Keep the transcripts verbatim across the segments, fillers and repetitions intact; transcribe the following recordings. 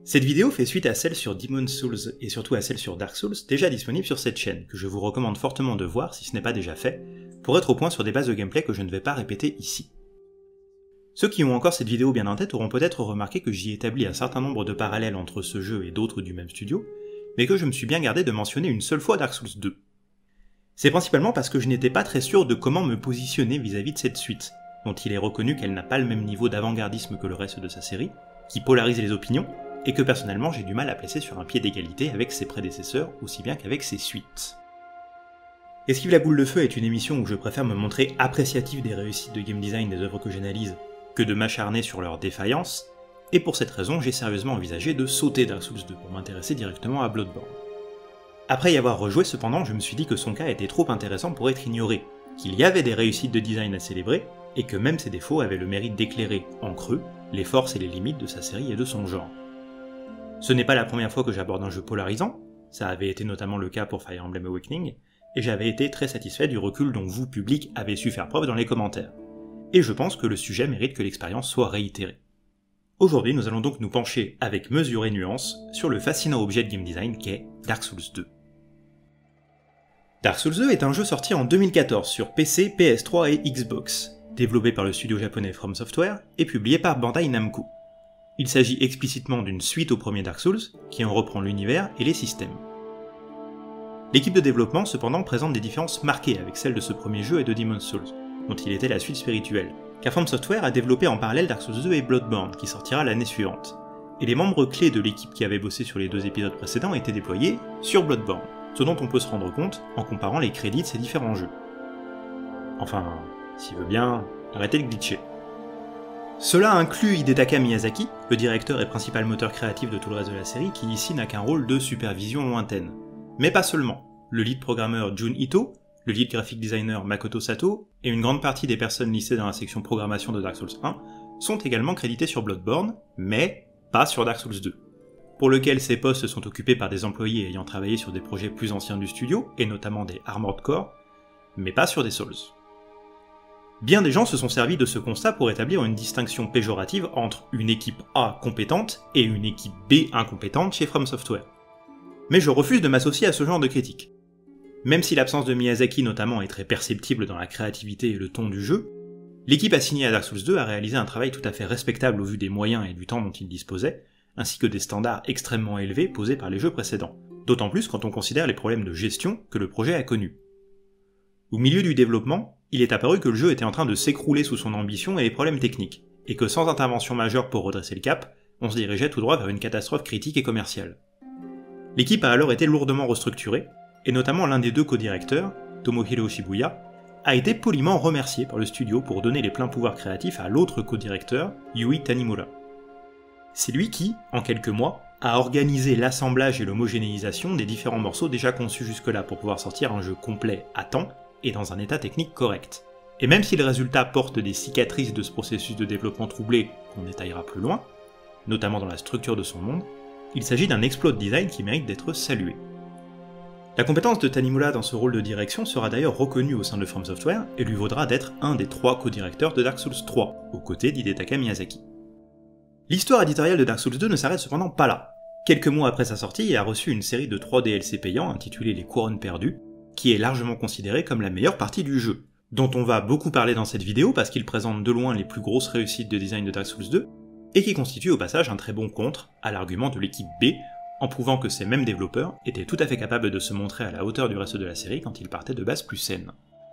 Cette vidéo fait suite à celle sur Demon's Souls et surtout à celle sur Dark Souls déjà disponible sur cette chaîne, que je vous recommande fortement de voir si ce n'est pas déjà fait, pour être au point sur des bases de gameplay que je ne vais pas répéter ici. Ceux qui ont encore cette vidéo bien en tête auront peut-être remarqué que j'y établis un certain nombre de parallèles entre ce jeu et d'autres du même studio, mais que je me suis bien gardé de mentionner une seule fois Dark Souls deux. C'est principalement parce que je n'étais pas très sûr de comment me positionner vis-à-vis de cette suite, dont il est reconnu qu'elle n'a pas le même niveau d'avant-gardisme que le reste de sa série, qui polarise les opinions, et que personnellement j'ai du mal à placer sur un pied d'égalité avec ses prédécesseurs aussi bien qu'avec ses suites. Esquive la boule de feu est une émission où je préfère me montrer appréciatif des réussites de game design des œuvres que j'analyse que de m'acharner sur leurs défaillances, et pour cette raison j'ai sérieusement envisagé de sauter Dark Souls deux pour m'intéresser directement à Bloodborne. Après y avoir rejoué cependant, je me suis dit que son cas était trop intéressant pour être ignoré, qu'il y avait des réussites de design à célébrer, et que même ses défauts avaient le mérite d'éclairer, en creux, les forces et les limites de sa série et de son genre. Ce n'est pas la première fois que j'aborde un jeu polarisant, ça avait été notamment le cas pour Fire Emblem Awakening, et j'avais été très satisfait du recul dont vous, public, avez su faire preuve dans les commentaires. Et je pense que le sujet mérite que l'expérience soit réitérée. Aujourd'hui, nous allons donc nous pencher avec mesure et nuance sur le fascinant objet de game design qu'est Dark Souls deux. Dark Souls deux est un jeu sorti en deux mille quatorze sur P C, P S trois et Xbox, développé par le studio japonais From Software et publié par Bandai Namco. Il s'agit explicitement d'une suite au premier Dark Souls, qui en reprend l'univers et les systèmes. L'équipe de développement cependant présente des différences marquées avec celles de ce premier jeu et de Demon's Souls, dont il était la suite spirituelle, car From Software a développé en parallèle Dark Souls deux et Bloodborne, qui sortira l'année suivante, et les membres clés de l'équipe qui avait bossé sur les deux épisodes précédents étaient déployés sur Bloodborne, ce dont on peut se rendre compte en comparant les crédits de ces différents jeux. Enfin, s'il veut bien, arrêtez de glitcher. Cela inclut Hidetaka Miyazaki, le directeur et principal moteur créatif de tout le reste de la série, qui ici n'a qu'un rôle de supervision lointaine. Mais pas seulement. Le lead programmeur Jun Ito, le lead graphic designer Makoto Sato, et une grande partie des personnes listées dans la section programmation de Dark Souls un sont également crédités sur Bloodborne, mais pas sur Dark Souls deux, pour lequel ces postes sont occupés par des employés ayant travaillé sur des projets plus anciens du studio, et notamment des Armored Core, mais pas sur des Souls. Bien des gens se sont servis de ce constat pour établir une distinction péjorative entre une équipe A compétente et une équipe B incompétente chez From Software. Mais je refuse de m'associer à ce genre de critique. Même si l'absence de Miyazaki notamment est très perceptible dans la créativité et le ton du jeu, l'équipe assignée à Dark Souls deux a réalisé un travail tout à fait respectable au vu des moyens et du temps dont il disposait, ainsi que des standards extrêmement élevés posés par les jeux précédents, d'autant plus quand on considère les problèmes de gestion que le projet a connus. Au milieu du développement, il est apparu que le jeu était en train de s'écrouler sous son ambition et les problèmes techniques, et que sans intervention majeure pour redresser le cap, on se dirigeait tout droit vers une catastrophe critique et commerciale. L'équipe a alors été lourdement restructurée, et notamment l'un des deux co-directeurs, Tomohiro Shibuya, a été poliment remercié par le studio pour donner les pleins pouvoirs créatifs à l'autre co-directeur, Yui Tanimura. C'est lui qui, en quelques mois, a organisé l'assemblage et l'homogénéisation des différents morceaux déjà conçus jusque-là pour pouvoir sortir un jeu complet à temps, et dans un état technique correct. Et même si le résultat porte des cicatrices de ce processus de développement troublé qu'on détaillera plus loin, notamment dans la structure de son monde, il s'agit d'un exploit de design qui mérite d'être salué. La compétence de Tanimura dans ce rôle de direction sera d'ailleurs reconnue au sein de From Software et lui vaudra d'être un des trois co-directeurs de Dark Souls trois, aux côtés d'Hidetaka Miyazaki. L'histoire éditoriale de Dark Souls deux ne s'arrête cependant pas là. Quelques mois après sa sortie, il a reçu une série de trois D L C payants intitulés Les Couronnes Perdues, qui est largement considéré comme la meilleure partie du jeu, dont on va beaucoup parler dans cette vidéo parce qu'il présente de loin les plus grosses réussites de design de Dark Souls deux, et qui constitue au passage un très bon contre à l'argument de l'équipe B, en prouvant que ces mêmes développeurs étaient tout à fait capables de se montrer à la hauteur du reste de la série quand ils partaient de bases plus saines.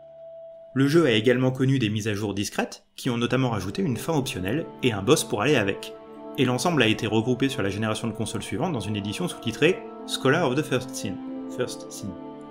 Le jeu a également connu des mises à jour discrètes, qui ont notamment rajouté une fin optionnelle et un boss pour aller avec, et l'ensemble a été regroupé sur la génération de consoles suivante dans une édition sous-titrée Scholar of the First Sin. First Sin.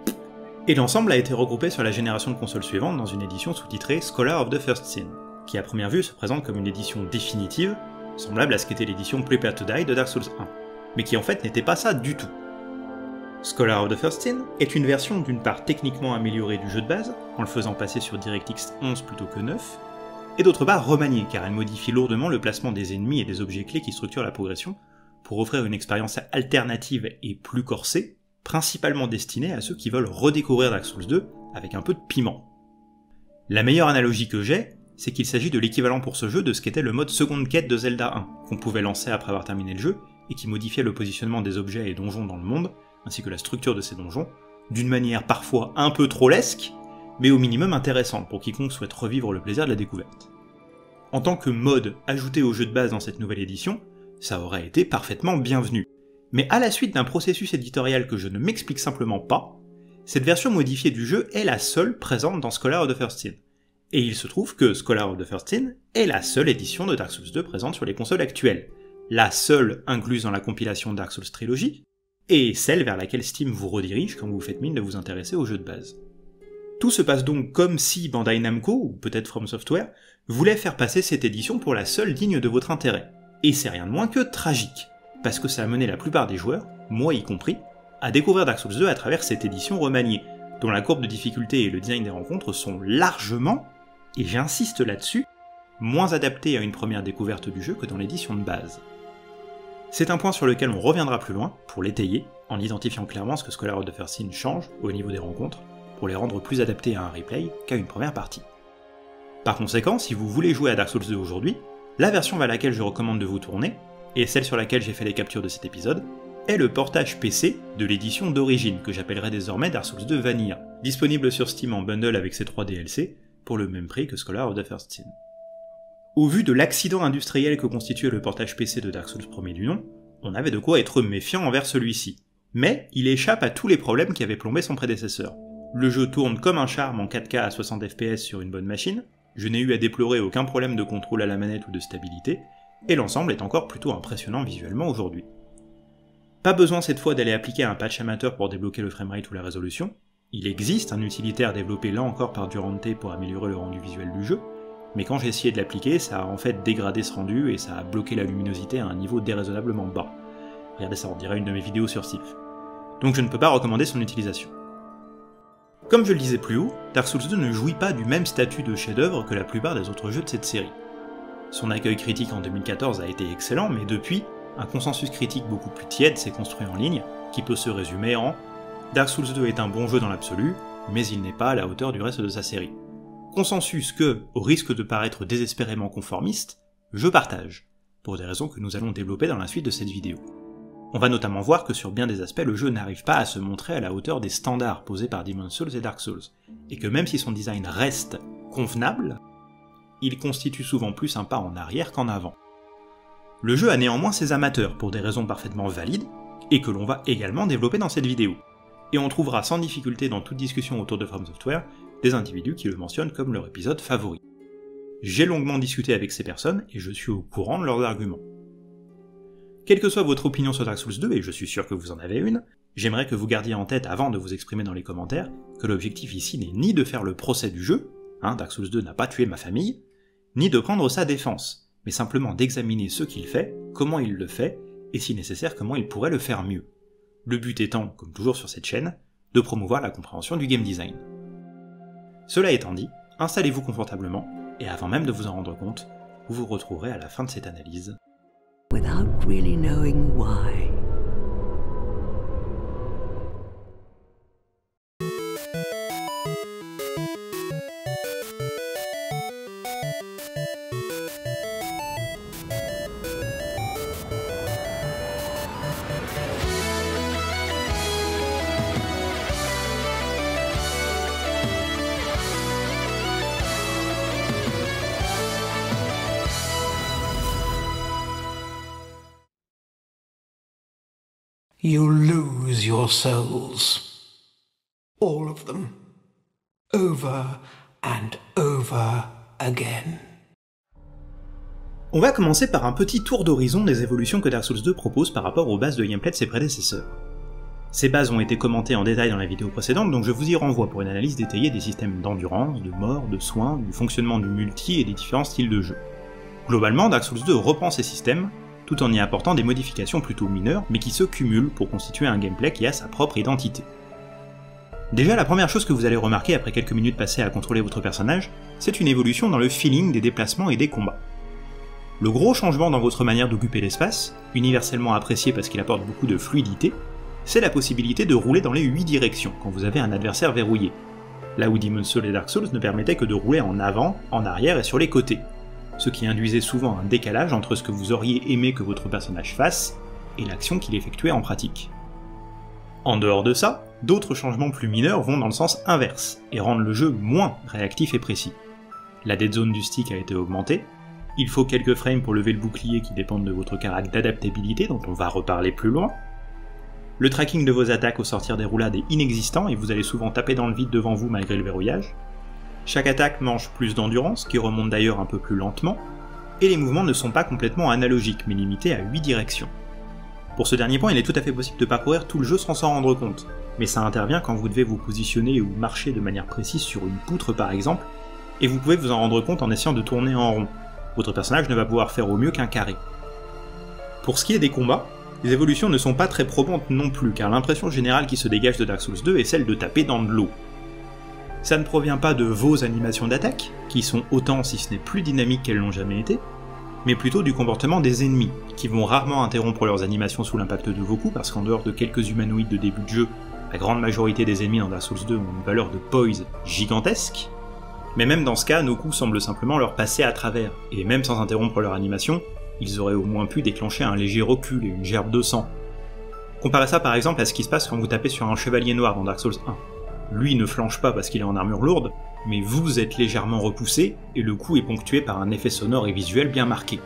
Et l'ensemble a été regroupé sur la génération de consoles suivante dans une édition sous-titrée Scholar of the First Sin, qui à première vue se présente comme une édition définitive, semblable à ce qu'était l'édition Prepare to Die de Dark Souls un, mais qui en fait n'était pas ça du tout. Scholar of the First Sin est une version d'une part techniquement améliorée du jeu de base, en le faisant passer sur DirectX onze plutôt que neuf, et d'autre part remaniée car elle modifie lourdement le placement des ennemis et des objets clés qui structurent la progression, pour offrir une expérience alternative et plus corsée, principalement destinée à ceux qui veulent redécouvrir Dark Souls deux avec un peu de piment. La meilleure analogie que j'ai, c'est qu'il s'agit de l'équivalent pour ce jeu de ce qu'était le mode seconde quête de Zelda un, qu'on pouvait lancer après avoir terminé le jeu, et qui modifiait le positionnement des objets et donjons dans le monde, ainsi que la structure de ces donjons, d'une manière parfois un peu trollesque, mais au minimum intéressante pour quiconque souhaite revivre le plaisir de la découverte. En tant que mode ajouté au jeu de base dans cette nouvelle édition, ça aurait été parfaitement bienvenu. Mais à la suite d'un processus éditorial que je ne m'explique simplement pas, cette version modifiée du jeu est la seule présente dans Scholar of the First Sin. Et il se trouve que Scholar of the First Sin est la seule édition de Dark Souls deux présente sur les consoles actuelles, la seule incluse dans la compilation Dark Souls Trilogy, et celle vers laquelle Steam vous redirige quand vous faites mine de vous intéresser au jeu de base. Tout se passe donc comme si Bandai Namco, ou peut-être From Software, voulait faire passer cette édition pour la seule digne de votre intérêt. Et c'est rien de moins que tragique, parce que ça a mené la plupart des joueurs, moi y compris, à découvrir Dark Souls deux à travers cette édition remaniée, dont la courbe de difficulté et le design des rencontres sont largement, et j'insiste là-dessus, moins adaptés à une première découverte du jeu que dans l'édition de base. C'est un point sur lequel on reviendra plus loin, pour l'étayer, en identifiant clairement ce que Scholar of the First Sin change au niveau des rencontres, pour les rendre plus adaptés à un replay qu'à une première partie. Par conséquent, si vous voulez jouer à Dark Souls deux aujourd'hui, la version vers laquelle je recommande de vous tourner, et celle sur laquelle j'ai fait les captures de cet épisode, est le portage P C de l'édition d'origine, que j'appellerai désormais Dark Souls deux Vanilla, disponible sur Steam en bundle avec ses trois D L C, pour le même prix que Scholar of the First Sin. Au vu de l'accident industriel que constituait le portage P C de Dark Souls premier du nom, on avait de quoi être méfiant envers celui-ci. Mais il échappe à tous les problèmes qui avaient plombé son prédécesseur. Le jeu tourne comme un charme en quatre K à soixante F P S sur une bonne machine, je n'ai eu à déplorer aucun problème de contrôle à la manette ou de stabilité, et l'ensemble est encore plutôt impressionnant visuellement aujourd'hui. Pas besoin cette fois d'aller appliquer un patch amateur pour débloquer le framerate ou la résolution, il existe un utilitaire développé là encore par Durante pour améliorer le rendu visuel du jeu, mais quand j'ai essayé de l'appliquer, ça a en fait dégradé ce rendu et ça a bloqué la luminosité à un niveau déraisonnablement bas. Regardez ça, on dirait une de mes vidéos sur Sylph. Donc je ne peux pas recommander son utilisation. Comme je le disais plus haut, Dark Souls deux ne jouit pas du même statut de chef-d'œuvre que la plupart des autres jeux de cette série. Son accueil critique en deux mille quatorze a été excellent, mais depuis, un consensus critique beaucoup plus tiède s'est construit en ligne, qui peut se résumer en « Dark Souls deux est un bon jeu dans l'absolu, mais il n'est pas à la hauteur du reste de sa série ». Consensus que, au risque de paraître désespérément conformiste, je partage, pour des raisons que nous allons développer dans la suite de cette vidéo. On va notamment voir que sur bien des aspects, le jeu n'arrive pas à se montrer à la hauteur des standards posés par Demon's Souls et Dark Souls, et que même si son design reste convenable, il constitue souvent plus un pas en arrière qu'en avant. Le jeu a néanmoins ses amateurs, pour des raisons parfaitement valides, et que l'on va également développer dans cette vidéo. Et on trouvera sans difficulté dans toute discussion autour de From Software, des individus qui le mentionnent comme leur épisode favori. J'ai longuement discuté avec ces personnes, et je suis au courant de leurs arguments. Quelle que soit votre opinion sur Dark Souls deux, et je suis sûr que vous en avez une, j'aimerais que vous gardiez en tête avant de vous exprimer dans les commentaires que l'objectif ici n'est ni de faire le procès du jeu, hein, Dark Souls deux n'a pas tué ma famille, ni de prendre sa défense, mais simplement d'examiner ce qu'il fait, comment il le fait, et si nécessaire comment il pourrait le faire mieux. Le but étant, comme toujours sur cette chaîne, de promouvoir la compréhension du game design. Cela étant dit, installez-vous confortablement, et avant même de vous en rendre compte, vous vous retrouverez à la fin de cette analyse. Without really knowing why. You lose your souls. All of them. Over and over again. On va commencer par un petit tour d'horizon des évolutions que Dark Souls deux propose par rapport aux bases de gameplay de ses prédécesseurs. Ces bases ont été commentées en détail dans la vidéo précédente, donc je vous y renvoie pour une analyse détaillée des systèmes d'endurance, de mort, de soins, du fonctionnement du multi et des différents styles de jeu. Globalement, Dark Souls deux reprend ces systèmes, tout en y apportant des modifications plutôt mineures, mais qui se cumulent pour constituer un gameplay qui a sa propre identité. Déjà, la première chose que vous allez remarquer après quelques minutes passées à contrôler votre personnage, c'est une évolution dans le feeling des déplacements et des combats. Le gros changement dans votre manière d'occuper l'espace, universellement apprécié parce qu'il apporte beaucoup de fluidité, c'est la possibilité de rouler dans les huit directions quand vous avez un adversaire verrouillé, là où Demon's Souls et Dark Souls ne permettaient que de rouler en avant, en arrière et sur les côtés, ce qui induisait souvent un décalage entre ce que vous auriez aimé que votre personnage fasse et ce qu'il fait. Dans Dark Souls deux, vous pouvez rouler dans les huit directions, et ce qui est une fonctionnalité qui est très très importante. et l'action qu'il effectuait en pratique. En dehors de ça, d'autres changements plus mineurs vont dans le sens inverse, et rendent le jeu moins réactif et précis. La dead zone du stick a été augmentée, il faut quelques frames pour lever le bouclier qui dépendent de votre caractère d'adaptabilité dont on va reparler plus loin. Le tracking de vos attaques au sortir des roulades est inexistant et vous allez souvent taper dans le vide devant vous malgré le verrouillage. Chaque attaque mange plus d'endurance, qui remonte d'ailleurs un peu plus lentement, et les mouvements ne sont pas complètement analogiques mais limités à huit directions. Pour ce dernier point, il est tout à fait possible de parcourir tout le jeu sans s'en rendre compte, mais ça intervient quand vous devez vous positionner ou marcher de manière précise sur une poutre par exemple, et vous pouvez vous en rendre compte en essayant de tourner en rond. Votre personnage ne va pouvoir faire au mieux qu'un carré. Pour ce qui est des combats, les évolutions ne sont pas très probantes non plus, car l'impression générale qui se dégage de Dark Souls deux est celle de taper dans de l'eau. Ça ne provient pas de vos animations d'attaque, qui sont autant si ce n'est plus dynamiques qu'elles l'ont jamais été, mais plutôt du comportement des ennemis, qui vont rarement interrompre leurs animations sous l'impact de vos coups, parce qu'en dehors de quelques humanoïdes de début de jeu, la grande majorité des ennemis dans Dark Souls deux ont une valeur de poise gigantesque, mais même dans ce cas, nos coups semblent simplement leur passer à travers, et même sans interrompre leur animation, ils auraient au moins pu déclencher un léger recul et une gerbe de sang. Comparez ça par exemple à ce qui se passe quand vous tapez sur un chevalier noir dans Dark Souls un. Lui ne flanche pas parce qu'il est en armure lourde, mais vous êtes légèrement repoussé, et le coup est ponctué par un effet sonore et visuel bien marqué.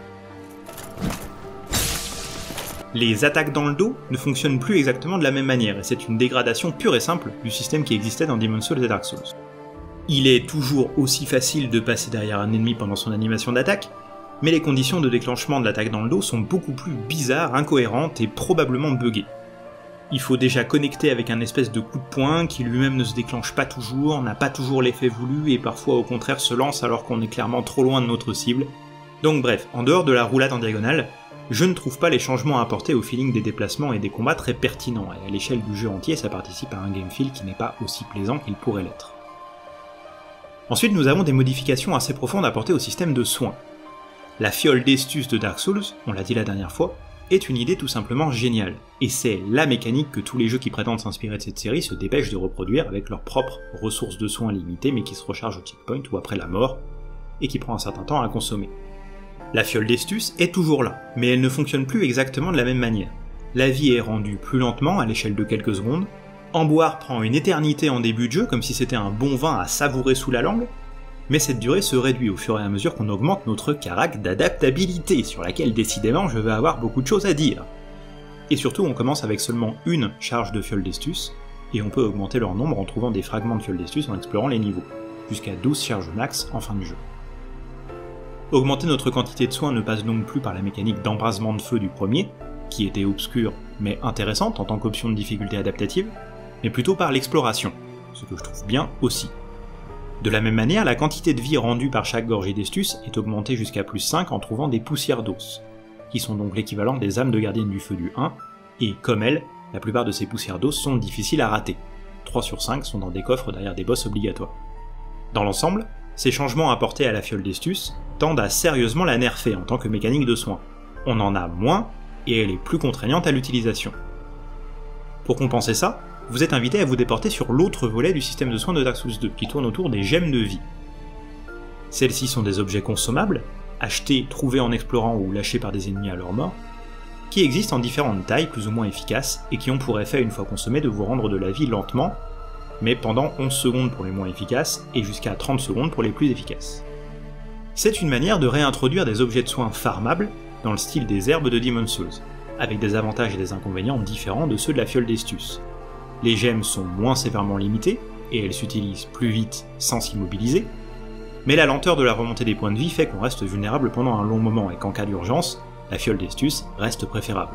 Les attaques dans le dos ne fonctionnent plus exactement de la même manière, et c'est une dégradation pure et simple du système qui existait dans Demon's Souls et Dark Souls. Il est toujours aussi facile de passer derrière un ennemi pendant son animation d'attaque, mais les conditions de déclenchement de l'attaque dans le dos sont beaucoup plus bizarres, incohérentes et probablement buggées. Il faut déjà connecter avec un espèce de coup de poing qui lui-même ne se déclenche pas toujours, n'a pas toujours l'effet voulu et parfois au contraire se lance alors qu'on est clairement trop loin de notre cible. Donc bref, en dehors de la roulade en diagonale, je ne trouve pas les changements apportés au feeling des déplacements et des combats très pertinents, et à l'échelle du jeu entier ça participe à un game feel qui n'est pas aussi plaisant qu'il pourrait l'être. Ensuite nous avons des modifications assez profondes apportées au système de soins. La fiole d'Estus de Dark Souls, on l'a dit la dernière fois, est une idée tout simplement géniale, et c'est la mécanique que tous les jeux qui prétendent s'inspirer de cette série se dépêchent de reproduire avec leurs propres ressources de soins limitées mais qui se rechargent au checkpoint ou après la mort, et qui prend un certain temps à consommer. La fiole d'Estus est toujours là, mais elle ne fonctionne plus exactement de la même manière. La vie est rendue plus lentement à l'échelle de quelques secondes, en boire prend une éternité en début de jeu comme si c'était un bon vin à savourer sous la langue, mais cette durée se réduit au fur et à mesure qu'on augmente notre carac d'adaptabilité, sur laquelle décidément je vais avoir beaucoup de choses à dire. Et surtout on commence avec seulement une charge de fiole d'Estus, et on peut augmenter leur nombre en trouvant des fragments de fiole d'Estus en explorant les niveaux, jusqu'à douze charges max en fin de jeu. Augmenter notre quantité de soins ne passe donc plus par la mécanique d'embrasement de feu du premier, qui était obscure mais intéressante en tant qu'option de difficulté adaptative, mais plutôt par l'exploration, ce que je trouve bien aussi. De la même manière, la quantité de vie rendue par chaque gorgée d'Estus est augmentée jusqu'à plus cinq en trouvant des poussières d'os, qui sont donc l'équivalent des âmes de gardienne du feu du un, et comme elles, la plupart de ces poussières d'os sont difficiles à rater. trois sur cinq sont dans des coffres derrière des boss obligatoires. Dans l'ensemble, ces changements apportés à la fiole d'Estus tendent à sérieusement la nerfer en tant que mécanique de soin. On en a moins, et elle est plus contraignante à l'utilisation. Pour compenser ça, vous êtes invité à vous déporter sur l'autre volet du système de soins de Dark Souls deux, qui tourne autour des gemmes de vie. Celles-ci sont des objets consommables, achetés, trouvés en explorant ou lâchés par des ennemis à leur mort, qui existent en différentes tailles plus ou moins efficaces, et qui ont pour effet une fois consommés de vous rendre de la vie lentement, mais pendant onze secondes pour les moins efficaces, et jusqu'à trente secondes pour les plus efficaces. C'est une manière de réintroduire des objets de soins farmables, dans le style des herbes de Demon's Souls, avec des avantages et des inconvénients différents de ceux de la fiole d'Estus. Les gemmes sont moins sévèrement limitées, et elles s'utilisent plus vite sans s'immobiliser, mais la lenteur de la remontée des points de vie fait qu'on reste vulnérable pendant un long moment et qu'en cas d'urgence, la fiole d'Estus reste préférable.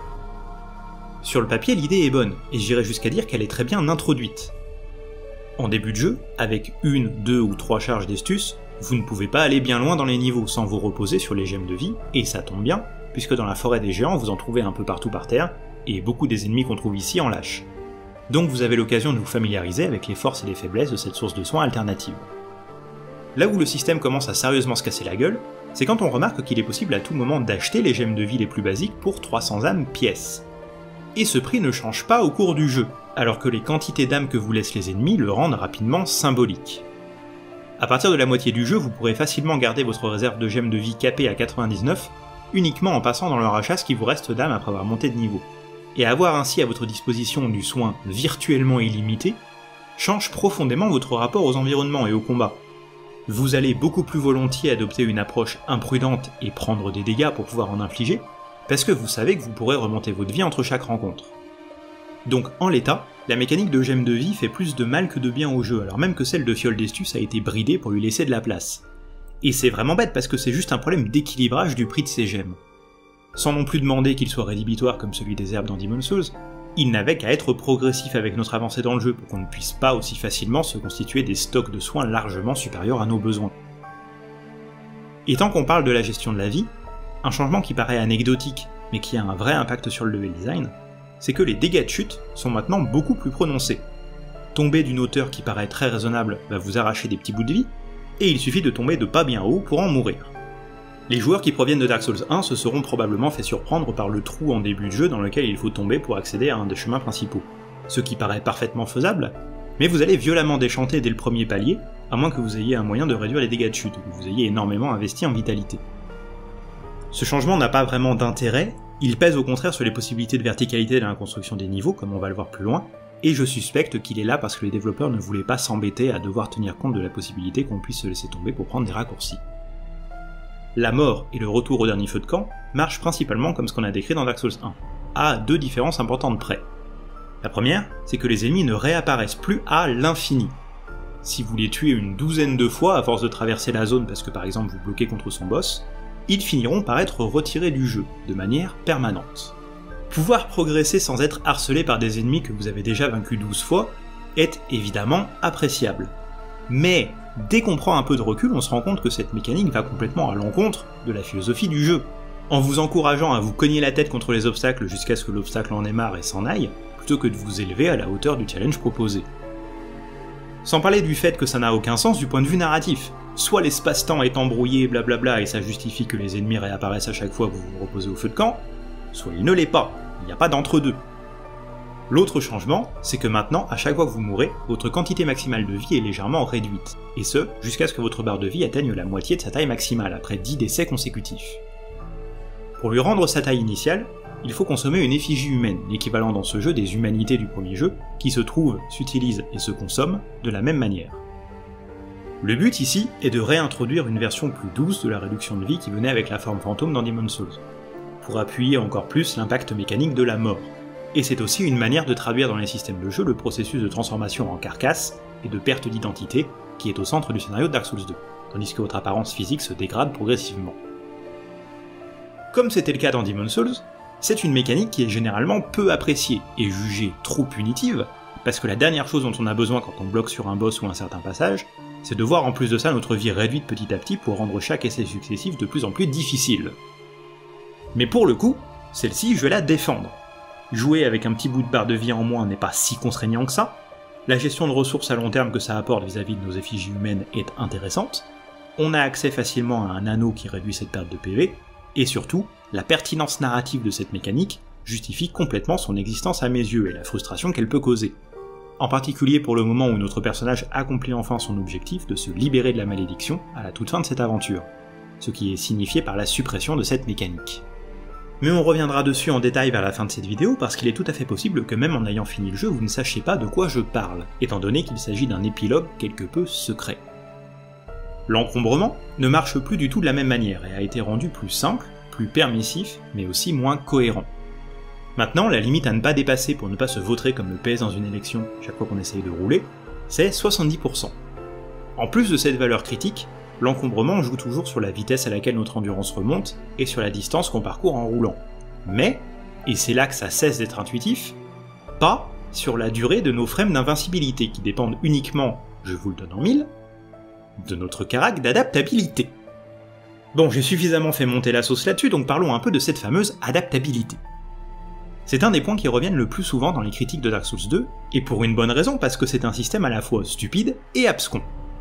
Sur le papier, l'idée est bonne, et j'irais jusqu'à dire qu'elle est très bien introduite. En début de jeu, avec une, deux ou trois charges d'Estus, vous ne pouvez pas aller bien loin dans les niveaux sans vous reposer sur les gemmes de vie, et ça tombe bien, puisque dans la forêt des géants vous en trouvez un peu partout par terre, et beaucoup des ennemis qu'on trouve ici en lâchent. Donc vous avez l'occasion de vous familiariser avec les forces et les faiblesses de cette source de soins alternative. Là où le système commence à sérieusement se casser la gueule, c'est quand on remarque qu'il est possible à tout moment d'acheter les gemmes de vie les plus basiques pour trois cents âmes pièce. Et ce prix ne change pas au cours du jeu, alors que les quantités d'âmes que vous laissent les ennemis le rendent rapidement symbolique. À partir de la moitié du jeu, vous pourrez facilement garder votre réserve de gemmes de vie capée à quatre-vingt-dix-neuf, uniquement en passant dans leur achat ce qui vous reste d'âmes après avoir monté de niveau, et avoir ainsi à votre disposition du soin virtuellement illimité, change profondément votre rapport aux environnements et au combat. Vous allez beaucoup plus volontiers adopter une approche imprudente et prendre des dégâts pour pouvoir en infliger, parce que vous savez que vous pourrez remonter votre vie entre chaque rencontre. Donc en l'état, la mécanique de gemme de vie fait plus de mal que de bien au jeu, alors même que celle de Fiole d'Estus a été bridée pour lui laisser de la place. Et c'est vraiment bête parce que c'est juste un problème d'équilibrage du prix de ces gemmes. Sans non plus demander qu'il soit rédhibitoire comme celui des herbes dans Demon's Souls, il n'avait qu'à être progressif avec notre avancée dans le jeu pour qu'on ne puisse pas aussi facilement se constituer des stocks de soins largement supérieurs à nos besoins. Et tant qu'on parle de la gestion de la vie, un changement qui paraît anecdotique mais qui a un vrai impact sur le level design, c'est que les dégâts de chute sont maintenant beaucoup plus prononcés. Tomber d'une hauteur qui paraît très raisonnable va vous arracher des petits bouts de vie, et il suffit de tomber de pas bien haut pour en mourir. Les joueurs qui proviennent de Dark Souls un se seront probablement fait surprendre par le trou en début de jeu dans lequel il faut tomber pour accéder à un des chemins principaux, ce qui paraît parfaitement faisable, mais vous allez violemment déchanter dès le premier palier, à moins que vous ayez un moyen de réduire les dégâts de chute, ou que vous ayez énormément investi en vitalité. Ce changement n'a pas vraiment d'intérêt, il pèse au contraire sur les possibilités de verticalité dans la construction des niveaux, comme on va le voir plus loin, et je suspecte qu'il est là parce que les développeurs ne voulaient pas s'embêter à devoir tenir compte de la possibilité qu'on puisse se laisser tomber pour prendre des raccourcis. La mort et le retour au dernier feu de camp marchent principalement comme ce qu'on a décrit dans Dark Souls un, à deux différences importantes près. La première, c'est que les ennemis ne réapparaissent plus à l'infini. Si vous les tuez une douzaine de fois à force de traverser la zone parce que par exemple vous bloquez contre son boss, ils finiront par être retirés du jeu, de manière permanente. Pouvoir progresser sans être harcelé par des ennemis que vous avez déjà vaincus douze fois est évidemment appréciable. Mais dès qu'on prend un peu de recul, on se rend compte que cette mécanique va complètement à l'encontre de la philosophie du jeu. En vous encourageant à vous cogner la tête contre les obstacles jusqu'à ce que l'obstacle en ait marre et s'en aille, plutôt que de vous élever à la hauteur du challenge proposé. Sans parler du fait que ça n'a aucun sens du point de vue narratif. Soit l'espace-temps est embrouillé, blablabla, et ça justifie que les ennemis réapparaissent à chaque fois que vous vous reposez au feu de camp, soit il ne l'est pas, il n'y a pas d'entre-deux. L'autre changement, c'est que maintenant, à chaque fois que vous mourrez, votre quantité maximale de vie est légèrement réduite, et ce, jusqu'à ce que votre barre de vie atteigne la moitié de sa taille maximale, après dix décès consécutifs. Pour lui rendre sa taille initiale, il faut consommer une effigie humaine, l'équivalent dans ce jeu des humanités du premier jeu, qui se trouvent, s'utilisent et se consomment de la même manière. Le but ici est de réintroduire une version plus douce de la réduction de vie qui venait avec la forme fantôme dans Demon's Souls, pour appuyer encore plus l'impact mécanique de la mort. Et c'est aussi une manière de traduire dans les systèmes de jeu le processus de transformation en carcasse et de perte d'identité qui est au centre du scénario de Dark Souls deux, tandis que votre apparence physique se dégrade progressivement. Comme c'était le cas dans Demon's Souls, c'est une mécanique qui est généralement peu appréciée et jugée trop punitive, parce que la dernière chose dont on a besoin quand on bloque sur un boss ou un certain passage, c'est de voir en plus de ça notre vie réduite petit à petit pour rendre chaque essai successif de plus en plus difficile. Mais pour le coup, celle-ci je vais la défendre. Jouer avec un petit bout de barre de vie en moins n'est pas si contraignant que ça, la gestion de ressources à long terme que ça apporte vis-à-vis de nos effigies humaines est intéressante, on a accès facilement à un anneau qui réduit cette perte de P V, et surtout, la pertinence narrative de cette mécanique justifie complètement son existence à mes yeux et la frustration qu'elle peut causer. En particulier pour le moment où notre personnage accomplit enfin son objectif de se libérer de la malédiction à la toute fin de cette aventure, ce qui est signifié par la suppression de cette mécanique. Mais on reviendra dessus en détail vers la fin de cette vidéo parce qu'il est tout à fait possible que même en ayant fini le jeu vous ne sachiez pas de quoi je parle, étant donné qu'il s'agit d'un épilogue quelque peu secret. L'encombrement ne marche plus du tout de la même manière et a été rendu plus simple, plus permissif, mais aussi moins cohérent. Maintenant, la limite à ne pas dépasser pour ne pas se vautrer comme le P S dans une élection chaque fois qu'on essaye de rouler, c'est soixante-dix pour cent. En plus de cette valeur critique, l'encombrement joue toujours sur la vitesse à laquelle notre endurance remonte et sur la distance qu'on parcourt en roulant. Mais, et c'est là que ça cesse d'être intuitif, pas sur la durée de nos frames d'invincibilité qui dépendent uniquement, je vous le donne en mille, de notre carac d'adaptabilité. Bon, j'ai suffisamment fait monter la sauce là-dessus, donc parlons un peu de cette fameuse adaptabilité. C'est un des points qui reviennent le plus souvent dans les critiques de Dark Souls deux, et pour une bonne raison, parce que c'est un système à la fois stupide et abscon.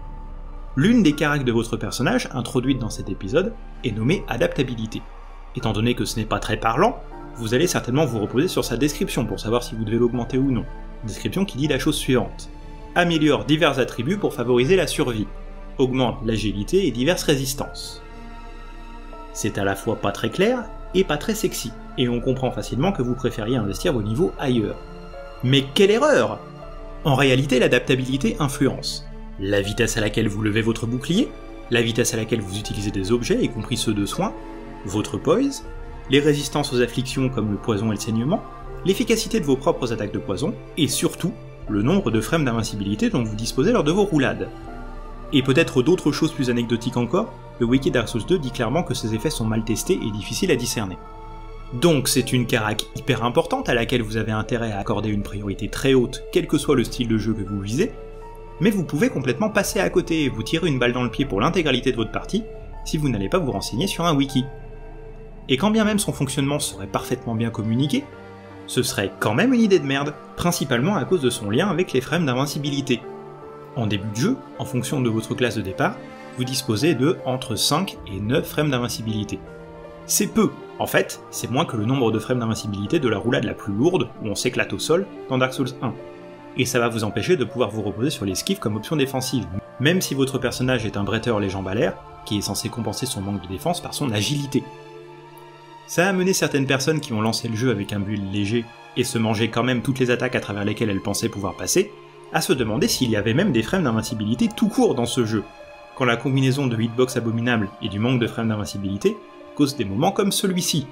L'une des caracs de votre personnage, introduite dans cet épisode, est nommée adaptabilité. Étant donné que ce n'est pas très parlant, vous allez certainement vous reposer sur sa description pour savoir si vous devez l'augmenter ou non. Description qui dit la chose suivante. Améliore divers attributs pour favoriser la survie. Augmente l'agilité et diverses résistances. C'est à la fois pas très clair et pas très sexy. et on comprend facilement que vous préfériez investir vos niveaux ailleurs. Mais quelle erreur! En réalité, l'adaptabilité influence la vitesse à laquelle vous levez votre bouclier, la vitesse à laquelle vous utilisez des objets, y compris ceux de soins, votre poise, les résistances aux afflictions comme le poison et le saignement, l'efficacité de vos propres attaques de poison, et surtout, le nombre de frames d'invincibilité dont vous disposez lors de vos roulades. Et peut-être d'autres choses plus anecdotiques encore, le wiki Dark Souls deux dit clairement que ces effets sont mal testés et difficiles à discerner. Donc c'est une carac hyper importante à laquelle vous avez intérêt à accorder une priorité très haute, quel que soit le style de jeu que vous visez, mais vous pouvez complètement passer à côté et vous tirer une balle dans le pied pour l'intégralité de votre partie si vous n'allez pas vous renseigner sur un wiki. Et quand bien même son fonctionnement serait parfaitement bien communiqué, ce serait quand même une idée de merde, principalement à cause de son lien avec les frames d'invincibilité. En début de jeu, en fonction de votre classe de départ, vous disposez de entre cinq et neuf frames d'invincibilité. C'est peu, en fait, c'est moins que le nombre de frames d'invincibilité de la roulade la plus lourde, où on s'éclate au sol, dans Dark Souls un. Et ça va vous empêcher de pouvoir vous reposer sur l'esquive comme option défensive, même si votre personnage est un bretteur les jambes à l'air, qui est censé compenser son manque de défense par son agilité. Ça a amené certaines personnes qui ont lancé le jeu avec un build léger, et se mangeaient quand même toutes les attaques à travers lesquelles elles pensaient pouvoir passer, à se demander s'il y avait même des frames d'invincibilité tout court dans ce jeu, quand la combinaison de hitbox abominable et du manque de frames d'invincibilité cause des moments comme celui-ci.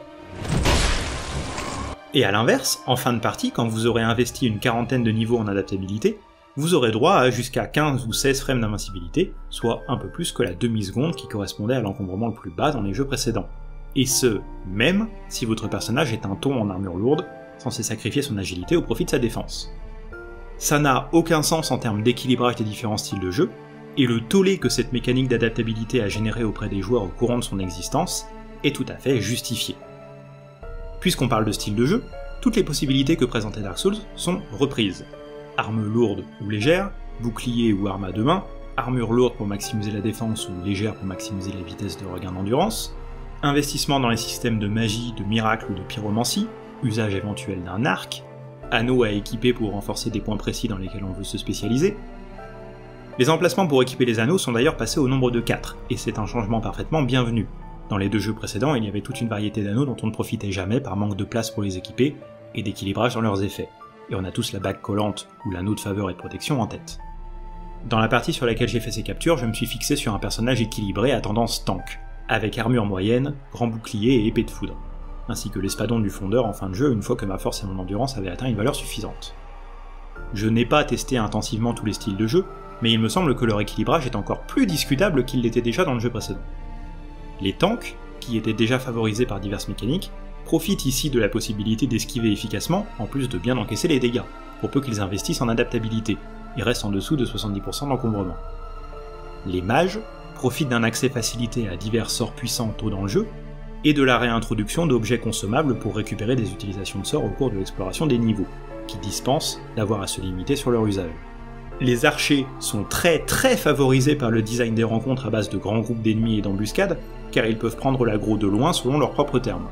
Et à l'inverse, en fin de partie, quand vous aurez investi une quarantaine de niveaux en adaptabilité, vous aurez droit à jusqu'à quinze ou seize frames d'invincibilité, soit un peu plus que la demi-seconde qui correspondait à l'encombrement le plus bas dans les jeux précédents. Et ce, même si votre personnage est un ton en armure lourde, censé sacrifier son agilité au profit de sa défense. Ça n'a aucun sens en termes d'équilibrage des différents styles de jeu, et le tollé que cette mécanique d'adaptabilité a généré auprès des joueurs au courant de son existence est tout à fait justifié. Puisqu'on parle de style de jeu, toutes les possibilités que présentait Dark Souls sont reprises. Arme lourde ou légère, bouclier ou arme à deux mains, armure lourde pour maximiser la défense ou légère pour maximiser la vitesse de regain d'endurance, investissement dans les systèmes de magie, de miracle ou de pyromancie, usage éventuel d'un arc, anneaux à équiper pour renforcer des points précis dans lesquels on veut se spécialiser. Les emplacements pour équiper les anneaux sont d'ailleurs passés au nombre de quatre, et c'est un changement parfaitement bienvenu. Dans les deux jeux précédents, il y avait toute une variété d'anneaux dont on ne profitait jamais par manque de place pour les équiper, et d'équilibrage dans leurs effets, et on a tous la bague collante ou l'anneau de faveur et de protection en tête. Dans la partie sur laquelle j'ai fait ces captures, je me suis fixé sur un personnage équilibré à tendance tank, avec armure moyenne, grand bouclier et épée de foudre, ainsi que l'espadon du fondeur en fin de jeu une fois que ma force et mon endurance avaient atteint une valeur suffisante. Je n'ai pas testé intensivement tous les styles de jeu, mais il me semble que leur équilibrage est encore plus discutable qu'il l'était déjà dans le jeu précédent. Les tanks, qui étaient déjà favorisés par diverses mécaniques, profitent ici de la possibilité d'esquiver efficacement, en plus de bien encaisser les dégâts, pour peu qu'ils investissent en adaptabilité, et restent en dessous de soixante-dix pour cent d'encombrement. Les mages profitent d'un accès facilité à divers sorts puissants tôt dans le jeu, et de la réintroduction d'objets consommables pour récupérer des utilisations de sorts au cours de l'exploration des niveaux, qui dispensent d'avoir à se limiter sur leur usage. Les archers sont très très favorisés par le design des rencontres à base de grands groupes d'ennemis et d'embuscades, car ils peuvent prendre l'aggro de loin selon leurs propres termes.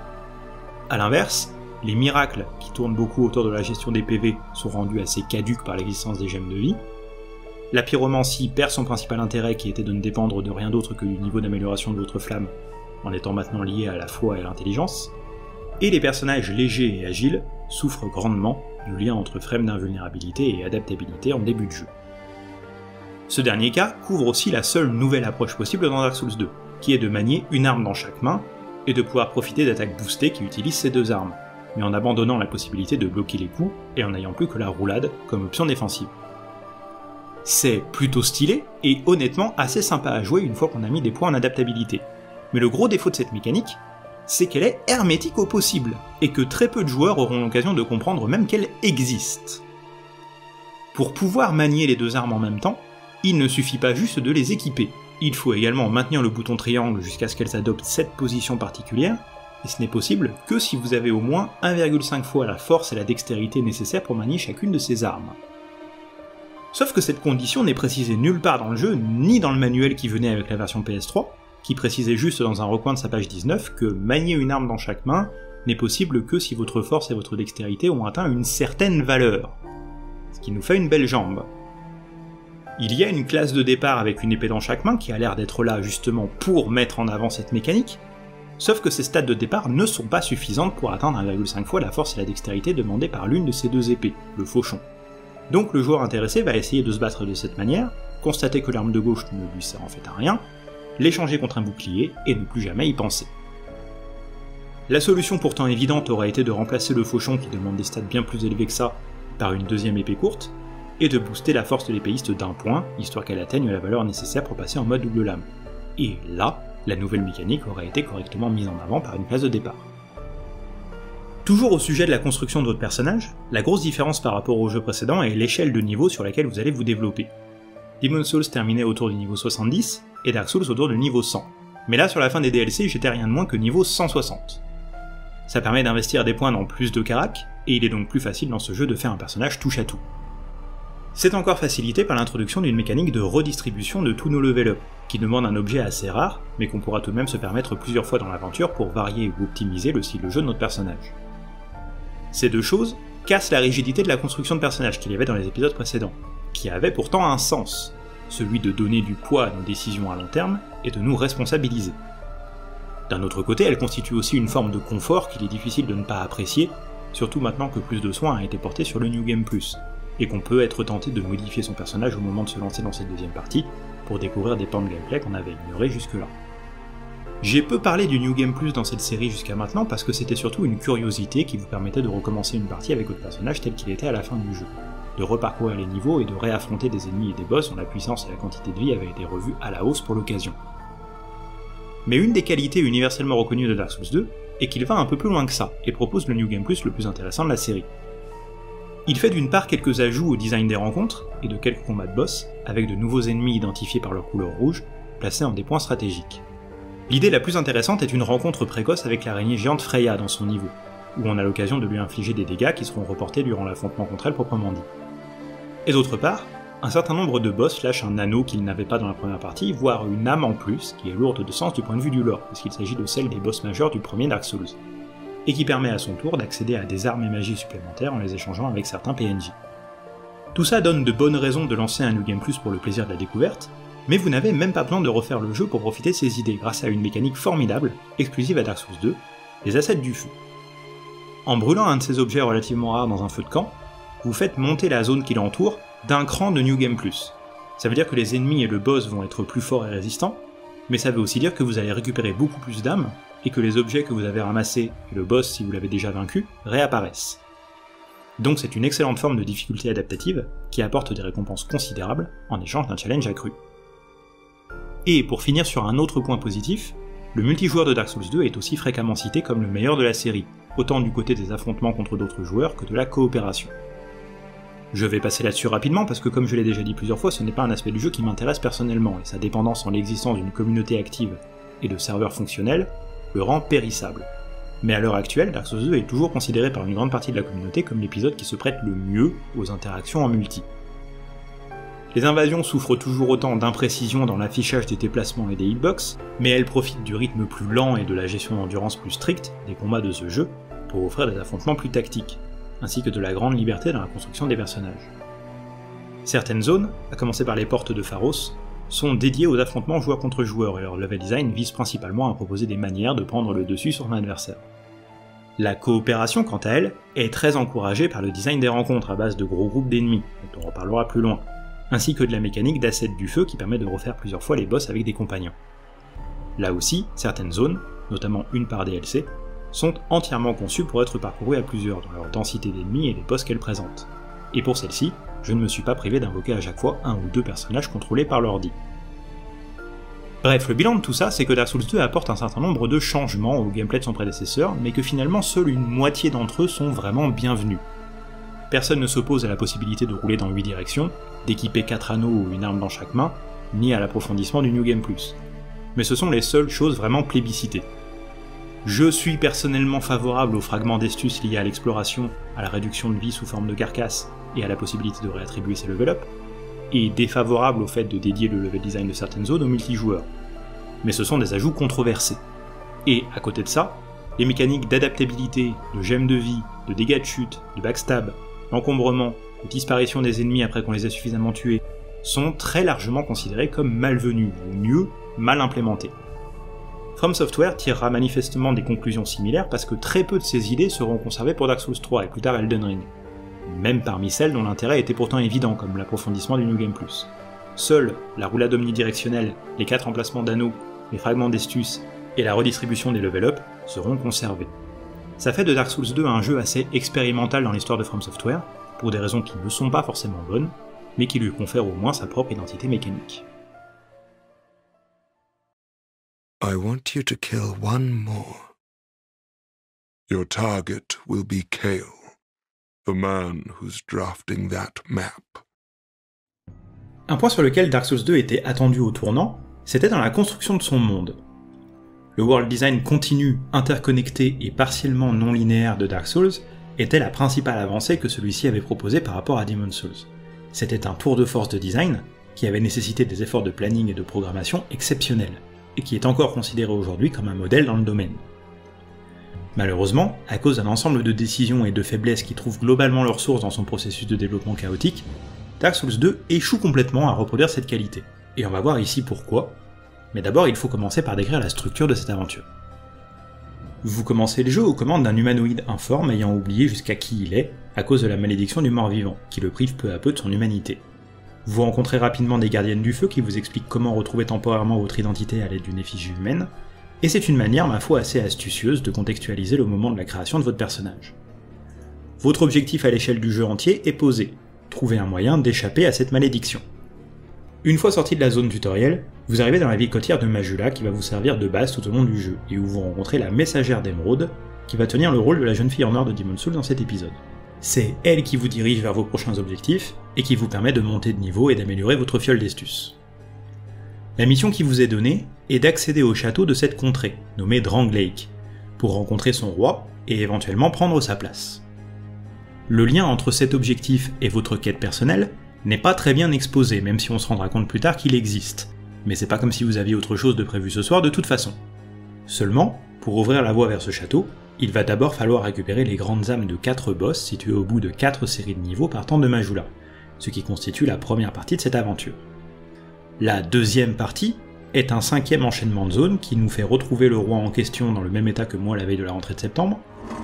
A l'inverse, les miracles, qui tournent beaucoup autour de la gestion des P V, sont rendus assez caduques par l'existence des gemmes de vie. La pyromancie perd son principal intérêt qui était de ne dépendre de rien d'autre que du niveau d'amélioration de votre flamme, en étant maintenant lié à la foi et à l'intelligence. Et les personnages légers et agiles souffrent grandement du lien entre frame d'invulnérabilité et adaptabilité en début de jeu. Ce dernier cas couvre aussi la seule nouvelle approche possible dans Dark Souls deux, qui est de manier une arme dans chaque main, et de pouvoir profiter d'attaques boostées qui utilisent ces deux armes, mais en abandonnant la possibilité de bloquer les coups, et en n'ayant plus que la roulade comme option défensive. C'est plutôt stylé, et honnêtement assez sympa à jouer une fois qu'on a mis des points en adaptabilité, mais le gros défaut de cette mécanique, c'est qu'elle est hermétique au possible, et que très peu de joueurs auront l'occasion de comprendre même qu'elle existe. Pour pouvoir manier les deux armes en même temps, il ne suffit pas juste de les équiper, il faut également maintenir le bouton triangle jusqu'à ce qu'elles adoptent cette position particulière, et ce n'est possible que si vous avez au moins un virgule cinq fois la force et la dextérité nécessaires pour manier chacune de ces armes. Sauf que cette condition n'est précisée nulle part dans le jeu, ni dans le manuel qui venait avec la version P S trois, qui précisait juste dans un recoin de sa page dix-neuf que manier une arme dans chaque main n'est possible que si votre force et votre dextérité ont atteint une certaine valeur, ce qui nous fait une belle jambe. Il y a une classe de départ avec une épée dans chaque main qui a l'air d'être là justement pour mettre en avant cette mécanique, Sauf que ces stats de départ ne sont pas suffisantes pour atteindre un virgule cinq fois la force et la dextérité demandées par l'une de ces deux épées, le fauchon. Donc le joueur intéressé va essayer de se battre de cette manière, constater que l'arme de gauche ne lui sert en fait à rien, l'échanger contre un bouclier et ne plus jamais y penser. La solution pourtant évidente aurait été de remplacer le fauchon qui demande des stats bien plus élevés que ça par une deuxième épée courte, et de booster la force de l'épéiste d'un point, histoire qu'elle atteigne la valeur nécessaire pour passer en mode double lame. Et là, la nouvelle mécanique aurait été correctement mise en avant par une classe de départ. Toujours au sujet de la construction de votre personnage, la grosse différence par rapport au jeu précédent est l'échelle de niveau sur laquelle vous allez vous développer. Demon's Souls terminait autour du niveau soixante-dix, et Dark Souls autour du niveau cent. Mais là, sur la fin des D L C, j'étais rien de moins que niveau cent soixante. Ça permet d'investir des points dans plus de carac, et il est donc plus facile dans ce jeu de faire un personnage touche à tout. C'est encore facilité par l'introduction d'une mécanique de redistribution de tous nos level up, qui demande un objet assez rare, mais qu'on pourra tout de même se permettre plusieurs fois dans l'aventure pour varier ou optimiser le style de jeu de notre personnage. Ces deux choses cassent la rigidité de la construction de personnage qu'il y avait dans les épisodes précédents, qui avait pourtant un sens, celui de donner du poids à nos décisions à long terme et de nous responsabiliser. D'un autre côté, elle constitue aussi une forme de confort qu'il est difficile de ne pas apprécier, surtout maintenant que plus de soin a été porté sur le New Game Plus, et qu'on peut être tenté de modifier son personnage au moment de se lancer dans cette deuxième partie, pour découvrir des pans de gameplay qu'on avait ignorés jusque-là. J'ai peu parlé du New Game Plus dans cette série jusqu'à maintenant parce que c'était surtout une curiosité qui vous permettait de recommencer une partie avec votre personnage tel qu'il était à la fin du jeu, de reparcourir les niveaux et de réaffronter des ennemis et des boss dont la puissance et la quantité de vie avaient été revues à la hausse pour l'occasion. Mais une des qualités universellement reconnues de Dark Souls deux est qu'il va un peu plus loin que ça, et propose le New Game Plus le plus intéressant de la série. Il fait d'une part quelques ajouts au design des rencontres, et de quelques combats de boss, avec de nouveaux ennemis identifiés par leur couleur rouge, placés en des points stratégiques. L'idée la plus intéressante est une rencontre précoce avec l'araignée géante Freya dans son niveau, où on a l'occasion de lui infliger des dégâts qui seront reportés durant l'affrontement contre elle proprement dit. Et d'autre part, un certain nombre de boss lâchent un anneau qu'ils n'avaient pas dans la première partie, voire une âme en plus, qui est lourde de sens du point de vue du lore, puisqu'il s'agit de celle des boss majeurs du premier Dark Souls, et qui permet à son tour d'accéder à des armes et magies supplémentaires en les échangeant avec certains P N J. Tout ça donne de bonnes raisons de lancer un New Game Plus pour le plaisir de la découverte, mais vous n'avez même pas besoin de refaire le jeu pour profiter de ces idées grâce à une mécanique formidable, exclusive à Dark Souls deux, les assets du feu. En brûlant un de ces objets relativement rares dans un feu de camp, vous faites monter la zone qui l'entoure d'un cran de New Game Plus. Ça veut dire que les ennemis et le boss vont être plus forts et résistants, mais ça veut aussi dire que vous allez récupérer beaucoup plus d'âmes, et que les objets que vous avez ramassés, et le boss si vous l'avez déjà vaincu, réapparaissent. Donc c'est une excellente forme de difficulté adaptative, qui apporte des récompenses considérables en échange d'un challenge accru. Et pour finir sur un autre point positif, le multijoueur de Dark Souls deux est aussi fréquemment cité comme le meilleur de la série, autant du côté des affrontements contre d'autres joueurs que de la coopération. Je vais passer là-dessus rapidement parce que comme je l'ai déjà dit plusieurs fois, ce n'est pas un aspect du jeu qui m'intéresse personnellement, et sa dépendance en l'existence d'une communauté active et de serveurs fonctionnels le rend périssable. Mais à l'heure actuelle, Dark Souls deux est toujours considéré par une grande partie de la communauté comme l'épisode qui se prête le mieux aux interactions en multi. Les invasions souffrent toujours autant d'imprécision dans l'affichage des déplacements et des hitbox, mais elles profitent du rythme plus lent et de la gestion d'endurance plus stricte des combats de ce jeu pour offrir des affrontements plus tactiques, ainsi que de la grande liberté dans la construction des personnages. Certaines zones, à commencer par les portes de Pharos, sont dédiées aux affrontements joueur contre joueur et leur level design vise principalement à proposer des manières de prendre le dessus sur un adversaire. La coopération, quant à elle, est très encouragée par le design des rencontres à base de gros groupes d'ennemis, dont on reparlera plus loin, ainsi que de la mécanique d'asset du feu qui permet de refaire plusieurs fois les boss avec des compagnons. Là aussi, certaines zones, notamment une par D L C, sont entièrement conçues pour être parcourues à plusieurs dans leur densité d'ennemis et les boss qu'elles présentent. Et pour celle-ci, je ne me suis pas privé d'invoquer à chaque fois un ou deux personnages contrôlés par l'ordi. Bref, le bilan de tout ça, c'est que Dark Souls deux apporte un certain nombre de changements au gameplay de son prédécesseur, mais que finalement seule une moitié d'entre eux sont vraiment bienvenus. Personne ne s'oppose à la possibilité de rouler dans huit directions, d'équiper quatre anneaux ou une arme dans chaque main, ni à l'approfondissement du New Game Plus. Mais ce sont les seules choses vraiment plébiscitées. Je suis personnellement favorable aux fragments d'estus liés à l'exploration, à la réduction de vie sous forme de carcasse, et à la possibilité de réattribuer ses level up, et défavorable au fait de dédier le level design de certaines zones aux multijoueurs. Mais ce sont des ajouts controversés. Et à côté de ça, les mécaniques d'adaptabilité, de gemme de vie, de dégâts de chute, de backstab, d'encombrement, de disparition des ennemis après qu'on les ait suffisamment tués, sont très largement considérées comme malvenues, ou mieux, mal implémentées. From Software tirera manifestement des conclusions similaires parce que très peu de ses idées seront conservées pour Dark Souls trois et plus tard Elden Ring, même parmi celles dont l'intérêt était pourtant évident, comme l'approfondissement du New Game Plus. Seule la roulade omnidirectionnelle, les quatre emplacements d'anneaux, les fragments d'estus et la redistribution des level up seront conservés. Ça fait de Dark Souls deux un jeu assez expérimental dans l'histoire de From Software, pour des raisons qui ne sont pas forcément bonnes, mais qui lui confèrent au moins sa propre identité mécanique. I want you to kill one more. Your target will be Kale, the man who's drafting that map. Un point sur lequel Dark Souls deux était attendu au tournant, c'était dans la construction de son monde. Le world design continu, interconnecté et partiellement non linéaire de Dark Souls était la principale avancée que celui-ci avait proposée par rapport à Demon's Souls. C'était un tour de force de design qui avait nécessité des efforts de planning et de programmation exceptionnels, et qui est encore considéré aujourd'hui comme un modèle dans le domaine. Malheureusement, à cause d'un ensemble de décisions et de faiblesses qui trouvent globalement leur source dans son processus de développement chaotique, Dark Souls deux échoue complètement à reproduire cette qualité. Et on va voir ici pourquoi, mais d'abord il faut commencer par décrire la structure de cette aventure. Vous commencez le jeu aux commandes d'un humanoïde informe ayant oublié jusqu'à qui il est, à cause de la malédiction du mort-vivant, qui le prive peu à peu de son humanité. Vous rencontrez rapidement des gardiennes du feu qui vous expliquent comment retrouver temporairement votre identité à l'aide d'une effigie humaine, et c'est une manière, ma foi, assez astucieuse de contextualiser le moment de la création de votre personnage. Votre objectif à l'échelle du jeu entier est posé, trouver un moyen d'échapper à cette malédiction. Une fois sorti de la zone tutoriel, vous arrivez dans la ville côtière de Majula qui va vous servir de base tout au long du jeu, et où vous rencontrez la messagère d'Emeraude, qui va tenir le rôle de la jeune fille en or de Demon's Souls dans cet épisode. C'est elle qui vous dirige vers vos prochains objectifs, et qui vous permet de monter de niveau et d'améliorer votre fiole d'estus. La mission qui vous est donnée est d'accéder au château de cette contrée, nommé Drangleic, pour rencontrer son roi et éventuellement prendre sa place. Le lien entre cet objectif et votre quête personnelle n'est pas très bien exposé, même si on se rendra compte plus tard qu'il existe, mais c'est pas comme si vous aviez autre chose de prévu ce soir de toute façon. Seulement, pour ouvrir la voie vers ce château, il va d'abord falloir récupérer les grandes âmes de quatre boss situés au bout de quatre séries de niveaux partant de Majula, ce qui constitue la première partie de cette aventure. La deuxième partie est un cinquième enchaînement de zones qui nous fait retrouver le roi en question dans le même état que moi la veille de la rentrée de septembre,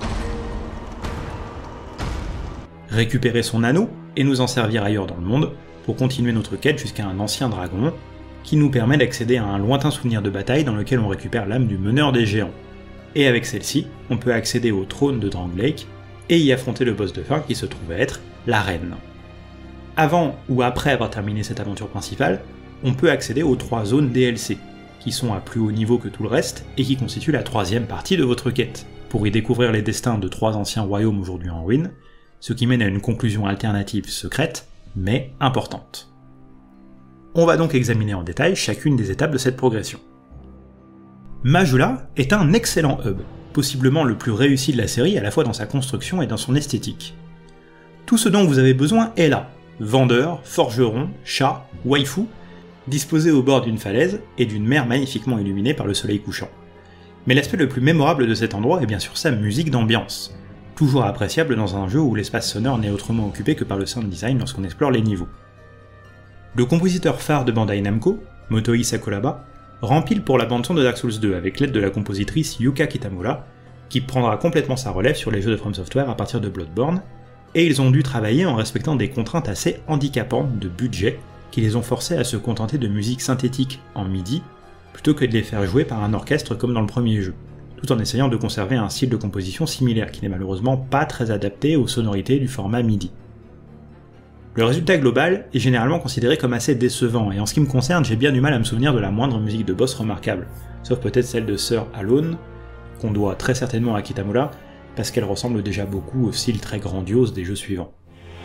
récupérer son anneau et nous en servir ailleurs dans le monde pour continuer notre quête jusqu'à un ancien dragon qui nous permet d'accéder à un lointain souvenir de bataille dans lequel on récupère l'âme du meneur des géants. Et avec celle-ci, on peut accéder au trône de Drangleic et y affronter le boss de fin qui se trouve être la reine. Avant ou après avoir terminé cette aventure principale, on peut accéder aux trois zones D L C, qui sont à plus haut niveau que tout le reste et qui constituent la troisième partie de votre quête, pour y découvrir les destins de trois anciens royaumes aujourd'hui en ruine, ce qui mène à une conclusion alternative secrète, mais importante. On va donc examiner en détail chacune des étapes de cette progression. Majula est un excellent hub, possiblement le plus réussi de la série à la fois dans sa construction et dans son esthétique. Tout ce dont vous avez besoin est là, vendeurs, forgerons, chats, waifu, disposés au bord d'une falaise et d'une mer magnifiquement illuminée par le soleil couchant. Mais l'aspect le plus mémorable de cet endroit est bien sûr sa musique d'ambiance, toujours appréciable dans un jeu où l'espace sonore n'est autrement occupé que par le sound design lorsqu'on explore les niveaux. Le compositeur phare de Bandai Namco, Motoi Sakuraba, rempile pour la bande-son de Dark Souls deux avec l'aide de la compositrice Yuka Kitamura, qui prendra complètement sa relève sur les jeux de From Software à partir de Bloodborne, et ils ont dû travailler en respectant des contraintes assez handicapantes de budget qui les ont forcés à se contenter de musique synthétique en MIDI, plutôt que de les faire jouer par un orchestre comme dans le premier jeu, tout en essayant de conserver un style de composition similaire qui n'est malheureusement pas très adapté aux sonorités du format MIDI. Le résultat global est généralement considéré comme assez décevant, et en ce qui me concerne, j'ai bien du mal à me souvenir de la moindre musique de boss remarquable, sauf peut-être celle de Sir Alone, qu'on doit très certainement à Kitamura, parce qu'elle ressemble déjà beaucoup au style très grandiose des jeux suivants.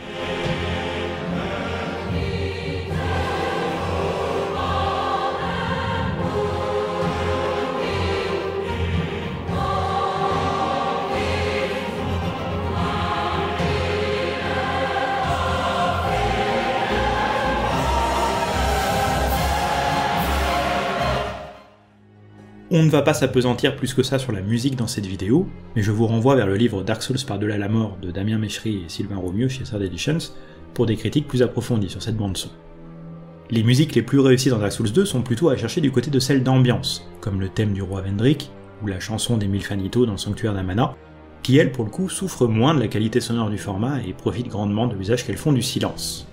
On ne va pas s'apesantir plus que ça sur la musique dans cette vidéo, mais je vous renvoie vers le livre Dark Souls par-delà la mort de Damien Méchery et Sylvain Romieux chez Third Editions pour des critiques plus approfondies sur cette bande-son. Les musiques les plus réussies dans Dark Souls deux sont plutôt à chercher du côté de celles d'ambiance, comme le thème du roi Vendrick, ou la chanson des Milfanito dans Sanctuaire d'Amana, qui elles pour le coup souffrent moins de la qualité sonore du format et profitent grandement de l'usage qu'elles font du silence.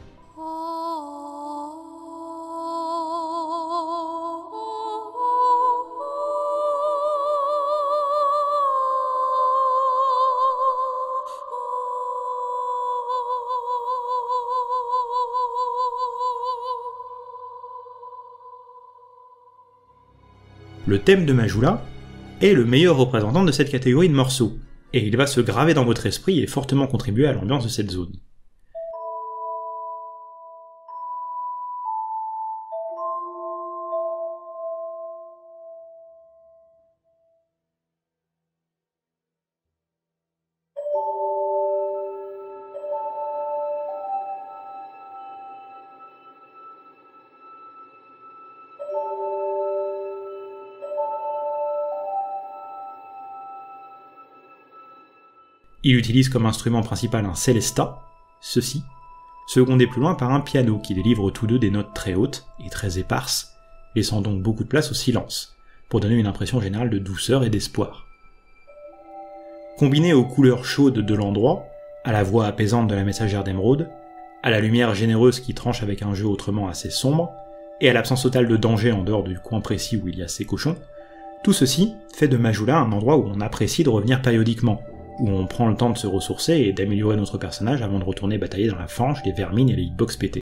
Le thème de Majula est le meilleur représentant de cette catégorie de morceaux, et il va se graver dans votre esprit et fortement contribuer à l'ambiance de cette zone. Il utilise comme instrument principal un Celesta, ceci, secondé plus loin par un piano qui délivre tous deux des notes très hautes et très éparses, laissant donc beaucoup de place au silence, pour donner une impression générale de douceur et d'espoir. Combiné aux couleurs chaudes de l'endroit, à la voix apaisante de la messagère d'émeraude, à la lumière généreuse qui tranche avec un jeu autrement assez sombre, et à l'absence totale de danger en dehors du coin précis où il y a ces cochons, tout ceci fait de Majula un endroit où on apprécie de revenir périodiquement, où on prend le temps de se ressourcer et d'améliorer notre personnage avant de retourner batailler dans la fange, les vermines et les hitbox pétés.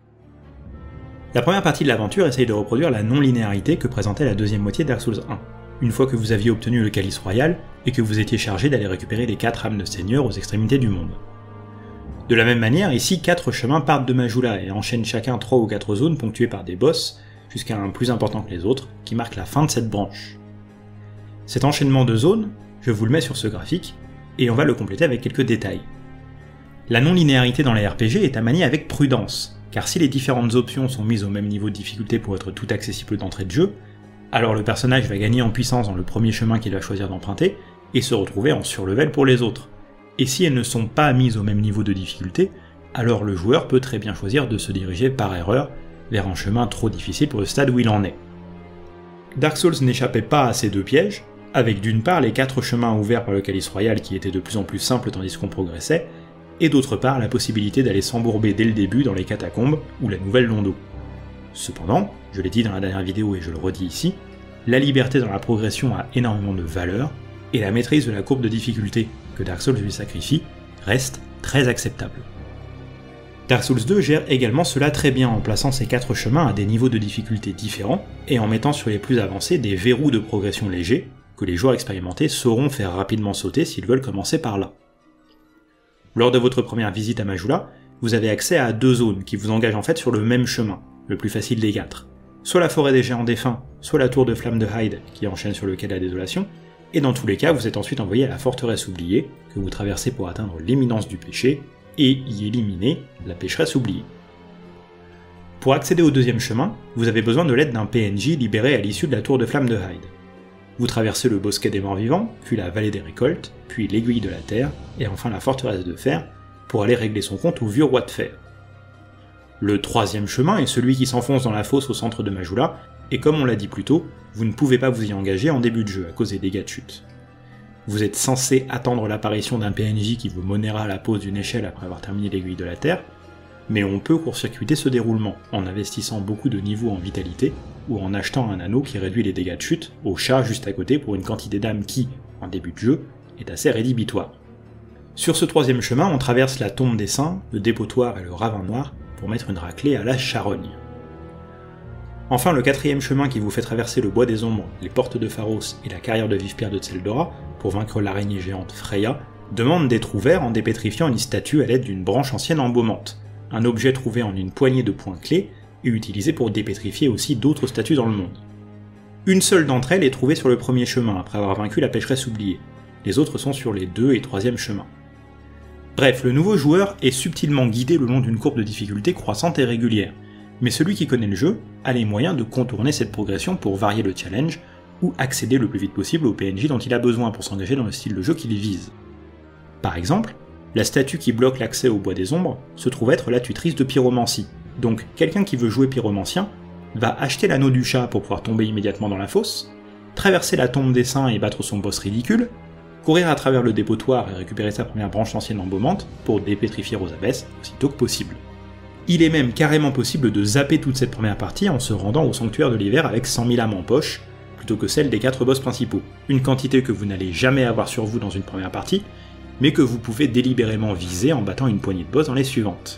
La première partie de l'aventure essaye de reproduire la non-linéarité que présentait la deuxième moitié de Dark Souls un, une fois que vous aviez obtenu le calice royal et que vous étiez chargé d'aller récupérer les quatre âmes de seigneur aux extrémités du monde. De la même manière, ici, quatre chemins partent de Majula et enchaînent chacun trois ou quatre zones ponctuées par des boss, jusqu'à un plus important que les autres, qui marque la fin de cette branche. Cet enchaînement de zones, je vous le mets sur ce graphique, et on va le compléter avec quelques détails. La non-linéarité dans les R P G est à manier avec prudence, car si les différentes options sont mises au même niveau de difficulté pour être tout accessible d'entrée de jeu, alors le personnage va gagner en puissance dans le premier chemin qu'il va choisir d'emprunter, et se retrouver en surlevel pour les autres. Et si elles ne sont pas mises au même niveau de difficulté, alors le joueur peut très bien choisir de se diriger par erreur vers un chemin trop difficile pour le stade où il en est. Dark Souls n'échappait pas à ces deux pièges, avec d'une part les quatre chemins ouverts par le calice royal qui étaient de plus en plus simples tandis qu'on progressait, et d'autre part la possibilité d'aller s'embourber dès le début dans les catacombes ou la nouvelle Londo. Cependant, je l'ai dit dans la dernière vidéo et je le redis ici, la liberté dans la progression a énormément de valeur, et la maîtrise de la courbe de difficulté que Dark Souls lui sacrifie reste très acceptable. Dark Souls deux gère également cela très bien en plaçant ces quatre chemins à des niveaux de difficulté différents, et en mettant sur les plus avancés des verrous de progression légers, que les joueurs expérimentés sauront faire rapidement sauter s'ils veulent commencer par là. Lors de votre première visite à Majula, vous avez accès à deux zones qui vous engagent en fait sur le même chemin, le plus facile des quatre. Soit la forêt des géants défunts, soit la tour de flamme de Hyde qui enchaîne sur le quai de la désolation, et dans tous les cas vous êtes ensuite envoyé à la forteresse oubliée, que vous traversez pour atteindre l'imminence du péché, et y éliminer la pécheresse oubliée. Pour accéder au deuxième chemin, vous avez besoin de l'aide d'un P N J libéré à l'issue de la tour de flamme de Hyde. Vous traversez le bosquet des morts vivants, puis la vallée des récoltes, puis l'aiguille de la terre, et enfin la forteresse de fer, pour aller régler son compte au vieux roi de fer. Le troisième chemin est celui qui s'enfonce dans la fosse au centre de Majula, et comme on l'a dit plus tôt, vous ne pouvez pas vous y engager en début de jeu à cause des dégâts de chute. Vous êtes censé attendre l'apparition d'un P N J qui vous mènera à la pose d'une échelle après avoir terminé l'aiguille de la terre, mais on peut court-circuiter ce déroulement en investissant beaucoup de niveaux en vitalité, ou en achetant un anneau qui réduit les dégâts de chute au chat juste à côté pour une quantité d'âmes qui, en début de jeu, est assez rédhibitoire. Sur ce troisième chemin, on traverse la tombe des saints, le dépotoir et le ravin noir pour mettre une raclée à la charogne. Enfin, le quatrième chemin qui vous fait traverser le bois des ombres, les portes de Pharos et la carrière de Vive-Pierre de Tseldora pour vaincre l'araignée géante Freya, demande d'être ouvert en dépétrifiant une statue à l'aide d'une branche ancienne embaumante, un objet trouvé en une poignée de points clés et utilisé pour dépétrifier aussi d'autres statues dans le monde. Une seule d'entre elles est trouvée sur le premier chemin après avoir vaincu la pécheresse oubliée, les autres sont sur les deux et troisième chemins. Bref, le nouveau joueur est subtilement guidé le long d'une courbe de difficulté croissante et régulière, mais celui qui connaît le jeu a les moyens de contourner cette progression pour varier le challenge ou accéder le plus vite possible au P N J dont il a besoin pour s'engager dans le style de jeu qu'il vise. Par exemple, la statue qui bloque l'accès au bois des ombres se trouve être la tutrice de pyromancie, donc quelqu'un qui veut jouer pyromancien va acheter l'anneau du chat pour pouvoir tomber immédiatement dans la fosse, traverser la tombe des saints et battre son boss ridicule, courir à travers le dépotoir et récupérer sa première branche ancienne embaumante pour dépétrifier Rosabès aussitôt que possible. Il est même carrément possible de zapper toute cette première partie en se rendant au sanctuaire de l'hiver avec cent mille âmes en poche, plutôt que celle des quatre boss principaux, une quantité que vous n'allez jamais avoir sur vous dans une première partie, mais que vous pouvez délibérément viser en battant une poignée de boss dans les suivantes.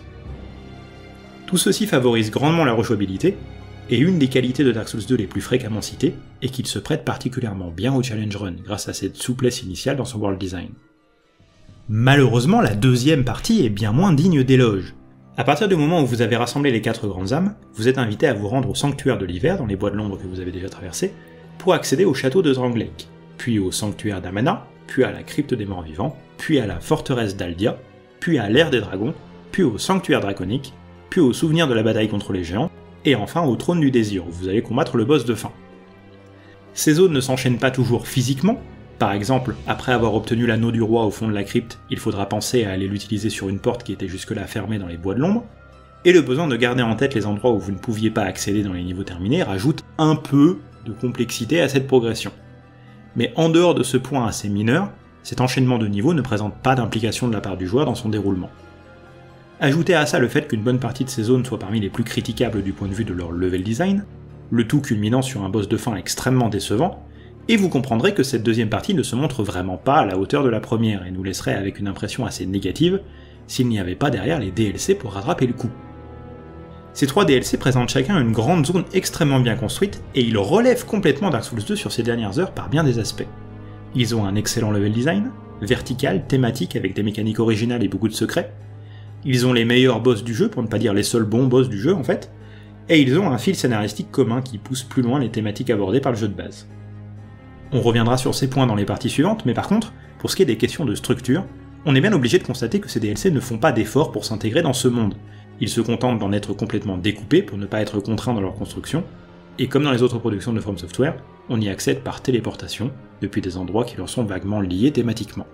Tout ceci favorise grandement la rejouabilité, et une des qualités de Dark Souls deux les plus fréquemment citées est qu'il se prête particulièrement bien au challenge run grâce à cette souplesse initiale dans son world design. Malheureusement, la deuxième partie est bien moins digne d'éloge. À partir du moment où vous avez rassemblé les quatre grandes âmes, vous êtes invité à vous rendre au sanctuaire de l'hiver dans les bois de l'ombre que vous avez déjà traversés, pour accéder au château de Drangleic, puis au sanctuaire d'Amana, puis à la crypte des morts vivants, puis à la forteresse d'Aldia, puis à l'ère des dragons, puis au sanctuaire draconique, puis au souvenir de la bataille contre les géants, et enfin au trône du désir où vous allez combattre le boss de fin. Ces zones ne s'enchaînent pas toujours physiquement, par exemple, après avoir obtenu l'anneau du roi au fond de la crypte, il faudra penser à aller l'utiliser sur une porte qui était jusque-là fermée dans les bois de l'ombre, et le besoin de garder en tête les endroits où vous ne pouviez pas accéder dans les niveaux terminés rajoute un peu de complexité à cette progression. Mais en dehors de ce point assez mineur, cet enchaînement de niveaux ne présente pas d'implication de la part du joueur dans son déroulement. Ajoutez à ça le fait qu'une bonne partie de ces zones soit parmi les plus critiquables du point de vue de leur level design, le tout culminant sur un boss de fin extrêmement décevant, et vous comprendrez que cette deuxième partie ne se montre vraiment pas à la hauteur de la première et nous laisserait avec une impression assez négative s'il n'y avait pas derrière les D L C pour rattraper le coup. Ces trois D L C présentent chacun une grande zone extrêmement bien construite et ils relèvent complètement Dark Souls deux sur ces dernières heures par bien des aspects. Ils ont un excellent level design, vertical, thématique avec des mécaniques originales et beaucoup de secrets, ils ont les meilleurs boss du jeu, pour ne pas dire les seuls bons boss du jeu en fait, et ils ont un fil scénaristique commun qui pousse plus loin les thématiques abordées par le jeu de base. On reviendra sur ces points dans les parties suivantes, mais par contre, pour ce qui est des questions de structure, on est bien obligé de constater que ces D L C ne font pas d'efforts pour s'intégrer dans ce monde. Ils se contentent d'en être complètement découpés pour ne pas être contraints dans leur construction, et comme dans les autres productions de From Software, on y accède par téléportation, depuis des endroits qui leur sont vaguement liés thématiquement.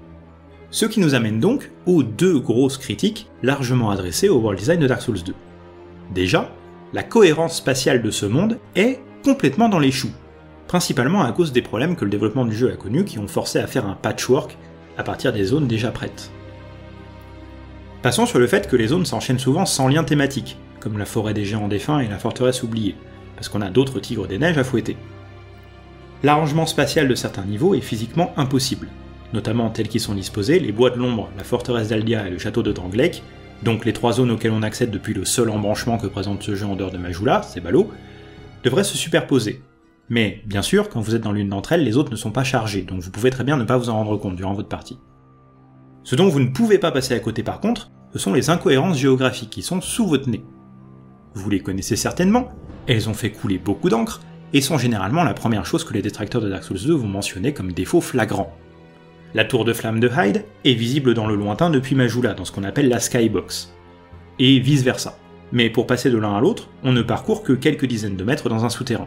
Ce qui nous amène donc aux deux grosses critiques largement adressées au world design de Dark Souls deux. Déjà, la cohérence spatiale de ce monde est complètement dans les choux, principalement à cause des problèmes que le développement du jeu a connus qui ont forcé à faire un patchwork à partir des zones déjà prêtes. Passons sur le fait que les zones s'enchaînent souvent sans lien thématique, comme la forêt des géants défunts et la forteresse oubliée, parce qu'on a d'autres tigres des neiges à fouetter. L'arrangement spatial de certains niveaux est physiquement impossible, notamment tels qu'ils sont disposés, les bois de l'ombre, la forteresse d'Aldia et le château de Drangleic, donc les trois zones auxquelles on accède depuis le seul embranchement que présente ce jeu en dehors de Majula, c'est ballot, devraient se superposer. Mais, bien sûr, quand vous êtes dans l'une d'entre elles, les autres ne sont pas chargées, donc vous pouvez très bien ne pas vous en rendre compte durant votre partie. Ce dont vous ne pouvez pas passer à côté par contre, ce sont les incohérences géographiques qui sont sous votre nez. Vous les connaissez certainement, elles ont fait couler beaucoup d'encre, et sont généralement la première chose que les détracteurs de Dark Souls deux vont mentionner comme défaut flagrant. La tour de flamme de Hyde est visible dans le lointain depuis Majula, dans ce qu'on appelle la Skybox, et vice versa. Mais pour passer de l'un à l'autre, on ne parcourt que quelques dizaines de mètres dans un souterrain.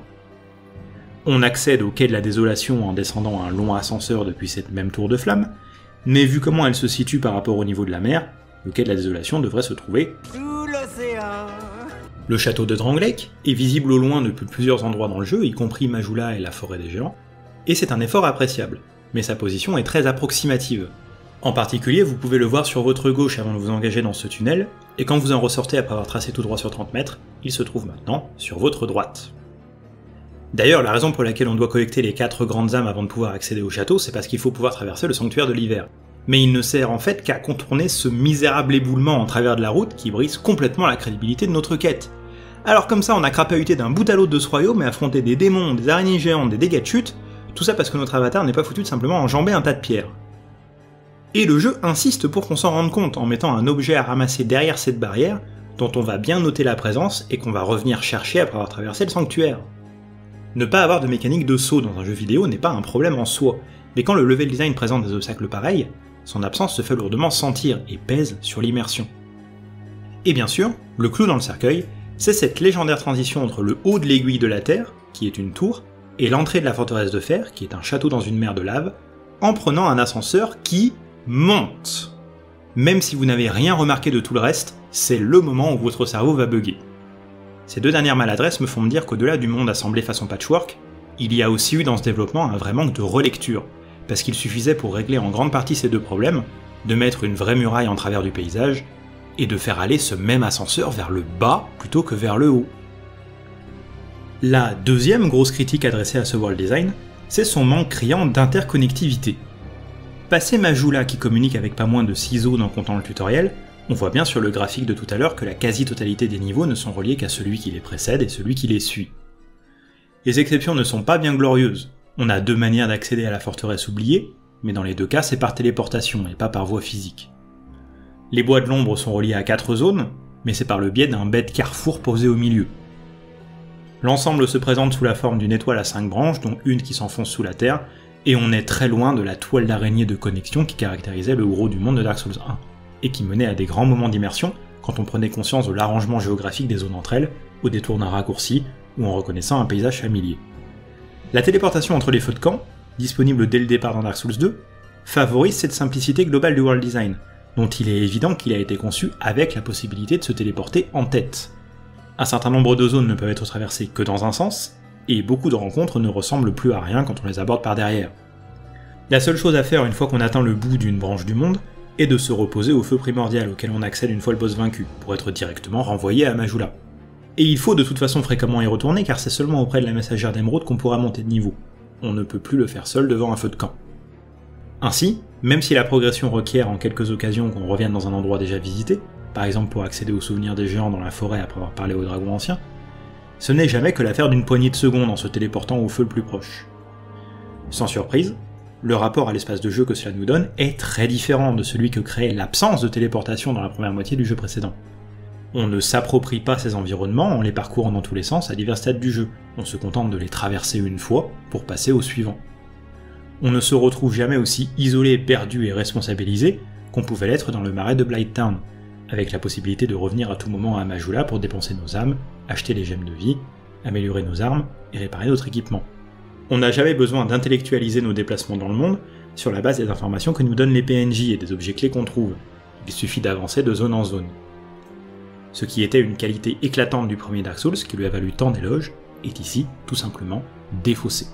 On accède au quai de la désolation en descendant un long ascenseur depuis cette même tour de flamme, mais vu comment elle se situe par rapport au niveau de la mer, le quai de la désolation devrait se trouver sous l'océan. Le château de Drangleic est visible au loin depuis plusieurs endroits dans le jeu, y compris Majula et la forêt des géants, et c'est un effort appréciable, mais sa position est très approximative. En particulier, vous pouvez le voir sur votre gauche avant de vous engager dans ce tunnel, et quand vous en ressortez après avoir tracé tout droit sur trente mètres, il se trouve maintenant sur votre droite. D'ailleurs, la raison pour laquelle on doit collecter les quatre grandes âmes avant de pouvoir accéder au château, c'est parce qu'il faut pouvoir traverser le sanctuaire de l'hiver. Mais il ne sert en fait qu'à contourner ce misérable éboulement en travers de la route qui brise complètement la crédibilité de notre quête. Alors comme ça, on a crapahuté d'un bout à l'autre de ce royaume et affronté des démons, des araignées géantes, des dégâts de chute, tout ça parce que notre avatar n'est pas foutu de simplement enjamber un tas de pierres. Et le jeu insiste pour qu'on s'en rende compte en mettant un objet à ramasser derrière cette barrière, dont on va bien noter la présence et qu'on va revenir chercher après avoir traversé le sanctuaire. Ne pas avoir de mécanique de saut dans un jeu vidéo n'est pas un problème en soi, mais quand le level design présente des obstacles pareils, son absence se fait lourdement sentir et pèse sur l'immersion. Et bien sûr, le clou dans le cercueil, c'est cette légendaire transition entre le haut de l'aiguille de la Terre, qui est une tour, et l'entrée de la forteresse de fer, qui est un château dans une mer de lave, en prenant un ascenseur qui monte. Même si vous n'avez rien remarqué de tout le reste, c'est le moment où votre cerveau va bugger. Ces deux dernières maladresses me font me dire qu'au-delà du monde assemblé façon patchwork, il y a aussi eu dans ce développement un vrai manque de relecture, parce qu'il suffisait pour régler en grande partie ces deux problèmes, de mettre une vraie muraille en travers du paysage, et de faire aller ce même ascenseur vers le bas plutôt que vers le haut. La deuxième grosse critique adressée à ce world design, c'est son manque criant d'interconnectivité. Passé Majula qui communique avec pas moins de six zones en comptant le tutoriel, on voit bien sur le graphique de tout à l'heure que la quasi-totalité des niveaux ne sont reliés qu'à celui qui les précède et celui qui les suit. Les exceptions ne sont pas bien glorieuses. On a deux manières d'accéder à la forteresse oubliée, mais dans les deux cas c'est par téléportation et pas par voie physique. Les bois de l'ombre sont reliés à quatre zones, mais c'est par le biais d'un bête carrefour posé au milieu. L'ensemble se présente sous la forme d'une étoile à cinq branches, dont une qui s'enfonce sous la terre, et on est très loin de la toile d'araignée de connexion qui caractérisait le gros du monde de Dark Souls un, et qui menait à des grands moments d'immersion quand on prenait conscience de l'arrangement géographique des zones entre elles, au détour d'un raccourci, ou en reconnaissant un paysage familier. La téléportation entre les feux de camp, disponible dès le départ dans Dark Souls deux, favorise cette simplicité globale du world design, dont il est évident qu'il a été conçu avec la possibilité de se téléporter en tête. Un certain nombre de zones ne peuvent être traversées que dans un sens, et beaucoup de rencontres ne ressemblent plus à rien quand on les aborde par derrière. La seule chose à faire une fois qu'on atteint le bout d'une branche du monde est de se reposer au feu primordial auquel on accède une fois le boss vaincu, pour être directement renvoyé à Majula. Et il faut de toute façon fréquemment y retourner car c'est seulement auprès de la messagère d'émeraude qu'on pourra monter de niveau. On ne peut plus le faire seul devant un feu de camp. Ainsi, même si la progression requiert en quelques occasions qu'on revienne dans un endroit déjà visité, par exemple pour accéder aux souvenirs des géants dans la forêt après avoir parlé aux dragons anciens, ce n'est jamais que l'affaire d'une poignée de secondes en se téléportant au feu le plus proche. Sans surprise, le rapport à l'espace de jeu que cela nous donne est très différent de celui que créait l'absence de téléportation dans la première moitié du jeu précédent. On ne s'approprie pas ces environnements en les parcourant dans tous les sens à divers stades du jeu, on se contente de les traverser une fois pour passer au suivant. On ne se retrouve jamais aussi isolé, perdu et responsabilisé qu'on pouvait l'être dans le marais de Blighttown, avec la possibilité de revenir à tout moment à Majula pour dépenser nos âmes, acheter les gemmes de vie, améliorer nos armes et réparer notre équipement. On n'a jamais besoin d'intellectualiser nos déplacements dans le monde sur la base des informations que nous donnent les P N J et des objets clés qu'on trouve. Il suffit d'avancer de zone en zone. Ce qui était une qualité éclatante du premier Dark Souls qui lui a valu tant d'éloges, est ici, tout simplement, défaussé.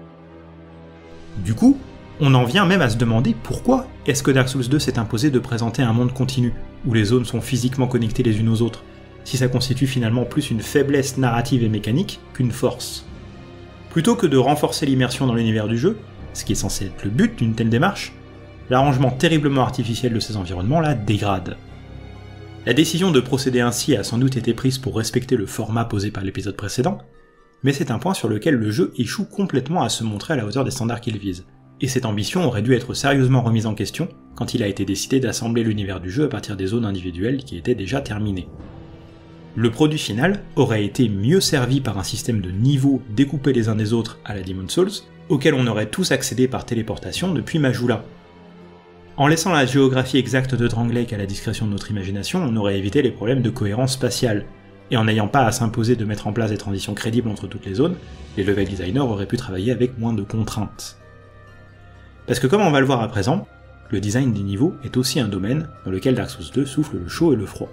Du coup, on en vient même à se demander pourquoi est-ce que Dark Souls deux s'est imposé de présenter un monde continu, où les zones sont physiquement connectées les unes aux autres, si ça constitue finalement plus une faiblesse narrative et mécanique qu'une force. Plutôt que de renforcer l'immersion dans l'univers du jeu, ce qui est censé être le but d'une telle démarche, l'arrangement terriblement artificiel de ces environnements la dégrade. La décision de procéder ainsi a sans doute été prise pour respecter le format posé par l'épisode précédent, mais c'est un point sur lequel le jeu échoue complètement à se montrer à la hauteur des standards qu'il vise, et cette ambition aurait dû être sérieusement remise en question quand il a été décidé d'assembler l'univers du jeu à partir des zones individuelles qui étaient déjà terminées. Le produit final aurait été mieux servi par un système de niveaux découpés les uns des autres à la Demon's Souls, auquel on aurait tous accédé par téléportation depuis Majula. En laissant la géographie exacte de Drangleic à la discrétion de notre imagination, on aurait évité les problèmes de cohérence spatiale, et en n'ayant pas à s'imposer de mettre en place des transitions crédibles entre toutes les zones, les level designers auraient pu travailler avec moins de contraintes. Parce que comme on va le voir à présent, le design des niveaux est aussi un domaine dans lequel Dark Souls deux souffle le chaud et le froid.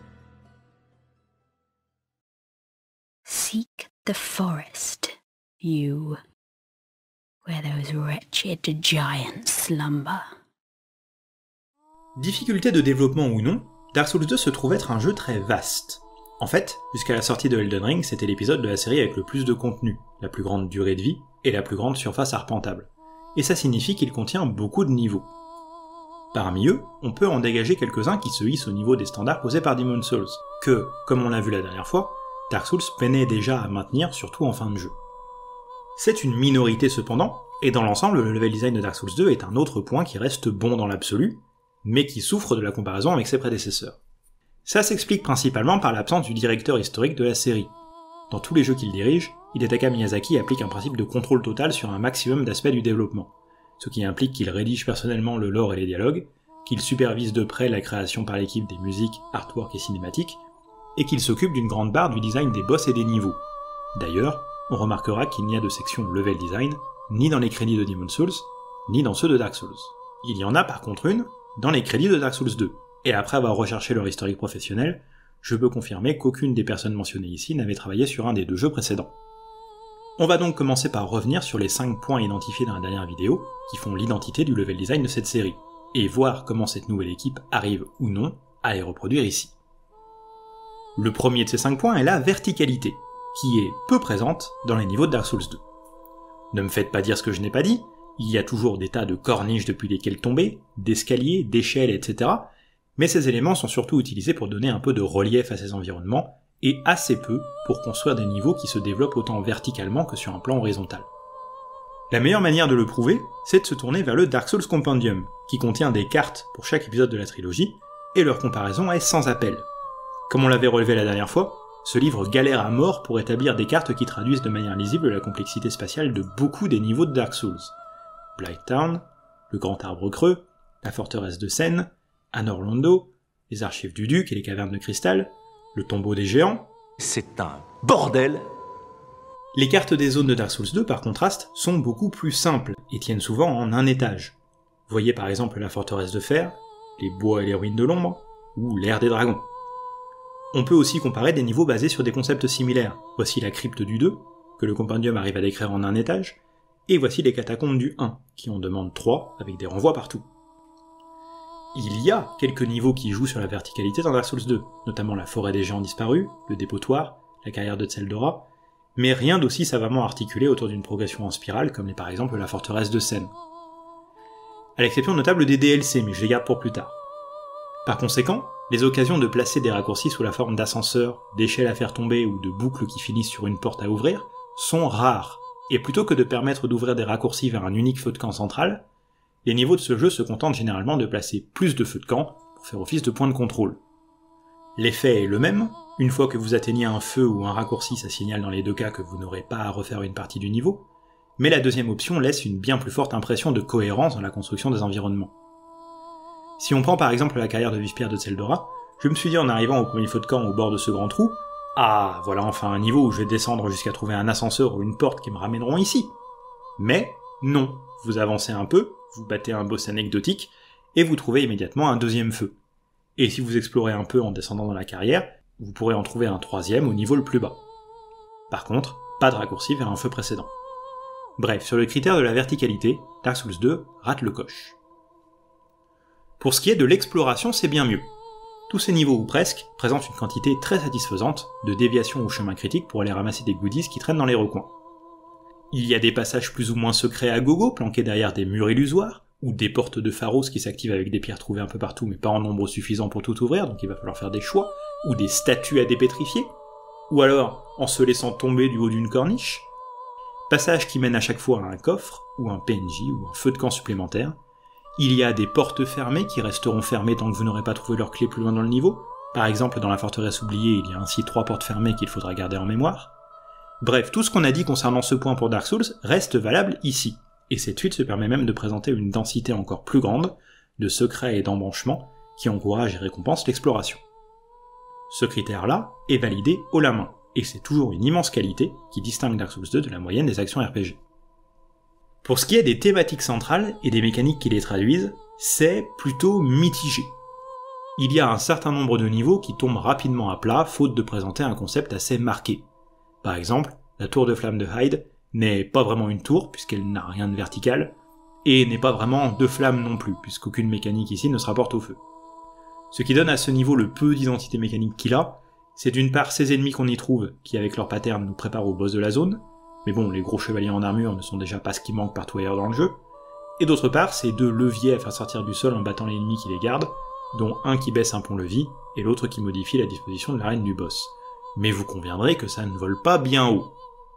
Seek the forest, you, where those wretched giants slumber. Difficulté de développement ou non, Dark Souls deux se trouve être un jeu très vaste. En fait, jusqu'à la sortie de Elden Ring, c'était l'épisode de la série avec le plus de contenu, la plus grande durée de vie et la plus grande surface arpentable. Et ça signifie qu'il contient beaucoup de niveaux. Parmi eux, on peut en dégager quelques-uns qui se hissent au niveau des standards posés par Demon's Souls, que, comme on l'a vu la dernière fois, Dark Souls peinait déjà à maintenir, surtout en fin de jeu. C'est une minorité cependant, et dans l'ensemble, le level design de Dark Souls deux est un autre point qui reste bon dans l'absolu, mais qui souffre de la comparaison avec ses prédécesseurs. Ça s'explique principalement par l'absence du directeur historique de la série. Dans tous les jeux qu'il dirige, Hidetaka Miyazaki applique un principe de contrôle total sur un maximum d'aspects du développement, ce qui implique qu'il rédige personnellement le lore et les dialogues, qu'il supervise de près la création par l'équipe des musiques, artwork et cinématiques, et qu'il s'occupe d'une grande part du design des boss et des niveaux. D'ailleurs, on remarquera qu'il n'y a de section level design ni dans les crédits de Demon's Souls, ni dans ceux de Dark Souls. Il y en a par contre une dans les crédits de Dark Souls deux, et après avoir recherché leur historique professionnel, je peux confirmer qu'aucune des personnes mentionnées ici n'avait travaillé sur un des deux jeux précédents. On va donc commencer par revenir sur les cinq points identifiés dans la dernière vidéo, qui font l'identité du level design de cette série, et voir comment cette nouvelle équipe arrive ou non à les reproduire ici. Le premier de ces cinq points est la verticalité, qui est peu présente dans les niveaux de Dark Souls deux. Ne me faites pas dire ce que je n'ai pas dit, il y a toujours des tas de corniches depuis lesquelles tomber, d'escaliers, d'échelles, et cetera, mais ces éléments sont surtout utilisés pour donner un peu de relief à ces environnements, et assez peu pour construire des niveaux qui se développent autant verticalement que sur un plan horizontal. La meilleure manière de le prouver, c'est de se tourner vers le Dark Souls Compendium, qui contient des cartes pour chaque épisode de la trilogie, et leur comparaison est sans appel. Comme on l'avait relevé la dernière fois, ce livre galère à mort pour établir des cartes qui traduisent de manière lisible la complexité spatiale de beaucoup des niveaux de Dark Souls. Blighttown, le Grand Arbre Creux, la Forteresse de Sen, Anor Londo, les Archives du Duc et les Cavernes de Cristal, le Tombeau des Géants. C'est un bordel! Les cartes des zones de Dark Souls deux, par contraste, sont beaucoup plus simples et tiennent souvent en un étage. Voyez par exemple la Forteresse de Fer, les bois et les ruines de l'ombre, ou l'ère des dragons. On peut aussi comparer des niveaux basés sur des concepts similaires. Voici la crypte du deux, que le compendium arrive à décrire en un étage, et voici les catacombes du un, qui en demandent trois, avec des renvois partout. Il y a quelques niveaux qui jouent sur la verticalité dans Dark Souls deux, notamment la forêt des géants disparus, le dépotoir, la carrière de Tseldora, mais rien d'aussi savamment articulé autour d'une progression en spirale comme l'est par exemple la forteresse de Sen. À l'exception notable des D L C, mais je les garde pour plus tard. Par conséquent, les occasions de placer des raccourcis sous la forme d'ascenseurs, d'échelles à faire tomber ou de boucles qui finissent sur une porte à ouvrir sont rares, et plutôt que de permettre d'ouvrir des raccourcis vers un unique feu de camp central, les niveaux de ce jeu se contentent généralement de placer plus de feux de camp pour faire office de point de contrôle. L'effet est le même, une fois que vous atteignez un feu ou un raccourci, ça signale dans les deux cas que vous n'aurez pas à refaire une partie du niveau, mais la deuxième option laisse une bien plus forte impression de cohérence dans la construction des environnements. Si on prend par exemple la carrière de Vive-Pierre de Tseldora, je me suis dit en arrivant au premier feu de camp au bord de ce grand trou, ah, voilà enfin un niveau où je vais descendre jusqu'à trouver un ascenseur ou une porte qui me ramèneront ici. Mais non, vous avancez un peu, vous battez un boss anecdotique, et vous trouvez immédiatement un deuxième feu. Et si vous explorez un peu en descendant dans la carrière, vous pourrez en trouver un troisième au niveau le plus bas. Par contre, pas de raccourci vers un feu précédent. Bref, sur le critère de la verticalité, Dark Souls deux rate le coche. Pour ce qui est de l'exploration, c'est bien mieux. Tous ces niveaux, ou presque, présentent une quantité très satisfaisante de déviations ou chemins critiques pour aller ramasser des goodies qui traînent dans les recoins. Il y a des passages plus ou moins secrets à gogo, planqués derrière des murs illusoires, ou des portes de Pharos qui s'activent avec des pierres trouvées un peu partout mais pas en nombre suffisant pour tout ouvrir, donc il va falloir faire des choix, ou des statues à dépétrifier, ou alors en se laissant tomber du haut d'une corniche. Passages qui mènent à chaque fois à un coffre, ou un P N J, ou un feu de camp supplémentaire. Il y a des portes fermées qui resteront fermées tant que vous n'aurez pas trouvé leur clé plus loin dans le niveau. Par exemple, dans la forteresse oubliée, il y a ainsi trois portes fermées qu'il faudra garder en mémoire. Bref, tout ce qu'on a dit concernant ce point pour Dark Souls reste valable ici, et cette suite se permet même de présenter une densité encore plus grande de secrets et d'embranchements qui encouragent et récompensent l'exploration. Ce critère-là est validé haut la main, et c'est toujours une immense qualité qui distingue Dark Souls deux de la moyenne des actions R P G. Pour ce qui est des thématiques centrales et des mécaniques qui les traduisent, c'est plutôt mitigé. Il y a un certain nombre de niveaux qui tombent rapidement à plat faute de présenter un concept assez marqué. Par exemple, la tour de flamme de Hyde n'est pas vraiment une tour puisqu'elle n'a rien de vertical, et n'est pas vraiment de flamme non plus puisqu'aucune mécanique ici ne se rapporte au feu. Ce qui donne à ce niveau le peu d'identité mécanique qu'il a, c'est d'une part ces ennemis qu'on y trouve, qui avec leur pattern nous préparent au boss de la zone, mais bon, les gros chevaliers en armure ne sont déjà pas ce qui manque partout ailleurs dans le jeu, et d'autre part ces deux leviers à faire sortir du sol en battant l'ennemi qui les garde, dont un qui baisse un pont-levis, et l'autre qui modifie la disposition de l'arène du boss. Mais vous conviendrez que ça ne vole pas bien haut.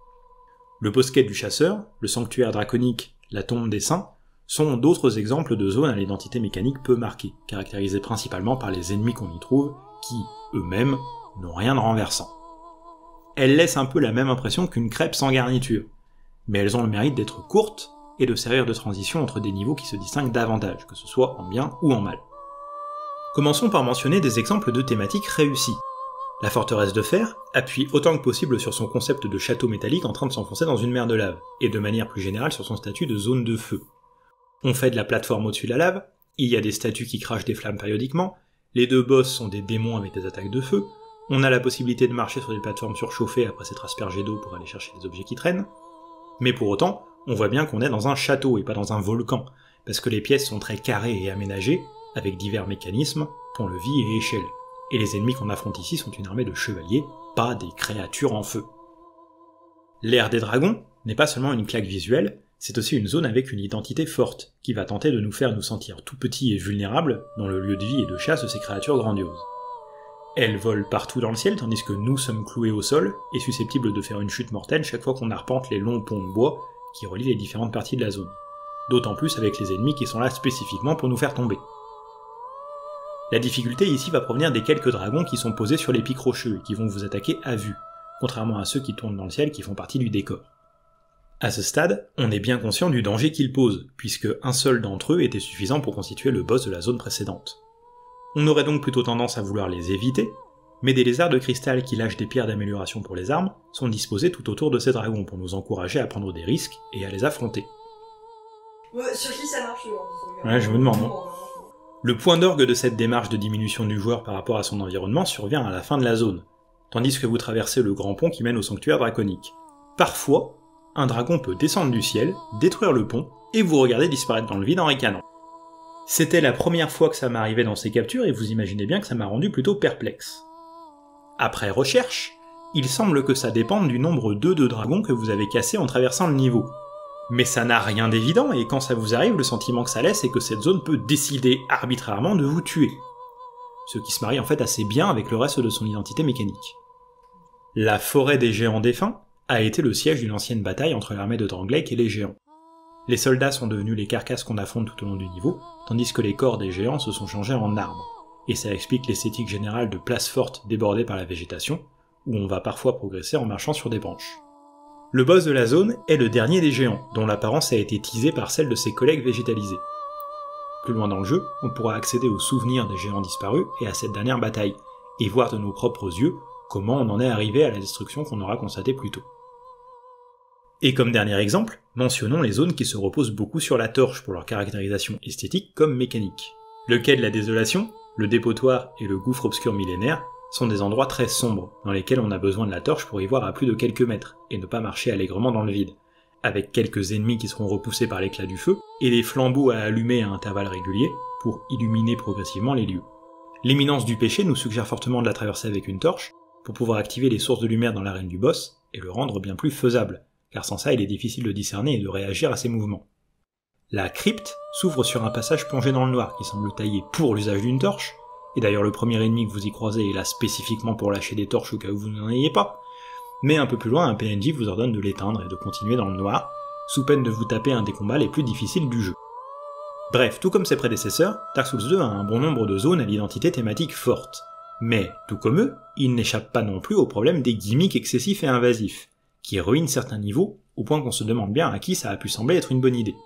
Le bosquet du chasseur, le sanctuaire draconique, la tombe des saints, sont d'autres exemples de zones à l'identité mécanique peu marquée, caractérisées principalement par les ennemis qu'on y trouve, qui, eux-mêmes, n'ont rien de renversant. Elles laissent un peu la même impression qu'une crêpe sans garniture, mais elles ont le mérite d'être courtes et de servir de transition entre des niveaux qui se distinguent davantage, que ce soit en bien ou en mal. Commençons par mentionner des exemples de thématiques réussies. La forteresse de fer appuie autant que possible sur son concept de château métallique en train de s'enfoncer dans une mer de lave, et de manière plus générale sur son statut de zone de feu. On fait de la plateforme au-dessus de la lave, il y a des statues qui crachent des flammes périodiquement, les deux boss sont des démons avec des attaques de feu, On a la possibilité de marcher sur des plateformes surchauffées après s'être aspergé d'eau pour aller chercher les objets qui traînent, mais pour autant, on voit bien qu'on est dans un château et pas dans un volcan, parce que les pièces sont très carrées et aménagées, avec divers mécanismes, pont-levis et échelles, et les ennemis qu'on affronte ici sont une armée de chevaliers, pas des créatures en feu. L'ère des dragons n'est pas seulement une claque visuelle, c'est aussi une zone avec une identité forte, qui va tenter de nous faire nous sentir tout petits et vulnérables dans le lieu de vie et de chasse de ces créatures grandioses. Elles volent partout dans le ciel, tandis que nous sommes cloués au sol, et susceptibles de faire une chute mortelle chaque fois qu'on arpente les longs ponts de bois qui relient les différentes parties de la zone. D'autant plus avec les ennemis qui sont là spécifiquement pour nous faire tomber. La difficulté ici va provenir des quelques dragons qui sont posés sur les pics rocheux et qui vont vous attaquer à vue, contrairement à ceux qui tournent dans le ciel qui font partie du décor. À ce stade, on est bien conscient du danger qu'ils posent, puisque un seul d'entre eux était suffisant pour constituer le boss de la zone précédente. On aurait donc plutôt tendance à vouloir les éviter, mais des lézards de cristal qui lâchent des pierres d'amélioration pour les armes sont disposés tout autour de ces dragons pour nous encourager à prendre des risques et à les affronter. Ouais, sur qui ça marche hein, Ouais, je me demande. Hein. Le point d'orgue de cette démarche de diminution du joueur par rapport à son environnement survient à la fin de la zone, tandis que vous traversez le grand pont qui mène au sanctuaire draconique. Parfois, un dragon peut descendre du ciel, détruire le pont, et vous regarder disparaître dans le vide en ricanant. C'était la première fois que ça m'arrivait dans ces captures, et vous imaginez bien que ça m'a rendu plutôt perplexe. Après recherche, il semble que ça dépende du nombre deux de dragons que vous avez cassés en traversant le niveau. Mais ça n'a rien d'évident, et quand ça vous arrive, le sentiment que ça laisse est que cette zone peut décider arbitrairement de vous tuer. Ce qui se marie en fait assez bien avec le reste de son identité mécanique. La forêt des géants défunts a été le siège d'une ancienne bataille entre l'armée de Drangleic et les géants. Les soldats sont devenus les carcasses qu'on affronte tout au long du niveau, tandis que les corps des géants se sont changés en arbres, et ça explique l'esthétique générale de places fortes débordées par la végétation, où on va parfois progresser en marchant sur des branches. Le boss de la zone est le dernier des géants, dont l'apparence a été teasée par celle de ses collègues végétalisés. Plus loin dans le jeu, on pourra accéder aux souvenirs des géants disparus et à cette dernière bataille, et voir de nos propres yeux comment on en est arrivé à la destruction qu'on aura constatée plus tôt. Et comme dernier exemple, mentionnons les zones qui se reposent beaucoup sur la torche pour leur caractérisation esthétique comme mécanique. Le quai de la désolation, le dépotoir et le gouffre obscur millénaire sont des endroits très sombres, dans lesquels on a besoin de la torche pour y voir à plus de quelques mètres, et ne pas marcher allègrement dans le vide, avec quelques ennemis qui seront repoussés par l'éclat du feu, et des flambeaux à allumer à intervalles réguliers, pour illuminer progressivement les lieux. L'imminence du péché nous suggère fortement de la traverser avec une torche, pour pouvoir activer les sources de lumière dans l'arène du boss, et le rendre bien plus faisable, car sans ça il est difficile de discerner et de réagir à ses mouvements. La crypte s'ouvre sur un passage plongé dans le noir, qui semble taillé pour l'usage d'une torche, et d'ailleurs le premier ennemi que vous y croisez est là spécifiquement pour lâcher des torches au cas où vous n'en ayez pas, mais un peu plus loin un P N J vous ordonne de l'éteindre et de continuer dans le noir, sous peine de vous taper un des combats les plus difficiles du jeu. Bref, tout comme ses prédécesseurs, Dark Souls deux a un bon nombre de zones à l'identité thématique forte, mais, tout comme eux, il n'échappe pas non plus au problème des gimmicks excessifs et invasifs, qui ruinent certains niveaux, au point qu'on se demande bien à qui ça a pu sembler être une bonne idée.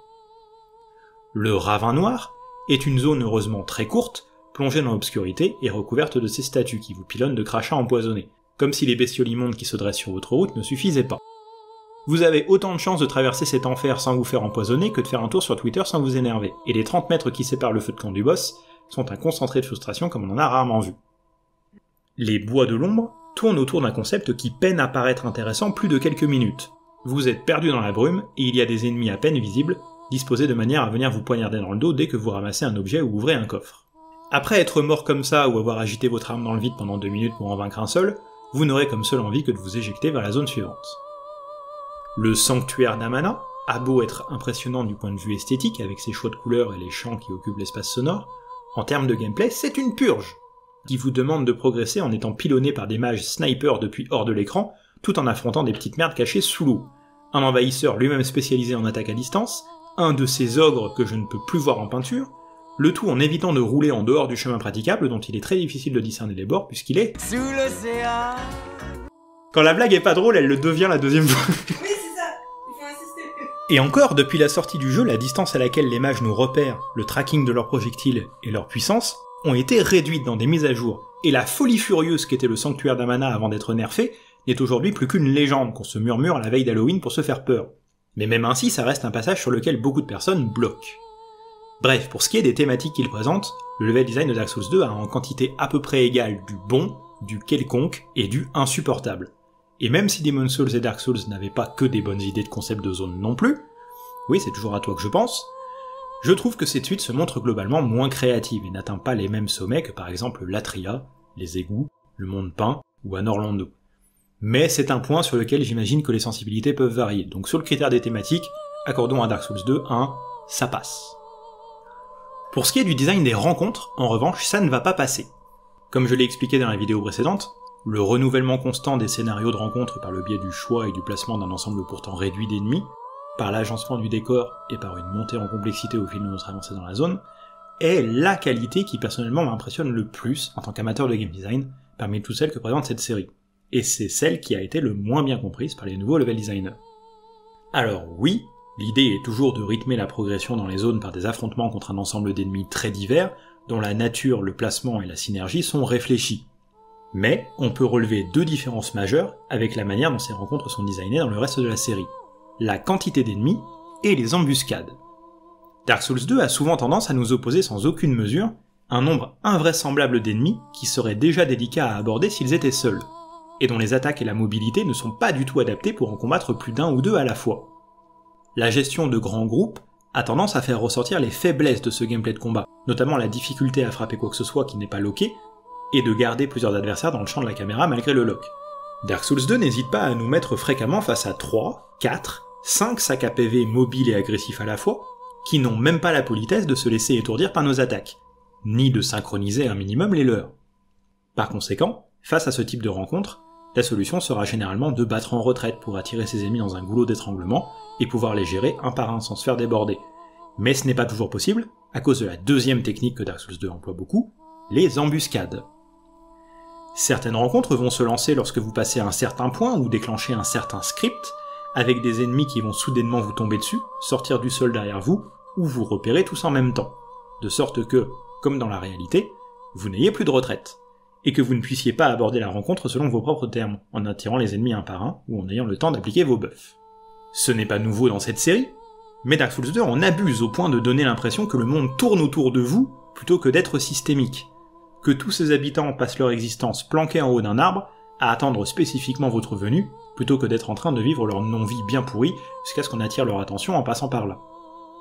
Le Ravin Noir est une zone heureusement très courte, plongée dans l'obscurité et recouverte de ces statues qui vous pilonnent de crachats empoisonnés, comme si les bestioles immondes qui se dressent sur votre route ne suffisaient pas. Vous avez autant de chances de traverser cet enfer sans vous faire empoisonner que de faire un tour sur Twitter sans vous énerver, et les trente mètres qui séparent le feu de camp du boss sont un concentré de frustration comme on en a rarement vu. Les bois de l'ombre tournent autour d'un concept qui peine à paraître intéressant plus de quelques minutes. Vous êtes perdu dans la brume, et il y a des ennemis à peine visibles, disposés de manière à venir vous poignarder dans le dos dès que vous ramassez un objet ou ouvrez un coffre. Après être mort comme ça ou avoir agité votre arme dans le vide pendant deux minutes pour en vaincre un seul, vous n'aurez comme seule envie que de vous éjecter vers la zone suivante. Le sanctuaire d'Amana a beau être impressionnant du point de vue esthétique avec ses choix de couleurs et les champs qui occupent l'espace sonore, en termes de gameplay c'est une purge, qui vous demande de progresser en étant pilonné par des mages snipers depuis hors de l'écran, tout en affrontant des petites merdes cachées sous l'eau. Un envahisseur lui-même spécialisé en attaque à distance, un de ces ogres que je ne peux plus voir en peinture, le tout en évitant de rouler en dehors du chemin praticable dont il est très difficile de discerner les bords puisqu'il est sous l'océan. Quand la blague est pas drôle, elle le devient la deuxième fois. Oui, c'est ça, il faut insister. Et encore, depuis la sortie du jeu, la distance à laquelle les mages nous repèrent, le tracking de leurs projectiles et leur puissance ont été réduites dans des mises à jour, et la folie furieuse qu'était le sanctuaire d'Amana avant d'être nerfé n'est aujourd'hui plus qu'une légende qu'on se murmure à la veille d'Halloween pour se faire peur. Mais même ainsi, ça reste un passage sur lequel beaucoup de personnes bloquent. Bref, pour ce qui est des thématiques qu'il présente, le level design de Dark Souls deux a en quantité à peu près égale du bon du quelconque et du insupportable. Et même si Demon's Souls et Dark Souls n'avaient pas que des bonnes idées de concept de zone non plus, oui c'est toujours à toi que je pense, je trouve que cette suite se montre globalement moins créative et n'atteint pas les mêmes sommets que par exemple l'Atria, les égouts, le monde peint ou Anor Londo. Mais c'est un point sur lequel j'imagine que les sensibilités peuvent varier, donc sur le critère des thématiques, accordons à Dark Souls deux un, ça passe. Pour ce qui est du design des rencontres, en revanche, ça ne va pas passer. Comme je l'ai expliqué dans la vidéo précédente, le renouvellement constant des scénarios de rencontres par le biais du choix et du placement d'un ensemble pourtant réduit d'ennemis, par l'agencement du décor et par une montée en complexité au fil de notre avancée dans la zone, est la qualité qui personnellement m'impressionne le plus en tant qu'amateur de game design parmi toutes celles que présente cette série. Et c'est celle qui a été le moins bien comprise par les nouveaux level designers. Alors oui, l'idée est toujours de rythmer la progression dans les zones par des affrontements contre un ensemble d'ennemis très divers, dont la nature, le placement et la synergie sont réfléchis. Mais on peut relever deux différences majeures avec la manière dont ces rencontres sont designées dans le reste de la série. La quantité d'ennemis et les embuscades. Dark Souls deux a souvent tendance à nous opposer sans aucune mesure un nombre invraisemblable d'ennemis qui seraient déjà délicats à aborder s'ils étaient seuls, et dont les attaques et la mobilité ne sont pas du tout adaptées pour en combattre plus d'un ou deux à la fois. La gestion de grands groupes a tendance à faire ressortir les faiblesses de ce gameplay de combat, notamment la difficulté à frapper quoi que ce soit qui n'est pas locké, et de garder plusieurs adversaires dans le champ de la caméra malgré le lock. Dark Souls deux n'hésite pas à nous mettre fréquemment face à trois, quatre, cinq sacs à P V mobiles et agressifs à la fois, qui n'ont même pas la politesse de se laisser étourdir par nos attaques, ni de synchroniser un minimum les leurs. Par conséquent, face à ce type de rencontre, la solution sera généralement de battre en retraite pour attirer ses ennemis dans un goulot d'étranglement et pouvoir les gérer un par un sans se faire déborder. Mais ce n'est pas toujours possible, à cause de la deuxième technique que Dark Souls deux emploie beaucoup, les embuscades. Certaines rencontres vont se lancer lorsque vous passez un certain point ou déclenchez un certain script, avec des ennemis qui vont soudainement vous tomber dessus, sortir du sol derrière vous, ou vous repérer tous en même temps, de sorte que, comme dans la réalité, vous n'ayez plus de retraite, et que vous ne puissiez pas aborder la rencontre selon vos propres termes, en attirant les ennemis un par un, ou en ayant le temps d'appliquer vos buffs. Ce n'est pas nouveau dans cette série, mais Dark Souls deux en abuse au point de donner l'impression que le monde tourne autour de vous, plutôt que d'être systémique, que tous ses habitants passent leur existence planqués en haut d'un arbre, à attendre spécifiquement votre venue, plutôt que d'être en train de vivre leur non-vie bien pourrie, jusqu'à ce qu'on attire leur attention en passant par là.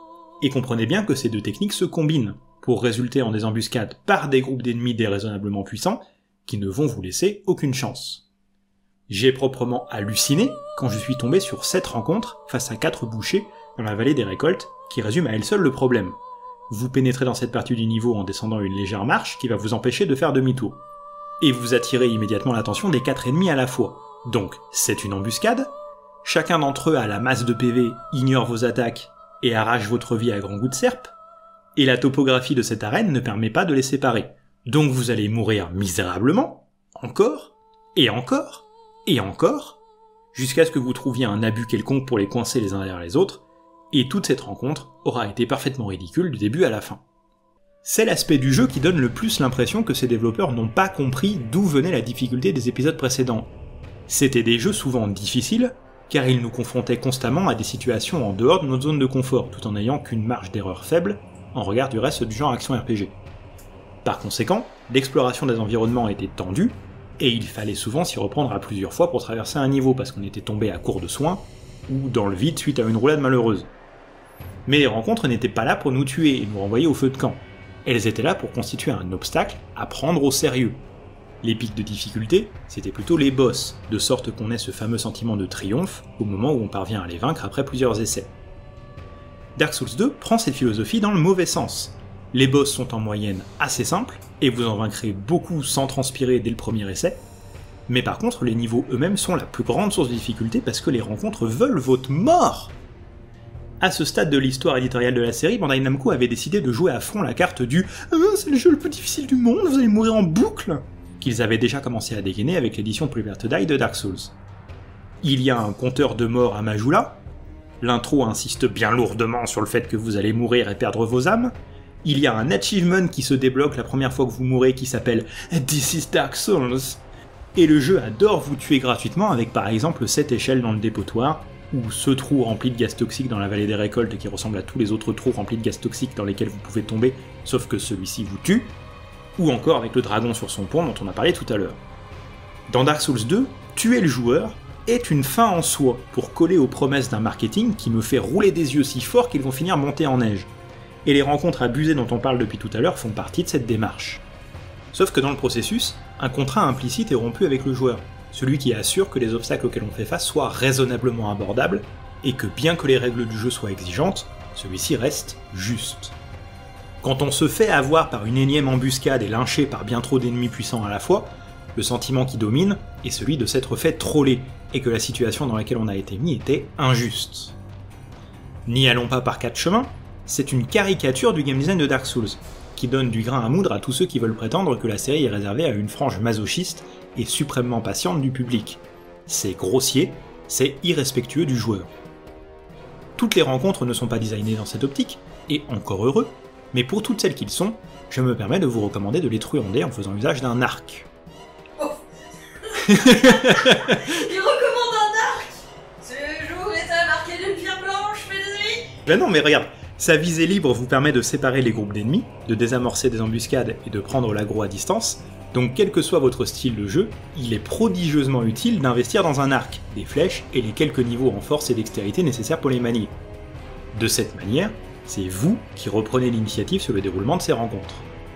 Et comprenez bien que ces deux techniques se combinent, pour résulter en des embuscades par des groupes d'ennemis déraisonnablement puissants, qui ne vont vous laisser aucune chance. J'ai proprement halluciné quand je suis tombé sur sept rencontres face à quatre bouchers dans la vallée des récoltes, qui résument à elle seule le problème. Vous pénétrez dans cette partie du niveau en descendant une légère marche qui va vous empêcher de faire demi-tour. Et vous attirez immédiatement l'attention des quatre ennemis à la fois. Donc, c'est une embuscade, chacun d'entre eux à la masse de P V ignore vos attaques et arrache votre vie à grands coups de serpe, et la topographie de cette arène ne permet pas de les séparer. Donc vous allez mourir misérablement, encore, et encore, et encore, jusqu'à ce que vous trouviez un abus quelconque pour les coincer les uns derrière les autres, et toute cette rencontre aura été parfaitement ridicule du début à la fin. C'est l'aspect du jeu qui donne le plus l'impression que ces développeurs n'ont pas compris d'où venait la difficulté des épisodes précédents. C'étaient des jeux souvent difficiles, car ils nous confrontaient constamment à des situations en dehors de notre zone de confort, tout en n'ayant qu'une marge d'erreur faible en regard du reste du genre action R P G. Par conséquent, l'exploration des environnements était tendue, et il fallait souvent s'y reprendre à plusieurs fois pour traverser un niveau parce qu'on était tombé à court de soins, ou dans le vide suite à une roulade malheureuse. Mais les rencontres n'étaient pas là pour nous tuer et nous renvoyer au feu de camp. Elles étaient là pour constituer un obstacle à prendre au sérieux. Les pics de difficulté, c'était plutôt les boss, de sorte qu'on ait ce fameux sentiment de triomphe au moment où on parvient à les vaincre après plusieurs essais. Dark Souls deux prend cette philosophie dans le mauvais sens. Les boss sont en moyenne assez simples, et vous en vaincrez beaucoup sans transpirer dès le premier essai, mais par contre les niveaux eux-mêmes sont la plus grande source de difficulté parce que les rencontres veulent votre mort. À ce stade de l'histoire éditoriale de la série, Bandai Namco avait décidé de jouer à fond la carte du « Ah, c'est le jeu le plus difficile du monde, vous allez mourir en boucle !» qu'ils avaient déjà commencé à dégainer avec l'édition Prepare to Die de Dark Souls. Il y a un compteur de mort à Majula, l'intro insiste bien lourdement sur le fait que vous allez mourir et perdre vos âmes, il y a un achievement qui se débloque la première fois que vous mourrez qui s'appelle « This is Dark Souls », et le jeu adore vous tuer gratuitement avec par exemple cette échelle dans le dépotoir, ou ce trou rempli de gaz toxique dans la vallée des récoltes qui ressemble à tous les autres trous remplis de gaz toxique dans lesquels vous pouvez tomber, sauf que celui-ci vous tue, ou encore avec le dragon sur son pont dont on a parlé tout à l'heure. Dans Dark Souls deux, tuer le joueur est une fin en soi pour coller aux promesses d'un marketing qui me fait rouler des yeux si fort qu'ils vont finir montés en neige. Et les rencontres abusées dont on parle depuis tout à l'heure font partie de cette démarche. Sauf que dans le processus, un contrat implicite est rompu avec le joueur, celui qui assure que les obstacles auxquels on fait face soient raisonnablement abordables, et que bien que les règles du jeu soient exigeantes, celui-ci reste juste. Quand on se fait avoir par une énième embuscade et lynché par bien trop d'ennemis puissants à la fois, le sentiment qui domine est celui de s'être fait troller, et que la situation dans laquelle on a été mis était injuste. N'y allons pas par quatre chemins, c'est une caricature du game design de Dark Souls, qui donne du grain à moudre à tous ceux qui veulent prétendre que la série est réservée à une frange masochiste et suprêmement patiente du public. C'est grossier, c'est irrespectueux du joueur. Toutes les rencontres ne sont pas designées dans cette optique, et encore heureux, mais pour toutes celles qu'ils sont, je me permets de vous recommander de les truander en faisant usage d'un arc. Oh. Il recommande un arc. Ce jour est marqué d'une pierre blanche, mes amis. Ben non, mais regarde, sa visée libre vous permet de séparer les groupes d'ennemis, de désamorcer des embuscades et de prendre l'aggro à distance, donc quel que soit votre style de jeu, il est prodigieusement utile d'investir dans un arc, des flèches et les quelques niveaux en force et dextérité nécessaires pour les manier. De cette manière, c'est vous qui reprenez l'initiative sur le déroulement de ces rencontres.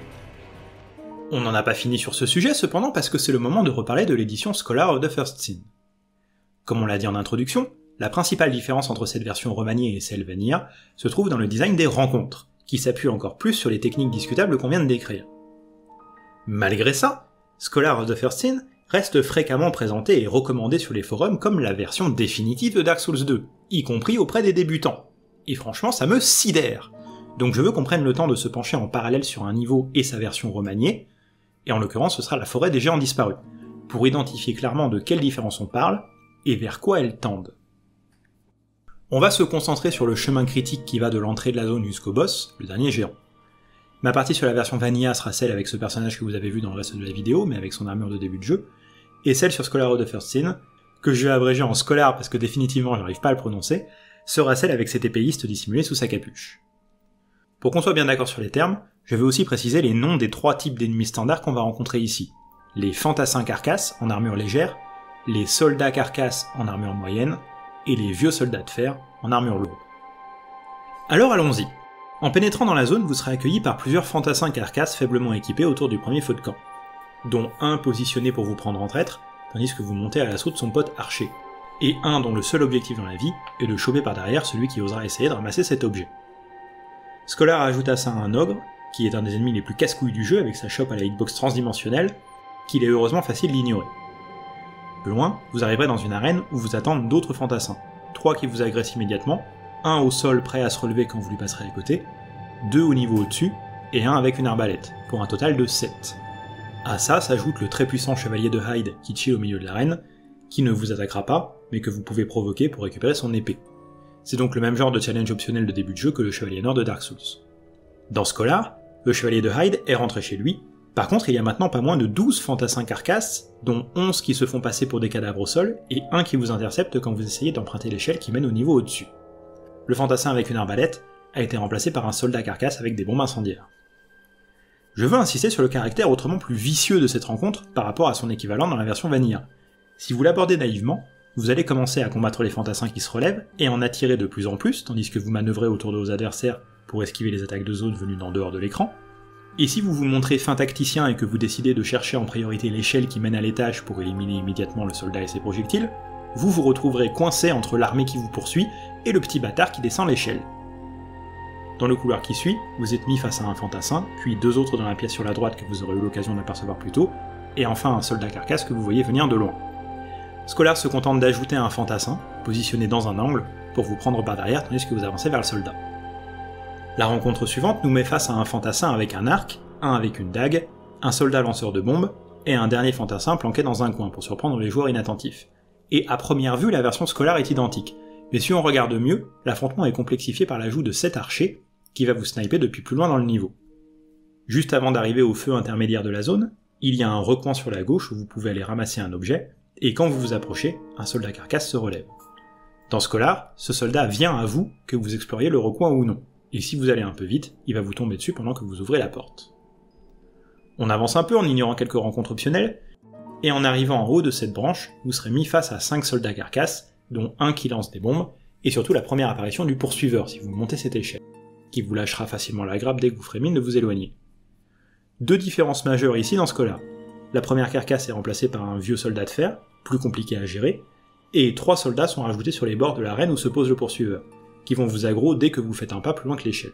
On n'en a pas fini sur ce sujet cependant parce que c'est le moment de reparler de l'édition Scholar of the First Sin. Comme on l'a dit en introduction, la principale différence entre cette version remaniée et celle Vanilla se trouve dans le design des rencontres, qui s'appuie encore plus sur les techniques discutables qu'on vient de décrire. Malgré ça, Scholar of the First Sin reste fréquemment présenté et recommandé sur les forums comme la version définitive de Dark Souls deux, y compris auprès des débutants. Et franchement, ça me sidère. Donc je veux qu'on prenne le temps de se pencher en parallèle sur un niveau et sa version remaniée, et en l'occurrence ce sera la forêt des géants disparus, pour identifier clairement de quelle différence on parle, et vers quoi elles tendent. On va se concentrer sur le chemin critique qui va de l'entrée de la zone jusqu'au boss, le dernier géant. Ma partie sur la version Vanilla sera celle avec ce personnage que vous avez vu dans le reste de la vidéo, mais avec son armure de début de jeu, et celle sur Scholar of the First Sin, que je vais abréger en Scholar parce que définitivement j'arrive pas à le prononcer, sera celle avec cet épéiste dissimulé sous sa capuche. Pour qu'on soit bien d'accord sur les termes, je vais aussi préciser les noms des trois types d'ennemis standards qu'on va rencontrer ici. Les fantassins carcasses en armure légère, les soldats carcasses en armure moyenne, et les vieux soldats de fer en armure lourde. Alors allons-y. En pénétrant dans la zone, vous serez accueilli par plusieurs fantassins carcasses faiblement équipés autour du premier feu de camp, dont un positionné pour vous prendre en traître, tandis que vous montez à l'assaut de son pote archer, et un dont le seul objectif dans la vie est de choper par derrière celui qui osera essayer de ramasser cet objet. Scholar ajoute à ça un ogre, qui est un des ennemis les plus casse-couilles du jeu avec sa chope à la hitbox transdimensionnelle, qu'il est heureusement facile d'ignorer. Plus loin, vous arriverez dans une arène où vous attendent d'autres fantassins, trois qui vous agressent immédiatement, un au sol prêt à se relever quand vous lui passerez à côté, deux au niveau au-dessus, et un avec une arbalète, pour un total de sept. À ça s'ajoute le très puissant chevalier de Hyde qui chill au milieu de l'arène, qui ne vous attaquera pas, mais que vous pouvez provoquer pour récupérer son épée. C'est donc le même genre de challenge optionnel de début de jeu que le chevalier nord de Dark Souls. Dans Scholar, le chevalier de Hyde est rentré chez lui, par contre il y a maintenant pas moins de douze fantassins carcasses, dont onze qui se font passer pour des cadavres au sol, et un qui vous intercepte quand vous essayez d'emprunter l'échelle qui mène au niveau au-dessus. Le fantassin avec une arbalète a été remplacé par un soldat carcasse avec des bombes incendiaires. Je veux insister sur le caractère autrement plus vicieux de cette rencontre par rapport à son équivalent dans la version Vanilla. Si vous l'abordez naïvement, vous allez commencer à combattre les fantassins qui se relèvent et en attirer de plus en plus, tandis que vous manœuvrez autour de vos adversaires pour esquiver les attaques de zone venues d'en dehors de l'écran. Et si vous vous montrez fin tacticien et que vous décidez de chercher en priorité l'échelle qui mène à l'étage pour éliminer immédiatement le soldat et ses projectiles, vous vous retrouverez coincé entre l'armée qui vous poursuit et le petit bâtard qui descend l'échelle. Dans le couloir qui suit, vous êtes mis face à un fantassin, puis deux autres dans la pièce sur la droite que vous aurez eu l'occasion d'apercevoir plus tôt, et enfin un soldat carcasse que vous voyez venir de loin. Scholar se contente d'ajouter un fantassin, positionné dans un angle, pour vous prendre par derrière tandis que vous avancez vers le soldat. La rencontre suivante nous met face à un fantassin avec un arc, un avec une dague, un soldat lanceur de bombes, et un dernier fantassin planqué dans un coin pour surprendre les joueurs inattentifs. Et à première vue, la version Scholar est identique, mais si on regarde mieux, l'affrontement est complexifié par l'ajout de sept archers, qui va vous sniper depuis plus loin dans le niveau. Juste avant d'arriver au feu intermédiaire de la zone, il y a un recoin sur la gauche où vous pouvez aller ramasser un objet, et quand vous vous approchez, un soldat carcasse se relève. Dans Scholar, ce soldat vient à vous que vous exploriez le recoin ou non, et si vous allez un peu vite, il va vous tomber dessus pendant que vous ouvrez la porte. On avance un peu en ignorant quelques rencontres optionnelles, et en arrivant en haut de cette branche, vous serez mis face à cinq soldats carcasses, dont un qui lance des bombes, et surtout la première apparition du poursuiveur si vous montez cette échelle, qui vous lâchera facilement la grappe dès que vous ferez mine de vous éloigner. Deux différences majeures ici dans ce cas-là. La première carcasse est remplacée par un vieux soldat de fer, plus compliqué à gérer, et trois soldats sont rajoutés sur les bords de l'arène où se pose le poursuiveur, qui vont vous aggro dès que vous faites un pas plus loin que l'échelle.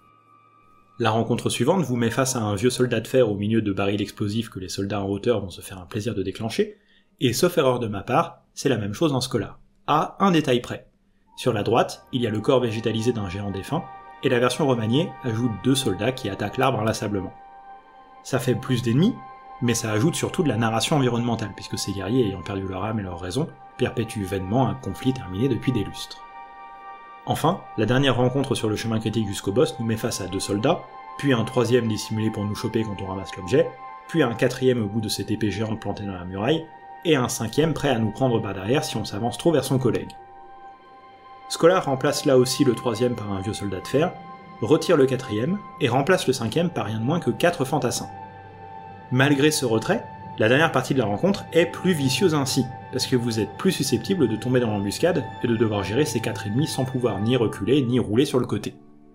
La rencontre suivante vous met face à un vieux soldat de fer au milieu de barils explosifs que les soldats en hauteur vont se faire un plaisir de déclencher, et sauf erreur de ma part, c'est la même chose dans ce cas-là, à un détail près. Sur la droite, il y a le corps végétalisé d'un géant défunt, et la version remaniée ajoute deux soldats qui attaquent l'arbre inlassablement. Ça fait plus d'ennemis, mais ça ajoute surtout de la narration environnementale, puisque ces guerriers ayant perdu leur âme et leur raison, perpétuent vainement un conflit terminé depuis des lustres. Enfin, la dernière rencontre sur le chemin critique jusqu'au boss nous met face à deux soldats, puis un troisième dissimulé pour nous choper quand on ramasse l'objet, puis un quatrième au bout de cette épée géante plantée dans la muraille, et un cinquième prêt à nous prendre par derrière si on s'avance trop vers son collègue. Scholar remplace là aussi le troisième par un vieux soldat de fer, retire le quatrième, et remplace le cinquième par rien de moins que quatre fantassins. Malgré ce retrait, la dernière partie de la rencontre est plus vicieuse ainsi, parce que vous êtes plus susceptible de tomber dans l'embuscade et de devoir gérer ces quatre ennemis sans pouvoir ni reculer ni rouler sur le côté.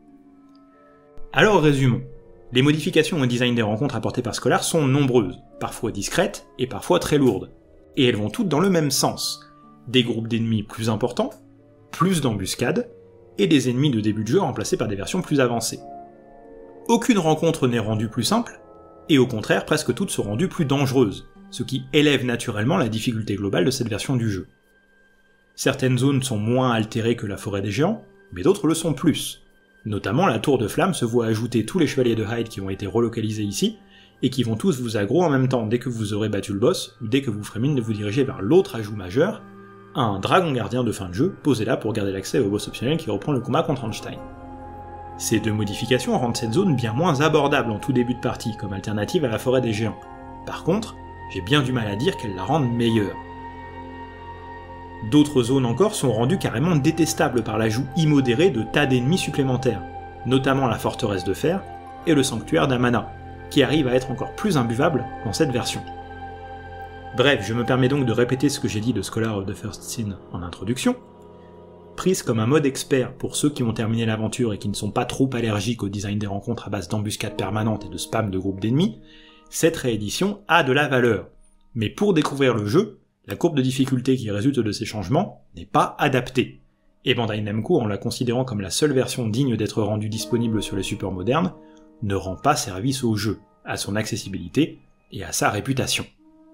Alors résumons. Les modifications au design des rencontres apportées par Scholar sont nombreuses, parfois discrètes et parfois très lourdes, et elles vont toutes dans le même sens. Des groupes d'ennemis plus importants, plus d'embuscades, et des ennemis de début de jeu remplacés par des versions plus avancées. Aucune rencontre n'est rendue plus simple, et au contraire presque toutes sont rendues plus dangereuses, ce qui élève naturellement la difficulté globale de cette version du jeu. Certaines zones sont moins altérées que la forêt des géants, mais d'autres le sont plus. Notamment la tour de flamme se voit ajouter tous les chevaliers de Hyde qui ont été relocalisés ici, et qui vont tous vous aggro en même temps dès que vous aurez battu le boss, ou dès que vous ferez mine de vous diriger vers l'autre ajout majeur, un dragon gardien de fin de jeu posé là pour garder l'accès au boss optionnel qui reprend le combat contre Einstein. Ces deux modifications rendent cette zone bien moins abordable en tout début de partie, comme alternative à la forêt des géants. Par contre, j'ai bien du mal à dire qu'elles la rendent meilleure. D'autres zones encore sont rendues carrément détestables par l'ajout immodéré de tas d'ennemis supplémentaires, notamment la forteresse de fer et le sanctuaire d'Amana, qui arrivent à être encore plus imbuvables dans cette version. Bref, je me permets donc de répéter ce que j'ai dit de Scholar of the First Sin en introduction. Prise comme un mode expert pour ceux qui ont terminé l'aventure et qui ne sont pas trop allergiques au design des rencontres à base d'embuscades permanentes et de spam de groupes d'ennemis, cette réédition a de la valeur. Mais pour découvrir le jeu, la courbe de difficulté qui résulte de ces changements n'est pas adaptée. Et Bandai Namco, en la considérant comme la seule version digne d'être rendue disponible sur les supports modernes, ne rend pas service au jeu, à son accessibilité et à sa réputation.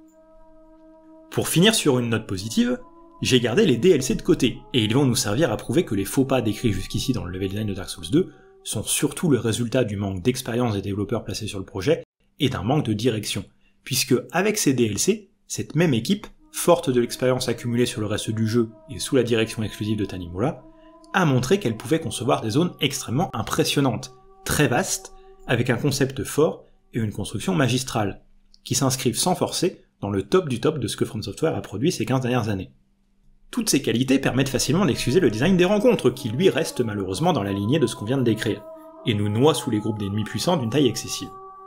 Pour finir sur une note positive, j'ai gardé les D L C de côté, et ils vont nous servir à prouver que les faux pas décrits jusqu'ici dans le level design de Dark Souls deux sont surtout le résultat du manque d'expérience des développeurs placés sur le projet et d'un manque de direction, puisque avec ces D L C, cette même équipe, forte de l'expérience accumulée sur le reste du jeu et sous la direction exclusive de Tanimura, a montré qu'elle pouvait concevoir des zones extrêmement impressionnantes, très vastes, avec un concept fort et une construction magistrale, qui s'inscrivent sans forcer dans le top du top de ce que From Software a produit ces quinze dernières années. Toutes ces qualités permettent facilement d'excuser le design des rencontres, qui lui reste malheureusement dans la lignée de ce qu'on vient de décrire, et nous noie sous les groupes d'ennemis puissants d'une taille excessive.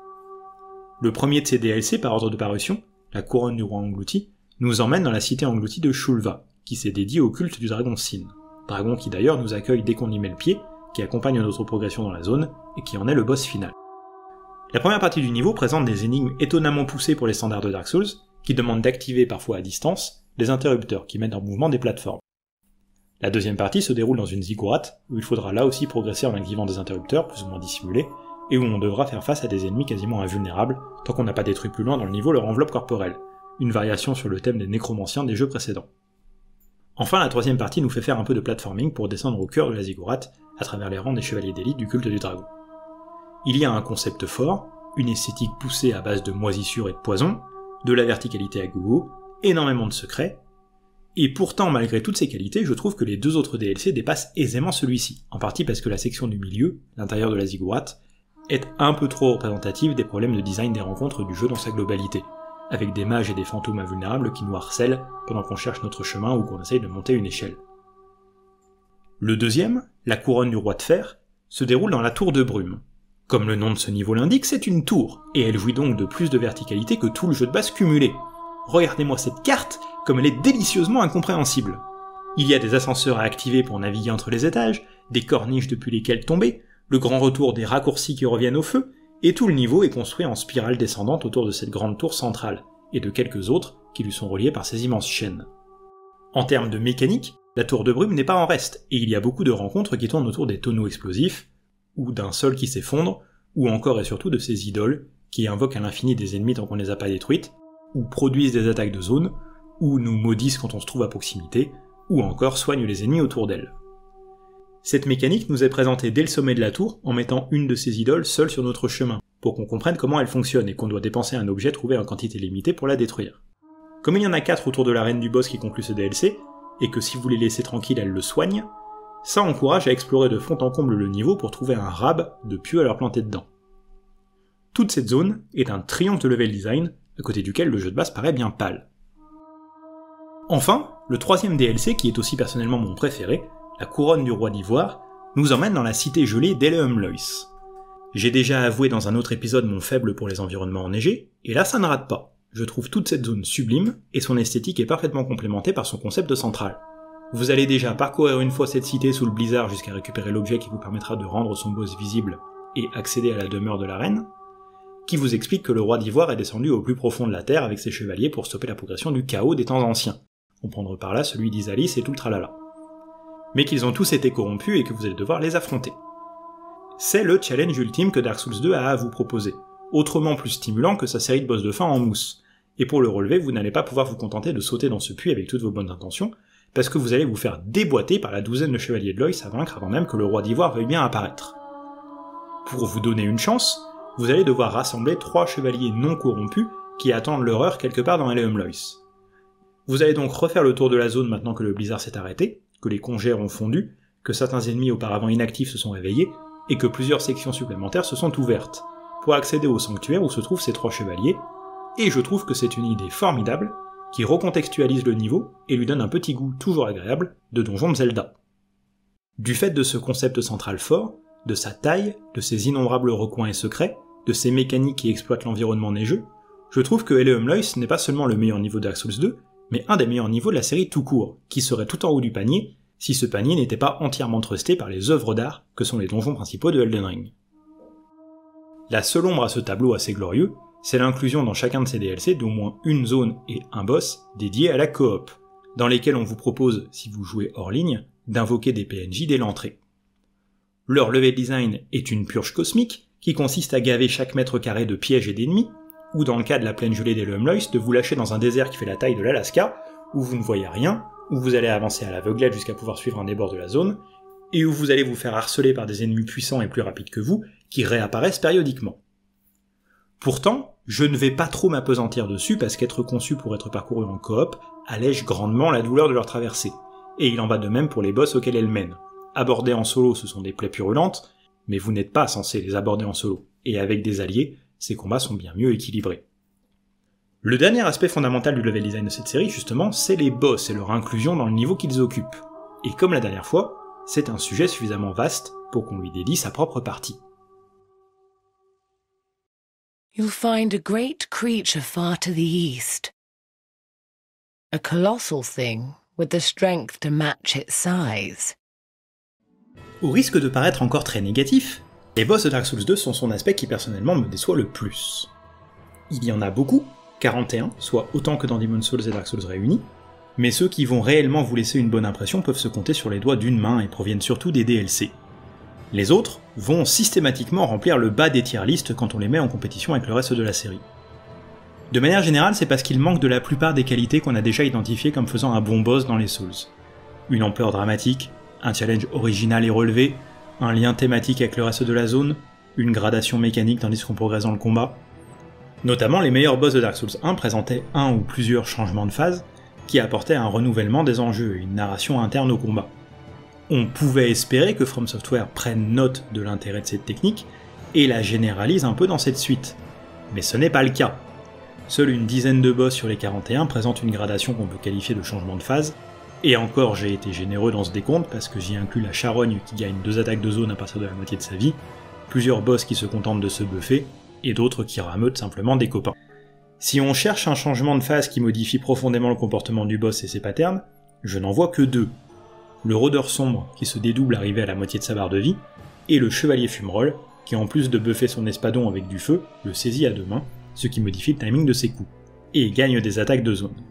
Le premier de ces D L C par ordre de parution, la couronne du roi englouti, nous emmène dans la cité engloutie de Shulva, qui s'est dédiée au culte du dragon Sin, dragon qui d'ailleurs nous accueille dès qu'on y met le pied, qui accompagne notre progression dans la zone, et qui en est le boss final. La première partie du niveau présente des énigmes étonnamment poussées pour les standards de Dark Souls, qui demandent d'activer parfois à distance des interrupteurs qui mettent en mouvement des plateformes. La deuxième partie se déroule dans une ziggurat, où il faudra là aussi progresser en activant des interrupteurs plus ou moins dissimulés, et où on devra faire face à des ennemis quasiment invulnérables, tant qu'on n'a pas détruit plus loin dans le niveau leur enveloppe corporelle, une variation sur le thème des nécromanciens des jeux précédents. Enfin, la troisième partie nous fait faire un peu de platforming pour descendre au cœur de la ziggurat, à travers les rangs des chevaliers d'élite du culte du dragon. Il y a un concept fort, une esthétique poussée à base de moisissures et de poison, de la verticalité à gogo, énormément de secrets, et pourtant malgré toutes ces qualités, je trouve que les deux autres D L C dépassent aisément celui-ci, en partie parce que la section du milieu, l'intérieur de la ziggurat, est un peu trop représentative des problèmes de design des rencontres du jeu dans sa globalité, avec des mages et des fantômes invulnérables qui nous harcèlent pendant qu'on cherche notre chemin ou qu'on essaye de monter une échelle. Le deuxième, la couronne du roi de fer, se déroule dans la tour de brume. Comme le nom de ce niveau l'indique, c'est une tour, et elle jouit donc de plus de verticalité que tout le jeu de base cumulé, regardez-moi cette carte, comme elle est délicieusement incompréhensible. Il y a des ascenseurs à activer pour naviguer entre les étages, des corniches depuis lesquelles tomber, le grand retour des raccourcis qui reviennent au feu, et tout le niveau est construit en spirale descendante autour de cette grande tour centrale, et de quelques autres qui lui sont reliés par ces immenses chaînes. En termes de mécanique, la tour de brume n'est pas en reste, et il y a beaucoup de rencontres qui tournent autour des tonneaux explosifs, ou d'un sol qui s'effondre, ou encore et surtout de ces idoles, qui invoquent à l'infini des ennemis tant qu'on ne les a pas détruites, ou produisent des attaques de zone, ou nous maudissent quand on se trouve à proximité, ou encore soignent les ennemis autour d'elles. Cette mécanique nous est présentée dès le sommet de la tour en mettant une de ces idoles seule sur notre chemin, pour qu'on comprenne comment elle fonctionne et qu'on doit dépenser un objet trouvé en quantité limitée pour la détruire. Comme il y en a quatre autour de l'arène du boss qui conclut ce D L C, et que si vous les laissez tranquilles elles le soignent, ça encourage à explorer de fond en comble le niveau pour trouver un rab de pieux à leur planter dedans. Toute cette zone est un triomphe de level design, à côté duquel le jeu de base paraît bien pâle. Enfin, le troisième D L C, qui est aussi personnellement mon préféré, la couronne du roi d'Ivoire, nous emmène dans la cité gelée d'Eleumlois. J'ai déjà avoué dans un autre épisode mon faible pour les environnements enneigés, et là ça ne rate pas. Je trouve toute cette zone sublime, et son esthétique est parfaitement complémentée par son concept de centrale. Vous allez déjà parcourir une fois cette cité sous le blizzard jusqu'à récupérer l'objet qui vous permettra de rendre son boss visible et accéder à la demeure de la reine, qui vous explique que le roi d'Ivoire est descendu au plus profond de la terre avec ses chevaliers pour stopper la progression du chaos des temps anciens, comprendre par là celui d'Isalis et tout le tralala. Mais qu'ils ont tous été corrompus et que vous allez devoir les affronter. C'est le challenge ultime que Dark Souls deux a à vous proposer, autrement plus stimulant que sa série de boss de fin en mousse, et pour le relever vous n'allez pas pouvoir vous contenter de sauter dans ce puits avec toutes vos bonnes intentions, parce que vous allez vous faire déboîter par la douzaine de chevaliers de Loïs à vaincre avant même que le roi d'Ivoire veuille bien apparaître. Pour vous donner une chance, vous allez devoir rassembler trois chevaliers non corrompus qui attendent leur heure quelque part dans Eleumlois. Vous allez donc refaire le tour de la zone maintenant que le blizzard s'est arrêté, que les congères ont fondu, que certains ennemis auparavant inactifs se sont réveillés, et que plusieurs sections supplémentaires se sont ouvertes, pour accéder au sanctuaire où se trouvent ces trois chevaliers, et je trouve que c'est une idée formidable, qui recontextualise le niveau et lui donne un petit goût toujours agréable de donjon de Zelda. Du fait de ce concept central fort, de sa taille, de ses innombrables recoins et secrets, de ses mécaniques qui exploitent l'environnement neigeux, je trouve que Eleumlois n'est pas seulement le meilleur niveau de Dark Souls deux, mais un des meilleurs niveaux de la série tout court, qui serait tout en haut du panier, si ce panier n'était pas entièrement trusté par les œuvres d'art que sont les donjons principaux de Elden Ring. La seule ombre à ce tableau assez glorieux, c'est l'inclusion dans chacun de ces D L C d'au moins une zone et un boss dédiés à la coop, dans lesquels on vous propose, si vous jouez hors ligne, d'invoquer des P N J dès l'entrée. Leur level design est une purge cosmique, qui consiste à gaver chaque mètre carré de pièges et d'ennemis, ou dans le cas de la plaine gelée d'Eleumlois, de vous lâcher dans un désert qui fait la taille de l'Alaska, où vous ne voyez rien, où vous allez avancer à l'aveuglette jusqu'à pouvoir suivre un des bords de la zone, et où vous allez vous faire harceler par des ennemis puissants et plus rapides que vous, qui réapparaissent périodiquement. Pourtant, je ne vais pas trop m'appesantir dessus parce qu'être conçu pour être parcouru en coop allège grandement la douleur de leur traversée, et il en va de même pour les boss auxquels elles mènent. Abordés en solo, ce sont des plaies purulentes, mais vous n'êtes pas censé les aborder en solo, et avec des alliés, ces combats sont bien mieux équilibrés. Le dernier aspect fondamental du level design de cette série, justement, c'est les boss et leur inclusion dans le niveau qu'ils occupent. Et comme la dernière fois, c'est un sujet suffisamment vaste pour qu'on lui dédie sa propre partie. You'll find a great creature far to the east. A colossal thing with the strength to match its size. Au risque de paraître encore très négatif, les boss de Dark Souls deux sont son aspect qui personnellement me déçoit le plus. Il y en a beaucoup, quarante et un, soit autant que dans Demon's Souls et Dark Souls réunis, mais ceux qui vont réellement vous laisser une bonne impression peuvent se compter sur les doigts d'une main et proviennent surtout des D L C. Les autres vont systématiquement remplir le bas des tier lists quand on les met en compétition avec le reste de la série. De manière générale, c'est parce qu'ils manquent de la plupart des qualités qu'on a déjà identifiées comme faisant un bon boss dans les Souls. Une ampleur dramatique, un challenge original et relevé, un lien thématique avec le reste de la zone, une gradation mécanique tandis qu'on progresse dans le combat. Notamment, les meilleurs boss de Dark Souls un présentaient un ou plusieurs changements de phase qui apportaient un renouvellement des enjeux et une narration interne au combat. On pouvait espérer que From Software prenne note de l'intérêt de cette technique et la généralise un peu dans cette suite, mais ce n'est pas le cas. Seule une dizaine de boss sur les quarante et un présentent une gradation qu'on peut qualifier de changement de phase, et encore j'ai été généreux dans ce décompte parce que j'y inclus la charogne qui gagne deux attaques de zone à partir de la moitié de sa vie, plusieurs boss qui se contentent de se buffer, et d'autres qui rameutent simplement des copains. Si on cherche un changement de phase qui modifie profondément le comportement du boss et ses patterns, je n'en vois que deux. Le rôdeur sombre, qui se dédouble arrivé à la moitié de sa barre de vie, et le chevalier fumerole, qui en plus de buffer son espadon avec du feu, le saisit à deux mains, ce qui modifie le timing de ses coups, et gagne des attaques de zone.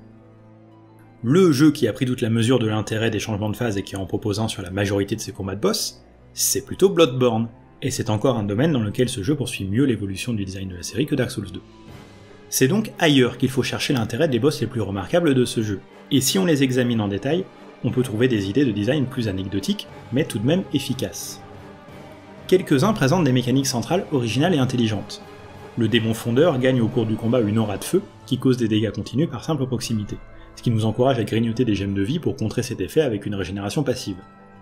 Le jeu qui a pris toute la mesure de l'intérêt des changements de phase et qui en propose un sur la majorité de ses combats de boss, c'est plutôt Bloodborne, et c'est encore un domaine dans lequel ce jeu poursuit mieux l'évolution du design de la série que Dark Souls deux. C'est donc ailleurs qu'il faut chercher l'intérêt des boss les plus remarquables de ce jeu, et si on les examine en détail, on peut trouver des idées de design plus anecdotiques, mais tout de même efficaces. Quelques-uns présentent des mécaniques centrales originales et intelligentes. Le démon fondeur gagne au cours du combat une aura de feu qui cause des dégâts continus par simple proximité, ce qui nous encourage à grignoter des gemmes de vie pour contrer cet effet avec une régénération passive.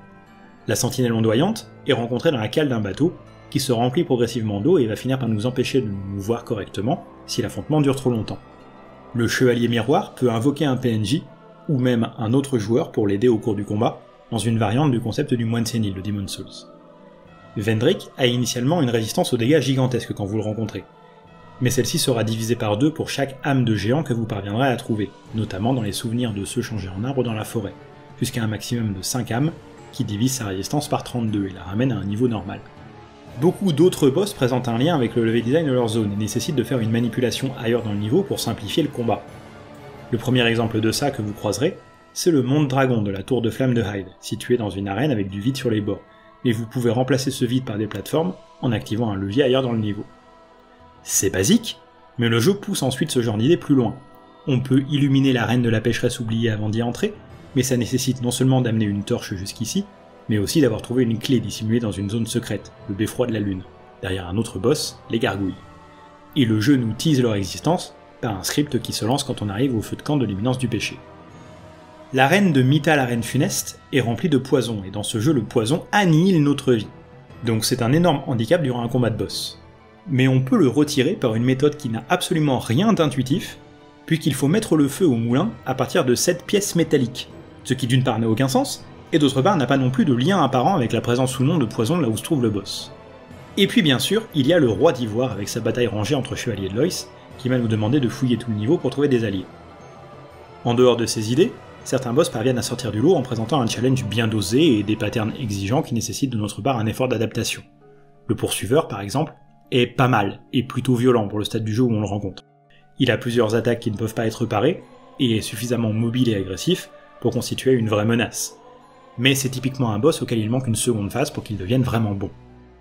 La sentinelle ondoyante est rencontrée dans la cale d'un bateau, qui se remplit progressivement d'eau et va finir par nous empêcher de nous voir correctement si l'affrontement dure trop longtemps. Le chevalier miroir peut invoquer un P N J, ou même un autre joueur pour l'aider au cours du combat, dans une variante du concept du moine sénile de Demon's Souls. Vendrick a initialement une résistance aux dégâts gigantesque quand vous le rencontrez, mais celle-ci sera divisée par deux pour chaque âme de géant que vous parviendrez à trouver, notamment dans les souvenirs de ceux changés en arbre dans la forêt, jusqu'à un maximum de cinq âmes, qui divise sa résistance par trente-deux et la ramène à un niveau normal. Beaucoup d'autres boss présentent un lien avec le level design de leur zone et nécessitent de faire une manipulation ailleurs dans le niveau pour simplifier le combat. Le premier exemple de ça que vous croiserez, c'est le monde dragon de la tour de flamme de Hyde, situé dans une arène avec du vide sur les bords, mais vous pouvez remplacer ce vide par des plateformes en activant un levier ailleurs dans le niveau. C'est basique, mais le jeu pousse ensuite ce genre d'idée plus loin. On peut illuminer l'arène de la pécheresse oubliée avant d'y entrer, mais ça nécessite non seulement d'amener une torche jusqu'ici, mais aussi d'avoir trouvé une clé dissimulée dans une zone secrète, le beffroi de la lune, derrière un autre boss, les gargouilles. Et le jeu nous tease leur existence par un script qui se lance quand on arrive au feu de camp de l'imminence du péché. L'arène de Mytha l'arène funeste est remplie de poison, et dans ce jeu le poison annihile notre vie. Donc c'est un énorme handicap durant un combat de boss. Mais on peut le retirer par une méthode qui n'a absolument rien d'intuitif, puisqu'il faut mettre le feu au moulin à partir de sept pièces métalliques, ce qui d'une part n'a aucun sens, et d'autre part n'a pas non plus de lien apparent avec la présence ou non de poison là où se trouve le boss. Et puis bien sûr, il y a le roi d'ivoire avec sa bataille rangée entre chevaliers de Lois, qui va nous demander de fouiller tout le niveau pour trouver des alliés. En dehors de ces idées, certains boss parviennent à sortir du lot en présentant un challenge bien dosé et des patterns exigeants qui nécessitent de notre part un effort d'adaptation. Le poursuiveur, par exemple, est pas mal, et plutôt violent pour le stade du jeu où on le rencontre. Il a plusieurs attaques qui ne peuvent pas être parées, et est suffisamment mobile et agressif pour constituer une vraie menace. Mais c'est typiquement un boss auquel il manque une seconde phase pour qu'il devienne vraiment bon.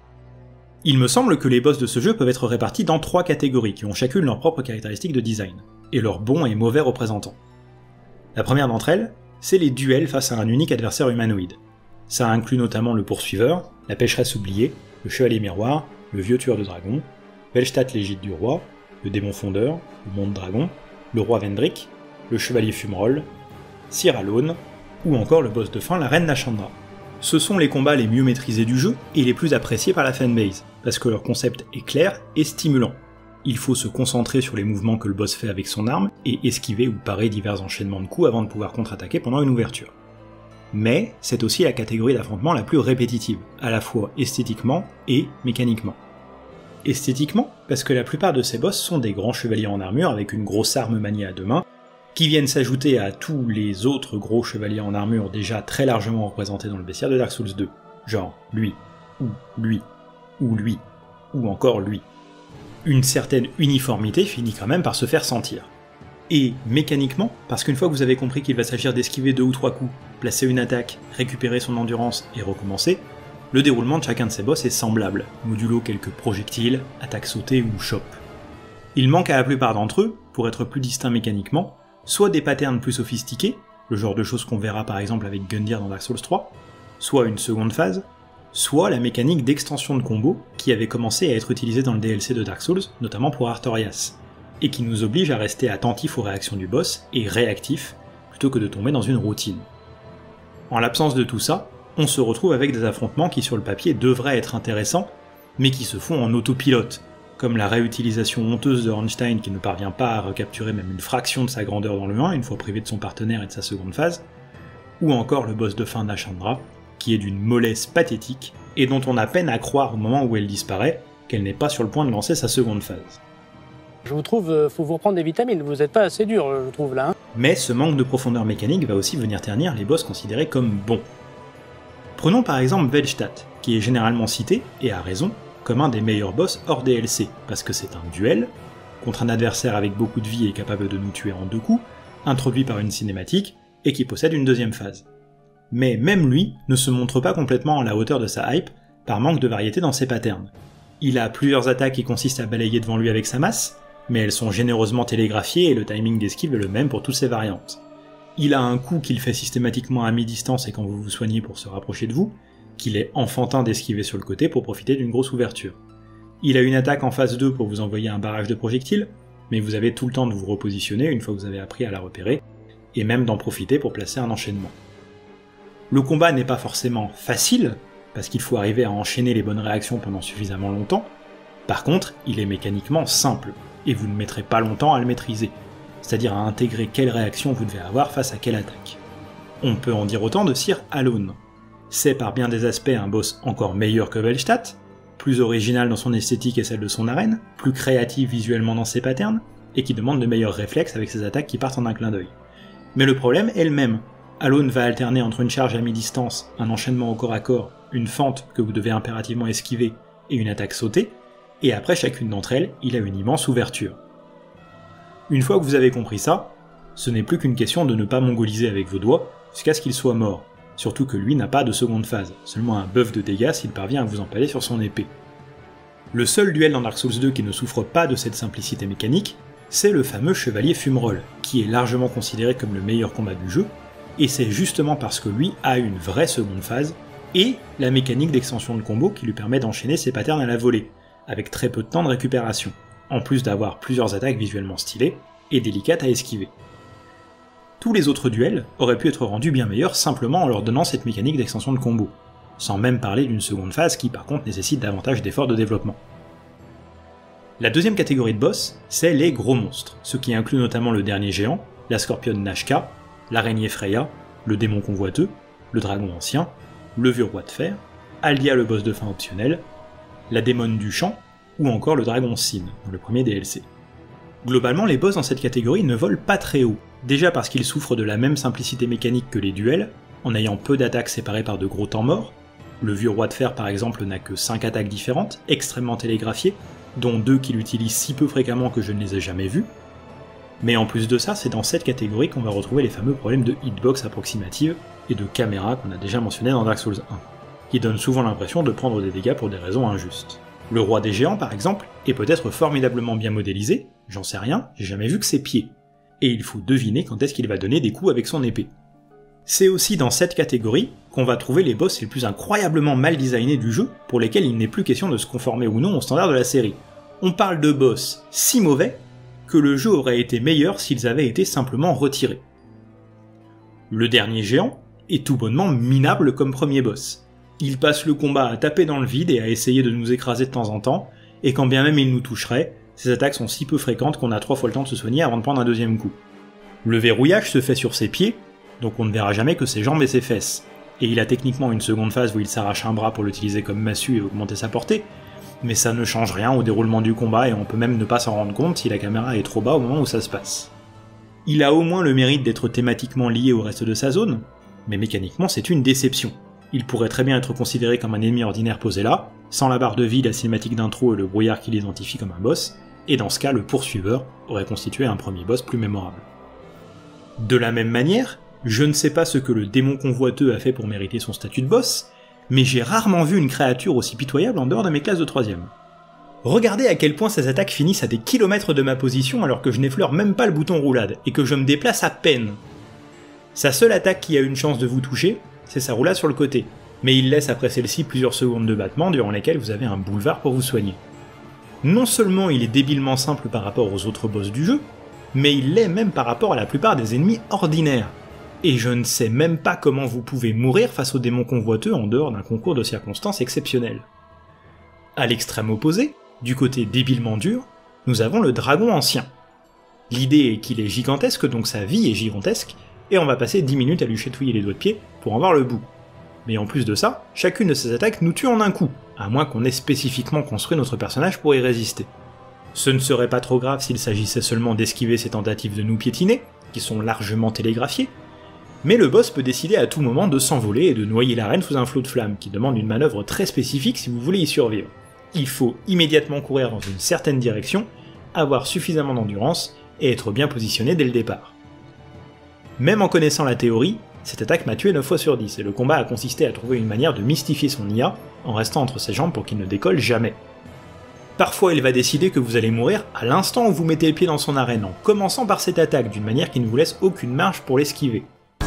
Il me semble que les boss de ce jeu peuvent être répartis dans trois catégories qui ont chacune leurs propres caractéristiques de design, et leurs bons et mauvais représentants. La première d'entre elles, c'est les duels face à un unique adversaire humanoïde. Ça inclut notamment le poursuiveur, la pécheresse oubliée, le chevalier miroir, le vieux tueur de dragons, Velstadt l'égide du roi, le démon fondeur, le monde dragon, le roi Vendrick, le chevalier fumerole, Sir Alone, ou encore le boss de fin, la reine Nashandra. Ce sont les combats les mieux maîtrisés du jeu et les plus appréciés par la fanbase, parce que leur concept est clair et stimulant. Il faut se concentrer sur les mouvements que le boss fait avec son arme et esquiver ou parer divers enchaînements de coups avant de pouvoir contre-attaquer pendant une ouverture. Mais c'est aussi la catégorie d'affrontement la plus répétitive, à la fois esthétiquement et mécaniquement. Esthétiquement, parce que la plupart de ces boss sont des grands chevaliers en armure avec une grosse arme maniée à deux mains, qui viennent s'ajouter à tous les autres gros chevaliers en armure déjà très largement représentés dans le bestiaire de Dark Souls deux, genre lui, ou lui, ou lui, ou encore lui. Une certaine uniformité finit quand même par se faire sentir. Et mécaniquement, parce qu'une fois que vous avez compris qu'il va s'agir d'esquiver deux ou trois coups, placer une attaque, récupérer son endurance et recommencer, le déroulement de chacun de ces boss est semblable, modulo quelques projectiles, attaques sautées ou chop. Il manque à la plupart d'entre eux, pour être plus distincts mécaniquement, soit des patterns plus sophistiqués, le genre de choses qu'on verra par exemple avec Gundyr dans Dark Souls trois, soit une seconde phase, soit la mécanique d'extension de combo qui avait commencé à être utilisée dans le D L C de Dark Souls, notamment pour Artorias, et qui nous oblige à rester attentif aux réactions du boss et réactif, plutôt que de tomber dans une routine. En l'absence de tout ça, on se retrouve avec des affrontements qui sur le papier devraient être intéressants, mais qui se font en autopilote, comme la réutilisation honteuse de Ornstein qui ne parvient pas à recapturer même une fraction de sa grandeur dans le un, une fois privé de son partenaire et de sa seconde phase, ou encore le boss de fin Nashandra, qui est d'une mollesse pathétique, et dont on a peine à croire au moment où elle disparaît qu'elle n'est pas sur le point de lancer sa seconde phase. Je vous trouve, euh, faut vous reprendre des vitamines, vous n'êtes pas assez dur, je trouve, là. Hein. Mais ce manque de profondeur mécanique va aussi venir ternir les boss considérés comme bons. Prenons par exemple Velstadt, qui est généralement cité, et à raison, comme un des meilleurs boss hors D L C, parce que c'est un duel, contre un adversaire avec beaucoup de vie et capable de nous tuer en deux coups, introduit par une cinématique, et qui possède une deuxième phase. Mais même lui ne se montre pas complètement à la hauteur de sa hype, par manque de variété dans ses patterns. Il a plusieurs attaques qui consistent à balayer devant lui avec sa masse, mais elles sont généreusement télégraphiées et le timing d'esquive est le même pour toutes ses variantes. Il a un coup qu'il fait systématiquement à mi-distance et quand vous vous soignez pour se rapprocher de vous, qu'il est enfantin d'esquiver sur le côté pour profiter d'une grosse ouverture. Il a une attaque en phase deux pour vous envoyer un barrage de projectiles, mais vous avez tout le temps de vous repositionner une fois que vous avez appris à la repérer, et même d'en profiter pour placer un enchaînement. Le combat n'est pas forcément facile, parce qu'il faut arriver à enchaîner les bonnes réactions pendant suffisamment longtemps, par contre, il est mécaniquement simple, et vous ne mettrez pas longtemps à le maîtriser, c'est-à-dire à intégrer quelle réaction vous devez avoir face à quelle attaque. On peut en dire autant de Sir Alone. C'est par bien des aspects un boss encore meilleur que Velstadt, plus original dans son esthétique et celle de son arène, plus créatif visuellement dans ses patterns, et qui demande de meilleurs réflexes avec ses attaques qui partent en un clin d'œil. Mais le problème est le même. Alone va alterner entre une charge à mi-distance, un enchaînement au corps à corps, une fente que vous devez impérativement esquiver, et une attaque sautée, et après chacune d'entre elles, il a une immense ouverture. Une fois que vous avez compris ça, ce n'est plus qu'une question de ne pas mongoliser avec vos doigts jusqu'à ce qu'il soit mort, surtout que lui n'a pas de seconde phase, seulement un buff de dégâts s'il parvient à vous empaler sur son épée. Le seul duel dans Dark Souls deux qui ne souffre pas de cette simplicité mécanique, c'est le fameux Chevalier Fumerol, qui est largement considéré comme le meilleur combat du jeu, et c'est justement parce que lui a une vraie seconde phase, et la mécanique d'extension de combo qui lui permet d'enchaîner ses patterns à la volée, avec très peu de temps de récupération, en plus d'avoir plusieurs attaques visuellement stylées et délicates à esquiver. Tous les autres duels auraient pu être rendus bien meilleurs simplement en leur donnant cette mécanique d'extension de combo, sans même parler d'une seconde phase qui par contre nécessite davantage d'efforts de développement. La deuxième catégorie de boss, c'est les gros monstres, ce qui inclut notamment le dernier géant, la scorpionne Nashka, l'araignée Freya, le démon convoiteux, le dragon ancien, le vieux roi de fer, Aldia le boss de fin optionnel, la démone du champ, ou encore le dragon Sin, dans le premier D L C. Globalement, les boss dans cette catégorie ne volent pas très haut, déjà parce qu'ils souffrent de la même simplicité mécanique que les duels, en ayant peu d'attaques séparées par de gros temps morts. Le vieux roi de fer par exemple n'a que cinq attaques différentes, extrêmement télégraphiées, dont deux qu'il utilise si peu fréquemment que je ne les ai jamais vues. Mais en plus de ça, c'est dans cette catégorie qu'on va retrouver les fameux problèmes de hitbox approximative et de caméra qu'on a déjà mentionné dans Dark Souls un, qui donnent souvent l'impression de prendre des dégâts pour des raisons injustes. Le roi des géants par exemple est peut-être formidablement bien modélisé, j'en sais rien, j'ai jamais vu que ses pieds, et il faut deviner quand est-ce qu'il va donner des coups avec son épée. C'est aussi dans cette catégorie qu'on va trouver les boss les plus incroyablement mal designés du jeu, pour lesquels il n'est plus question de se conformer ou non aux standards de la série. On parle de boss si mauvais que le jeu aurait été meilleur s'ils avaient été simplement retirés. Le dernier géant est tout bonnement minable comme premier boss. Il passe le combat à taper dans le vide et à essayer de nous écraser de temps en temps, et quand bien même il nous toucherait, ses attaques sont si peu fréquentes qu'on a trois fois le temps de se soigner avant de prendre un deuxième coup. Le verrouillage se fait sur ses pieds, donc on ne verra jamais que ses jambes et ses fesses, et il a techniquement une seconde phase où il s'arrache un bras pour l'utiliser comme massue et augmenter sa portée, mais ça ne change rien au déroulement du combat et on peut même ne pas s'en rendre compte si la caméra est trop bas au moment où ça se passe. Il a au moins le mérite d'être thématiquement lié au reste de sa zone, mais mécaniquement c'est une déception. Il pourrait très bien être considéré comme un ennemi ordinaire posé là, sans la barre de vie, la cinématique d'intro et le brouillard qui l'identifie comme un boss, et dans ce cas le poursuiveur aurait constitué un premier boss plus mémorable. De la même manière, je ne sais pas ce que le démon convoiteux a fait pour mériter son statut de boss, mais j'ai rarement vu une créature aussi pitoyable en dehors de mes classes de troisième. Regardez à quel point ces attaques finissent à des kilomètres de ma position alors que je n'effleure même pas le bouton roulade, et que je me déplace à peine. Sa seule attaque qui a une chance de vous toucher, c'est sa roulade sur le côté, mais il laisse après celle-ci plusieurs secondes de battement durant lesquelles vous avez un boulevard pour vous soigner. Non seulement il est débilement simple par rapport aux autres boss du jeu, mais il l'est même par rapport à la plupart des ennemis ordinaires. Et je ne sais même pas comment vous pouvez mourir face aux démons convoiteux en dehors d'un concours de circonstances exceptionnel. À l'extrême opposé, du côté débilement dur, nous avons le dragon ancien. L'idée est qu'il est gigantesque, donc sa vie est gigantesque, et on va passer dix minutes à lui chatouiller les doigts de pied pour en voir le bout. Mais en plus de ça, chacune de ces attaques nous tue en un coup, à moins qu'on ait spécifiquement construit notre personnage pour y résister. Ce ne serait pas trop grave s'il s'agissait seulement d'esquiver ces tentatives de nous piétiner, qui sont largement télégraphiées, mais le boss peut décider à tout moment de s'envoler et de noyer l'arène sous un flot de flammes, qui demande une manœuvre très spécifique si vous voulez y survivre. Il faut immédiatement courir dans une certaine direction, avoir suffisamment d'endurance et être bien positionné dès le départ. Même en connaissant la théorie, cette attaque m'a tué neuf fois sur dix, et le combat a consisté à trouver une manière de mystifier son I A en restant entre ses jambes pour qu'il ne décolle jamais. Parfois il va décider que vous allez mourir à l'instant où vous mettez le pied dans son arène, en commençant par cette attaque d'une manière qui ne vous laisse aucune marge pour l'esquiver.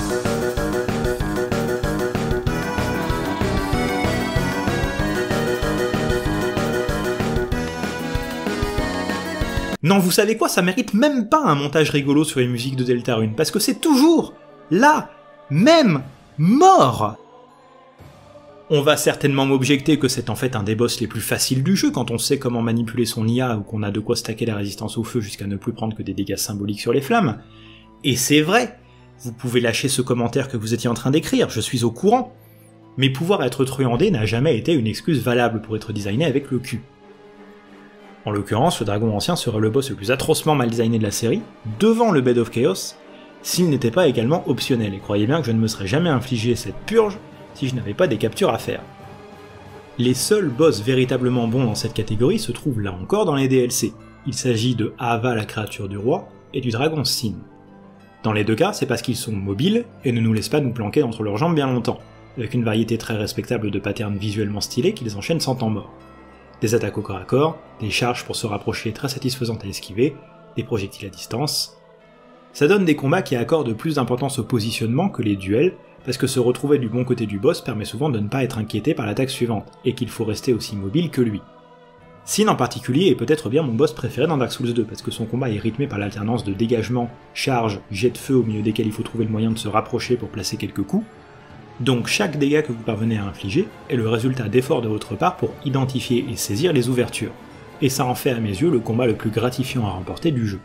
Non, vous savez quoi, ça mérite même pas un montage rigolo sur les musiques de Deltarune, parce que c'est toujours là, même, mort. On va certainement m'objecter que c'est en fait un des boss les plus faciles du jeu quand on sait comment manipuler son I A ou qu'on a de quoi stacker la résistance au feu jusqu'à ne plus prendre que des dégâts symboliques sur les flammes. Et c'est vrai, vous pouvez lâcher ce commentaire que vous étiez en train d'écrire, je suis au courant. Mais pouvoir être truandé n'a jamais été une excuse valable pour être designé avec le cul. En l'occurrence, le dragon ancien serait le boss le plus atrocement mal designé de la série, devant le Bed of Chaos, s'il n'était pas également optionnel, et croyez bien que je ne me serais jamais infligé cette purge si je n'avais pas des captures à faire. Les seuls boss véritablement bons dans cette catégorie se trouvent là encore dans les D L C. Il s'agit de Ava, la créature du roi, et du dragon Sin. Dans les deux cas, c'est parce qu'ils sont mobiles et ne nous laissent pas nous planquer entre leurs jambes bien longtemps, avec une variété très respectable de patterns visuellement stylés qui les enchaînent sans temps mort. Des attaques au corps à corps, des charges pour se rapprocher très satisfaisantes à esquiver, des projectiles à distance. Ça donne des combats qui accordent plus d'importance au positionnement que les duels, parce que se retrouver du bon côté du boss permet souvent de ne pas être inquiété par l'attaque suivante, et qu'il faut rester aussi mobile que lui. Sin en particulier est peut-être bien mon boss préféré dans Dark Souls deux, parce que son combat est rythmé par l'alternance de dégagement, charge, jet de feu au milieu desquels il faut trouver le moyen de se rapprocher pour placer quelques coups. Donc chaque dégât que vous parvenez à infliger est le résultat d'efforts de votre part pour identifier et saisir les ouvertures, et ça en fait à mes yeux le combat le plus gratifiant à remporter du jeu.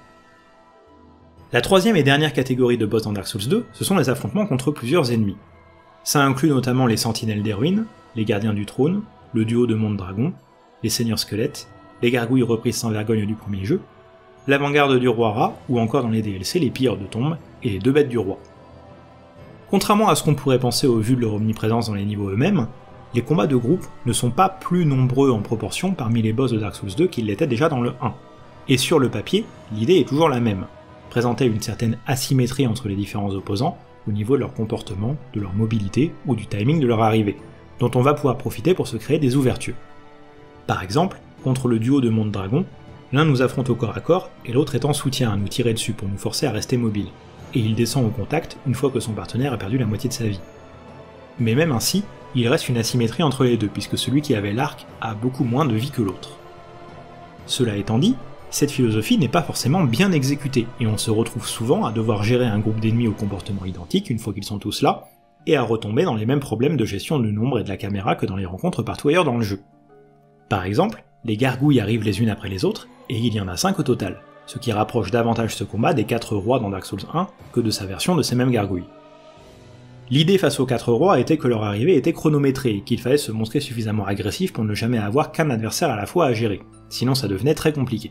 La troisième et dernière catégorie de boss dans Dark Souls deux, ce sont les affrontements contre plusieurs ennemis. Ça inclut notamment les sentinelles des ruines, les gardiens du trône, le duo de monde dragon, les seigneurs squelettes, les gargouilles reprises sans vergogne du premier jeu, l'avant-garde du roi rat, ou encore dans les D L C les pilleurs de tombes et les deux bêtes du roi. Contrairement à ce qu'on pourrait penser au vu de leur omniprésence dans les niveaux eux-mêmes, les combats de groupe ne sont pas plus nombreux en proportion parmi les boss de Dark Souls deux qu'ils l'étaient déjà dans le un. Et sur le papier, l'idée est toujours la même, présenter une certaine asymétrie entre les différents opposants au niveau de leur comportement, de leur mobilité ou du timing de leur arrivée, dont on va pouvoir profiter pour se créer des ouvertures. Par exemple, contre le duo de monde dragon, l'un nous affronte au corps à corps et l'autre est en soutien à nous tirer dessus pour nous forcer à rester mobile, et il descend au contact une fois que son partenaire a perdu la moitié de sa vie. Mais même ainsi, il reste une asymétrie entre les deux, puisque celui qui avait l'arc a beaucoup moins de vie que l'autre. Cela étant dit, cette philosophie n'est pas forcément bien exécutée, et on se retrouve souvent à devoir gérer un groupe d'ennemis au comportement identique une fois qu'ils sont tous là, et à retomber dans les mêmes problèmes de gestion du nombre et de la caméra que dans les rencontres partout ailleurs dans le jeu. Par exemple, les gargouilles arrivent les unes après les autres, et il y en a cinq au total, ce qui rapproche davantage ce combat des quatre rois dans Dark Souls un que de sa version de ces mêmes gargouilles. L'idée face aux quatre rois était que leur arrivée était chronométrée et qu'il fallait se montrer suffisamment agressif pour ne jamais avoir qu'un adversaire à la fois à gérer, sinon ça devenait très compliqué.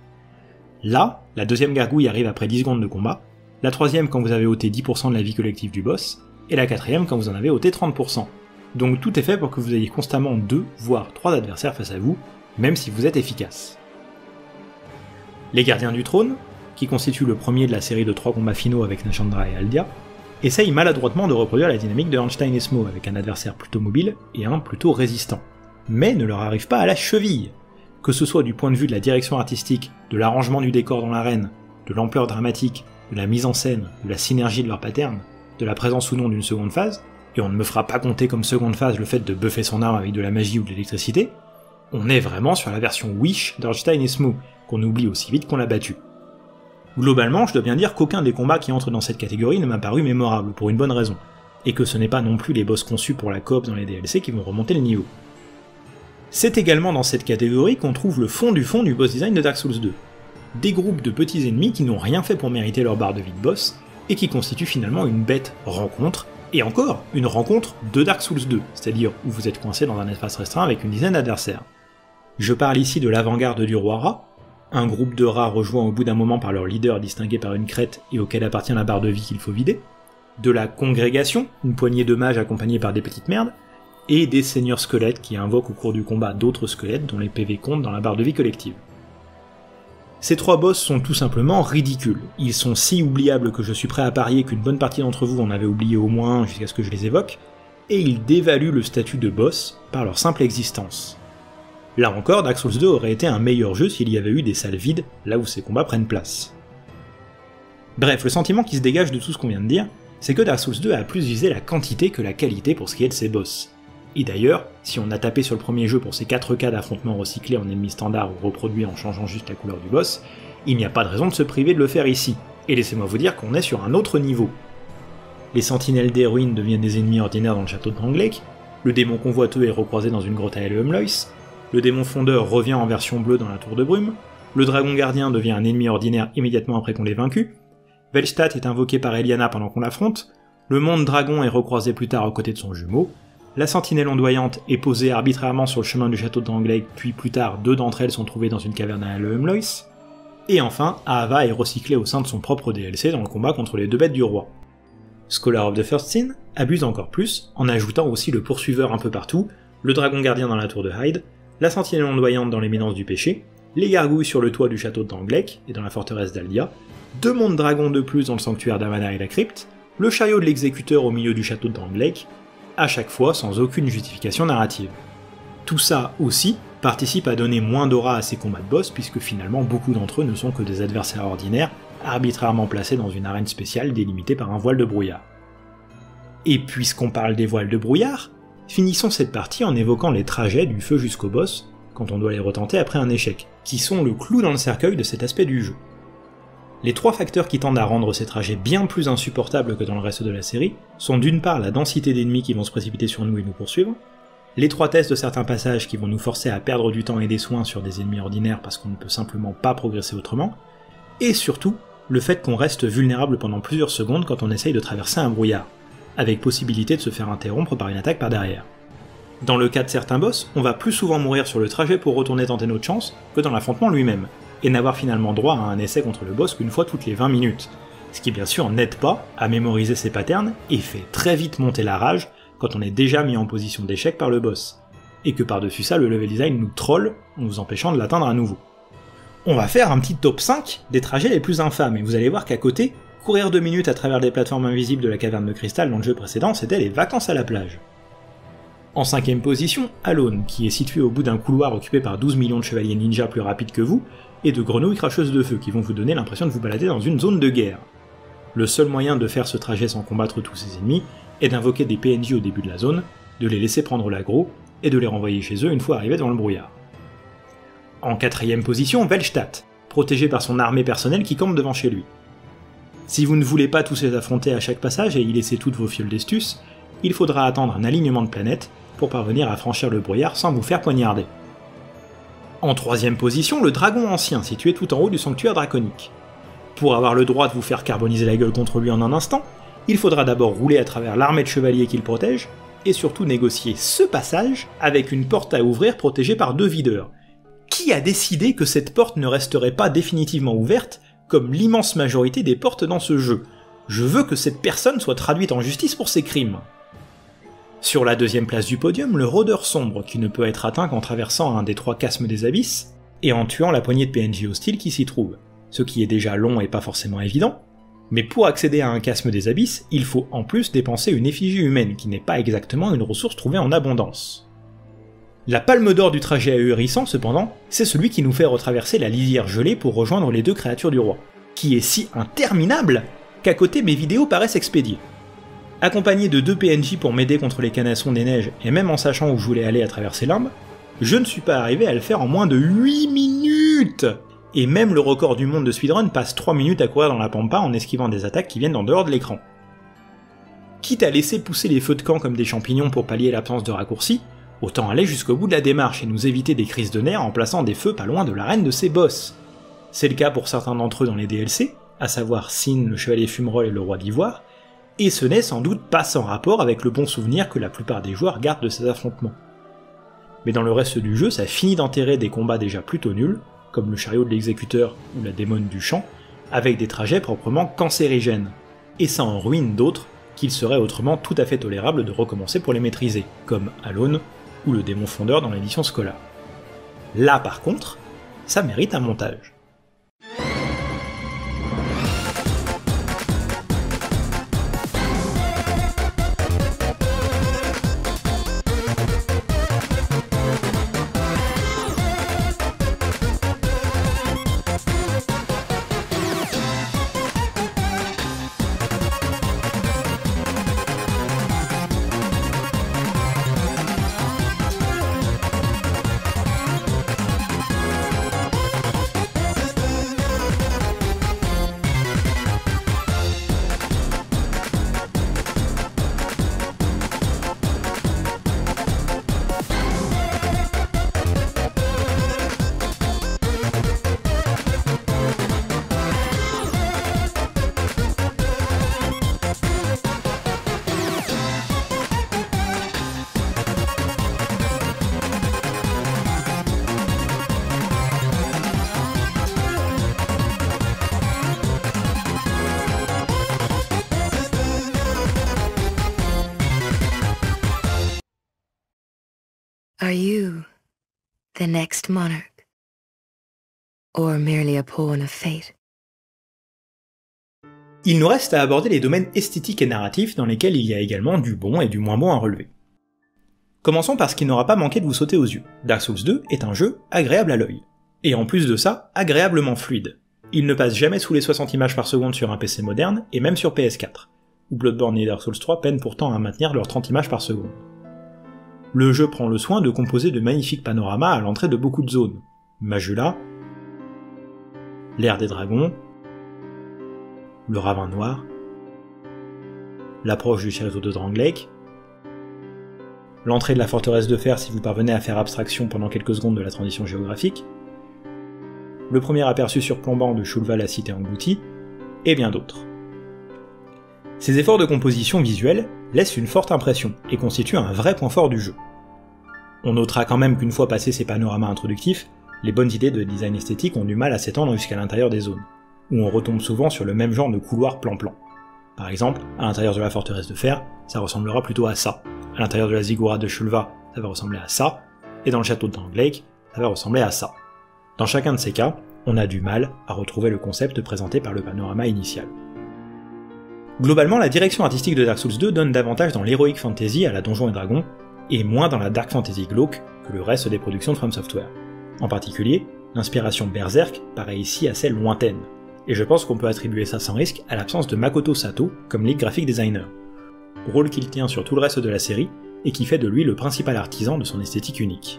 Là, la deuxième gargouille arrive après dix secondes de combat, la troisième quand vous avez ôté dix pour cent de la vie collective du boss, et la quatrième quand vous en avez ôté trente pour cent. Donc tout est fait pour que vous ayez constamment deux, voire trois adversaires face à vous, même si vous êtes efficace. Les gardiens du trône, qui constituent le premier de la série de trois combats finaux avec Nashandra et Aldia, essayent maladroitement de reproduire la dynamique de Ornstein et Smough avec un adversaire plutôt mobile et un plutôt résistant, mais ne leur arrive pas à la cheville, que ce soit du point de vue de la direction artistique, de l'arrangement du décor dans l'arène, de l'ampleur dramatique, de la mise en scène, de la synergie de leurs patterns, de la présence ou non d'une seconde phase, et on ne me fera pas compter comme seconde phase le fait de buffer son arme avec de la magie ou de l'électricité, on est vraiment sur la version Wish d'Ornstein et Smough, qu'on oublie aussi vite qu'on l'a battu. Globalement, je dois bien dire qu'aucun des combats qui entrent dans cette catégorie ne m'a paru mémorable, pour une bonne raison, et que ce n'est pas non plus les boss conçus pour la coop dans les D L C qui vont remonter le niveau. C'est également dans cette catégorie qu'on trouve le fond du fond du boss design de Dark Souls deux. Des groupes de petits ennemis qui n'ont rien fait pour mériter leur barre de vie de boss, et qui constituent finalement une bête rencontre, et encore, une rencontre de Dark Souls deux, c'est-à-dire où vous êtes coincé dans un espace restreint avec une dizaine d'adversaires. Je parle ici de l'avant-garde du roi rat, un groupe de rats rejoint au bout d'un moment par leur leader distingué par une crête et auquel appartient la barre de vie qu'il faut vider, de la congrégation, une poignée de mages accompagnés par des petites merdes, et des seigneurs squelettes qui invoquent au cours du combat d'autres squelettes dont les P V comptent dans la barre de vie collective. Ces trois boss sont tout simplement ridicules. Ils sont si oubliables que je suis prêt à parier qu'une bonne partie d'entre vous en avait oublié au moins jusqu'à ce que je les évoque, et ils dévaluent le statut de boss par leur simple existence. Là encore, Dark Souls deux aurait été un meilleur jeu s'il y avait eu des salles vides, là où ces combats prennent place. Bref, le sentiment qui se dégage de tout ce qu'on vient de dire, c'est que Dark Souls deux a plus visé la quantité que la qualité pour ce qui est de ses boss. Et d'ailleurs, si on a tapé sur le premier jeu pour ses quatre cas d'affrontements recyclés en ennemis standards ou reproduits en changeant juste la couleur du boss, il n'y a pas de raison de se priver de le faire ici, et laissez-moi vous dire qu'on est sur un autre niveau. Les sentinelles des ruines deviennent des ennemis ordinaires dans le château de Drangleic, le démon convoiteux est recroisé dans une grotte à Helheimlois, le démon fondeur revient en version bleue dans la tour de brume, le dragon gardien devient un ennemi ordinaire immédiatement après qu'on l'ait vaincu, Velstadt est invoqué par Eliana pendant qu'on l'affronte, le monde dragon est recroisé plus tard aux côtés de son jumeau, la sentinelle ondoyante est posée arbitrairement sur le chemin du château de Drangleic, puis plus tard deux d'entre elles sont trouvées dans une caverne à Helheimlois, et enfin Ahava est recyclée au sein de son propre D L C dans le combat contre les deux bêtes du roi. Scholar of the First Sin abuse encore plus, en ajoutant aussi le poursuiveur un peu partout, le dragon gardien dans la tour de Hyde, la sentinelle ondoyante dans l'éminence du péché, les gargouilles sur le toit du château de Drangleic et dans la forteresse d'Aldia, deux mondes dragons de plus dans le sanctuaire d'Amana et la crypte, le chariot de l'exécuteur au milieu du château de Drangleic, à chaque fois sans aucune justification narrative. Tout ça aussi participe à donner moins d'aura à ces combats de boss puisque finalement beaucoup d'entre eux ne sont que des adversaires ordinaires arbitrairement placés dans une arène spéciale délimitée par un voile de brouillard. Et puisqu'on parle des voiles de brouillard, finissons cette partie en évoquant les trajets du feu jusqu'au boss, quand on doit les retenter après un échec, qui sont le clou dans le cercueil de cet aspect du jeu. Les trois facteurs qui tendent à rendre ces trajets bien plus insupportables que dans le reste de la série sont d'une part la densité d'ennemis qui vont se précipiter sur nous et nous poursuivre, l'étroitesse de certains passages qui vont nous forcer à perdre du temps et des soins sur des ennemis ordinaires parce qu'on ne peut simplement pas progresser autrement, et surtout, le fait qu'on reste vulnérable pendant plusieurs secondes quand on essaye de traverser un brouillard, avec possibilité de se faire interrompre par une attaque par derrière. Dans le cas de certains boss, on va plus souvent mourir sur le trajet pour retourner tenter notre chance que dans l'affrontement lui-même, et n'avoir finalement droit à un essai contre le boss qu'une fois toutes les vingt minutes, ce qui bien sûr n'aide pas à mémoriser ses patterns et fait très vite monter la rage quand on est déjà mis en position d'échec par le boss, et que par-dessus ça le level design nous troll en nous empêchant de l'atteindre à nouveau. On va faire un petit top cinq des trajets les plus infâmes, et vous allez voir qu'à côté, courir deux minutes à travers des plateformes invisibles de la caverne de cristal dans le jeu précédent, c'était les vacances à la plage. En cinquième position, Alone, qui est situé au bout d'un couloir occupé par douze millions de chevaliers ninja plus rapides que vous, et de grenouilles cracheuses de feu qui vont vous donner l'impression de vous balader dans une zone de guerre. Le seul moyen de faire ce trajet sans combattre tous ces ennemis est d'invoquer des P N J au début de la zone, de les laisser prendre l'aggro, et de les renvoyer chez eux une fois arrivés dans le brouillard. En quatrième position, Velstadt, protégé par son armée personnelle qui campe devant chez lui. Si vous ne voulez pas tous les affronter à chaque passage et y laisser toutes vos fioles d'estus, il faudra attendre un alignement de planètes pour parvenir à franchir le brouillard sans vous faire poignarder. En troisième position, le dragon ancien, situé tout en haut du sanctuaire draconique. Pour avoir le droit de vous faire carboniser la gueule contre lui en un instant, il faudra d'abord rouler à travers l'armée de chevaliers qu'il protège, et surtout négocier ce passage avec une porte à ouvrir protégée par deux videurs. Qui a décidé que cette porte ne resterait pas définitivement ouverte, comme l'immense majorité des portes dans ce jeu? Je veux que cette personne soit traduite en justice pour ses crimes. Sur la deuxième place du podium, le rôdeur sombre, qui ne peut être atteint qu'en traversant un des trois chasmes des abysses, et en tuant la poignée de P N J hostiles qui s'y trouvent, ce qui est déjà long et pas forcément évident, mais pour accéder à un chasme des abysses, il faut en plus dépenser une effigie humaine, qui n'est pas exactement une ressource trouvée en abondance. La palme d'or du trajet ahurissant, cependant, c'est celui qui nous fait retraverser la lisière gelée pour rejoindre les deux créatures du roi, qui est si interminable qu'à côté mes vidéos paraissent expédiées. Accompagné de deux P N J pour m'aider contre les canassons des neiges, et même en sachant où je voulais aller à travers ces limbes, je ne suis pas arrivé à le faire en moins de huit minutes. Et même le record du monde de speedrun passe trois minutes à courir dans la pampa en esquivant des attaques qui viennent en dehors de l'écran. Quitte à laisser pousser les feux de camp comme des champignons pour pallier l'absence de raccourcis, autant aller jusqu'au bout de la démarche et nous éviter des crises de nerfs en plaçant des feux pas loin de l'arène de ces boss. C'est le cas pour certains d'entre eux dans les D L C, à savoir Sin, le chevalier fumerol et le roi d'ivoire, et ce n'est sans doute pas sans rapport avec le bon souvenir que la plupart des joueurs gardent de ces affrontements. Mais dans le reste du jeu, ça finit d'enterrer des combats déjà plutôt nuls, comme le chariot de l'exécuteur ou la démone du champ, avec des trajets proprement cancérigènes, et ça en ruine d'autres qu'il serait autrement tout à fait tolérable de recommencer pour les maîtriser, comme Alone ou le démon fondeur dans l'édition Scholar. Là par contre, ça mérite un montage. Are you the next monarch? Or merely a pawn of fate? Il nous reste à aborder les domaines esthétiques et narratifs dans lesquels il y a également du bon et du moins bon à relever. Commençons par ce qui n'aura pas manqué de vous sauter aux yeux. Dark Souls deux est un jeu agréable à l'œil. Et en plus de ça, agréablement fluide. Il ne passe jamais sous les soixante images par seconde sur un P C moderne, et même sur P S quatre, où Bloodborne et Dark Souls trois peinent pourtant à maintenir leurs trente images par seconde. Le jeu prend le soin de composer de magnifiques panoramas à l'entrée de beaucoup de zones. Majula, l'ère des dragons, le ravin noir, l'approche du château de Drangleic, l'entrée de la forteresse de fer si vous parvenez à faire abstraction pendant quelques secondes de la transition géographique, le premier aperçu surplombant de Shulva la cité engloutie, et bien d'autres. Ces efforts de composition visuelle laissent une forte impression et constituent un vrai point fort du jeu. On notera quand même qu'une fois passés ces panoramas introductifs, les bonnes idées de design esthétique ont du mal à s'étendre jusqu'à l'intérieur des zones, où on retombe souvent sur le même genre de couloir plan-plan. Par exemple, à l'intérieur de la forteresse de fer, ça ressemblera plutôt à ça, à l'intérieur de la ziggourate de Shulva, ça va ressembler à ça, et dans le château de Drangleic, ça va ressembler à ça. Dans chacun de ces cas, on a du mal à retrouver le concept présenté par le panorama initial. Globalement, la direction artistique de Dark Souls deux donne davantage dans l'heroic fantasy à la Donjons et Dragons, et moins dans la dark fantasy glauque que le reste des productions de From Software. En particulier, l'inspiration Berserk paraît ici assez lointaine, et je pense qu'on peut attribuer ça sans risque à l'absence de Makoto Sato comme lead graphic designer, rôle qu'il tient sur tout le reste de la série, et qui fait de lui le principal artisan de son esthétique unique.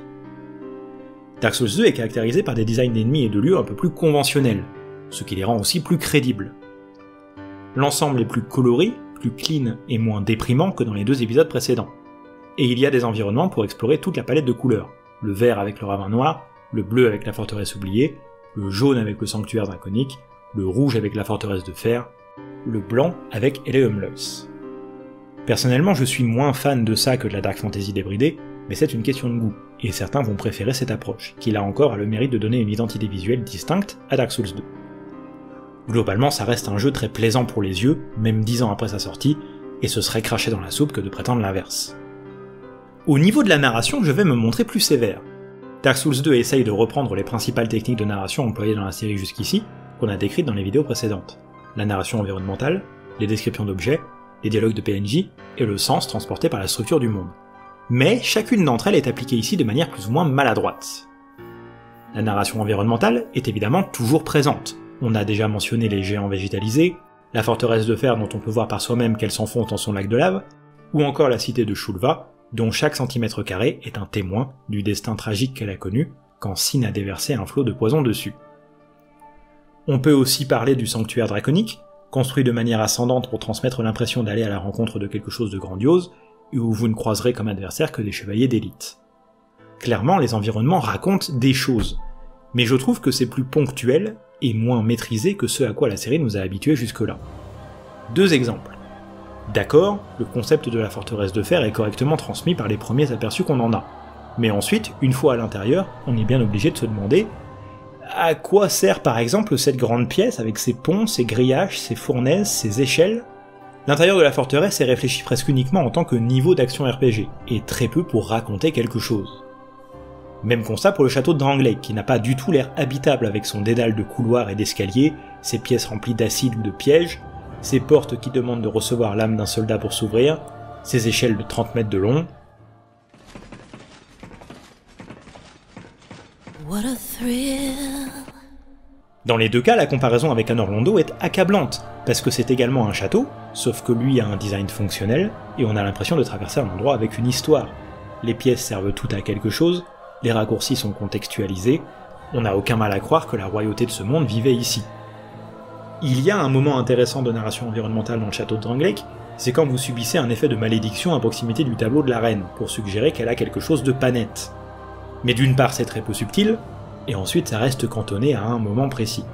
Dark Souls deux est caractérisé par des designs d'ennemis et de lieux un peu plus conventionnels, ce qui les rend aussi plus crédibles. L'ensemble est plus coloré, plus clean et moins déprimant que dans les deux épisodes précédents. Et il y a des environnements pour explorer toute la palette de couleurs, le vert avec le ravin noir, le bleu avec la forteresse oubliée, le jaune avec le sanctuaire draconique, le rouge avec la forteresse de fer, le blanc avec Eleumlos. Personnellement, je suis moins fan de ça que de la dark fantasy débridée, mais c'est une question de goût, et certains vont préférer cette approche, qui là encore a le mérite de donner une identité visuelle distincte à Dark Souls deux. Globalement, ça reste un jeu très plaisant pour les yeux, même dix ans après sa sortie, et ce serait cracher dans la soupe que de prétendre l'inverse. Au niveau de la narration, je vais me montrer plus sévère. Dark Souls deux essaye de reprendre les principales techniques de narration employées dans la série jusqu'ici, qu'on a décrites dans les vidéos précédentes. La narration environnementale, les descriptions d'objets, les dialogues de P N J, et le sens transporté par la structure du monde. Mais chacune d'entre elles est appliquée ici de manière plus ou moins maladroite. La narration environnementale est évidemment toujours présente. On a déjà mentionné les géants végétalisés, la forteresse de fer dont on peut voir par soi-même qu'elle s'enfonce dans son lac de lave, ou encore la cité de Shulva, dont chaque centimètre carré est un témoin du destin tragique qu'elle a connu quand Sin a déversé un flot de poison dessus. On peut aussi parler du sanctuaire draconique, construit de manière ascendante pour transmettre l'impression d'aller à la rencontre de quelque chose de grandiose, et où vous ne croiserez comme adversaire que des chevaliers d'élite. Clairement, les environnements racontent des choses, mais je trouve que c'est plus ponctuel et moins maîtrisé que ce à quoi la série nous a habitués jusque-là. Deux exemples. D'accord, le concept de la forteresse de fer est correctement transmis par les premiers aperçus qu'on en a, mais ensuite, une fois à l'intérieur, on est bien obligé de se demander À quoi sert par exemple cette grande pièce avec ses ponts, ses grillages, ses fournaises, ses échelles? L'intérieur de la forteresse est réfléchi presque uniquement en tant que niveau d'action R P G, et très peu pour raconter quelque chose. Même constat pour le château de Drangleic, qui n'a pas du tout l'air habitable avec son dédale de couloirs et d'escaliers, ses pièces remplies d'acide ou de pièges, ses portes qui demandent de recevoir l'âme d'un soldat pour s'ouvrir, ses échelles de trente mètres de long. What a thrill. Dans les deux cas, la comparaison avec un Orlando est accablante, parce que c'est également un château, sauf que lui a un design fonctionnel, et on a l'impression de traverser un endroit avec une histoire. Les pièces servent toutes à quelque chose, les raccourcis sont contextualisés, on n'a aucun mal à croire que la royauté de ce monde vivait ici. Il y a un moment intéressant de narration environnementale dans le château de Drangleic, c'est quand vous subissez un effet de malédiction à proximité du tableau de la reine, pour suggérer qu'elle a quelque chose de pas net. Mais d'une part c'est très peu subtil, et ensuite ça reste cantonné à un moment précis.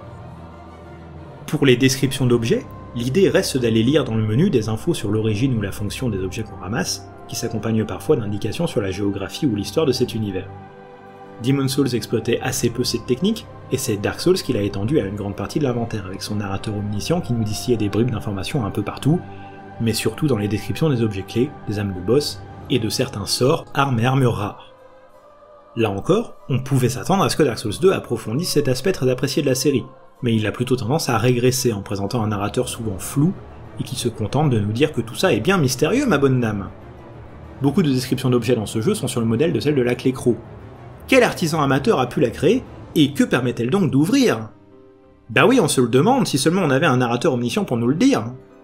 Pour les descriptions d'objets, l'idée reste d'aller lire dans le menu des infos sur l'origine ou la fonction des objets qu'on ramasse, qui s'accompagnent parfois d'indications sur la géographie ou l'histoire de cet univers. Demon's Souls exploitait assez peu cette technique, et c'est Dark Souls qui l'a étendue à une grande partie de l'inventaire, avec son narrateur omniscient qui nous distillait des bribes d'informations un peu partout, mais surtout dans les descriptions des objets clés, des âmes de boss, et de certains sorts, armes et armures rares. Là encore, on pouvait s'attendre à ce que Dark Souls deux approfondisse cet aspect très apprécié de la série, mais il a plutôt tendance à régresser en présentant un narrateur souvent flou, et qui se contente de nous dire que tout ça est bien mystérieux, ma bonne dame. Beaucoup de descriptions d'objets dans ce jeu sont sur le modèle de celle de la clé Crow. Quel artisan amateur a pu la créer, et que permet-elle donc d'ouvrir? Bah oui, on se le demande, si seulement on avait un narrateur omniscient pour nous le dire.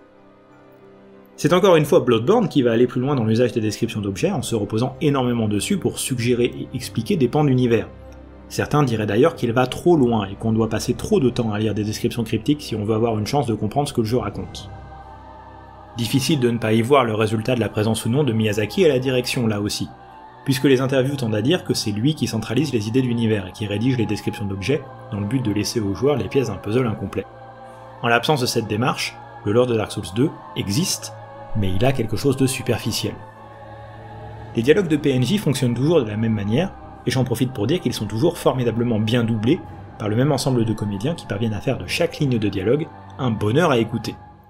C'est encore une fois Bloodborne qui va aller plus loin dans l'usage des descriptions d'objets en se reposant énormément dessus pour suggérer et expliquer des pans d'univers. Certains diraient d'ailleurs qu'il va trop loin et qu'on doit passer trop de temps à lire des descriptions cryptiques si on veut avoir une chance de comprendre ce que le jeu raconte. Difficile de ne pas y voir le résultat de la présence ou non de Miyazaki à la direction là aussi, puisque les interviews tendent à dire que c'est lui qui centralise les idées de l'univers et qui rédige les descriptions d'objets dans le but de laisser aux joueurs les pièces d'un puzzle incomplet. En l'absence de cette démarche, le lore de Dark Souls deux existe, mais il a quelque chose de superficiel. Les dialogues de P N J fonctionnent toujours de la même manière, et j'en profite pour dire qu'ils sont toujours formidablement bien doublés par le même ensemble de comédiens qui parviennent à faire de chaque ligne de dialogue un bonheur à écouter.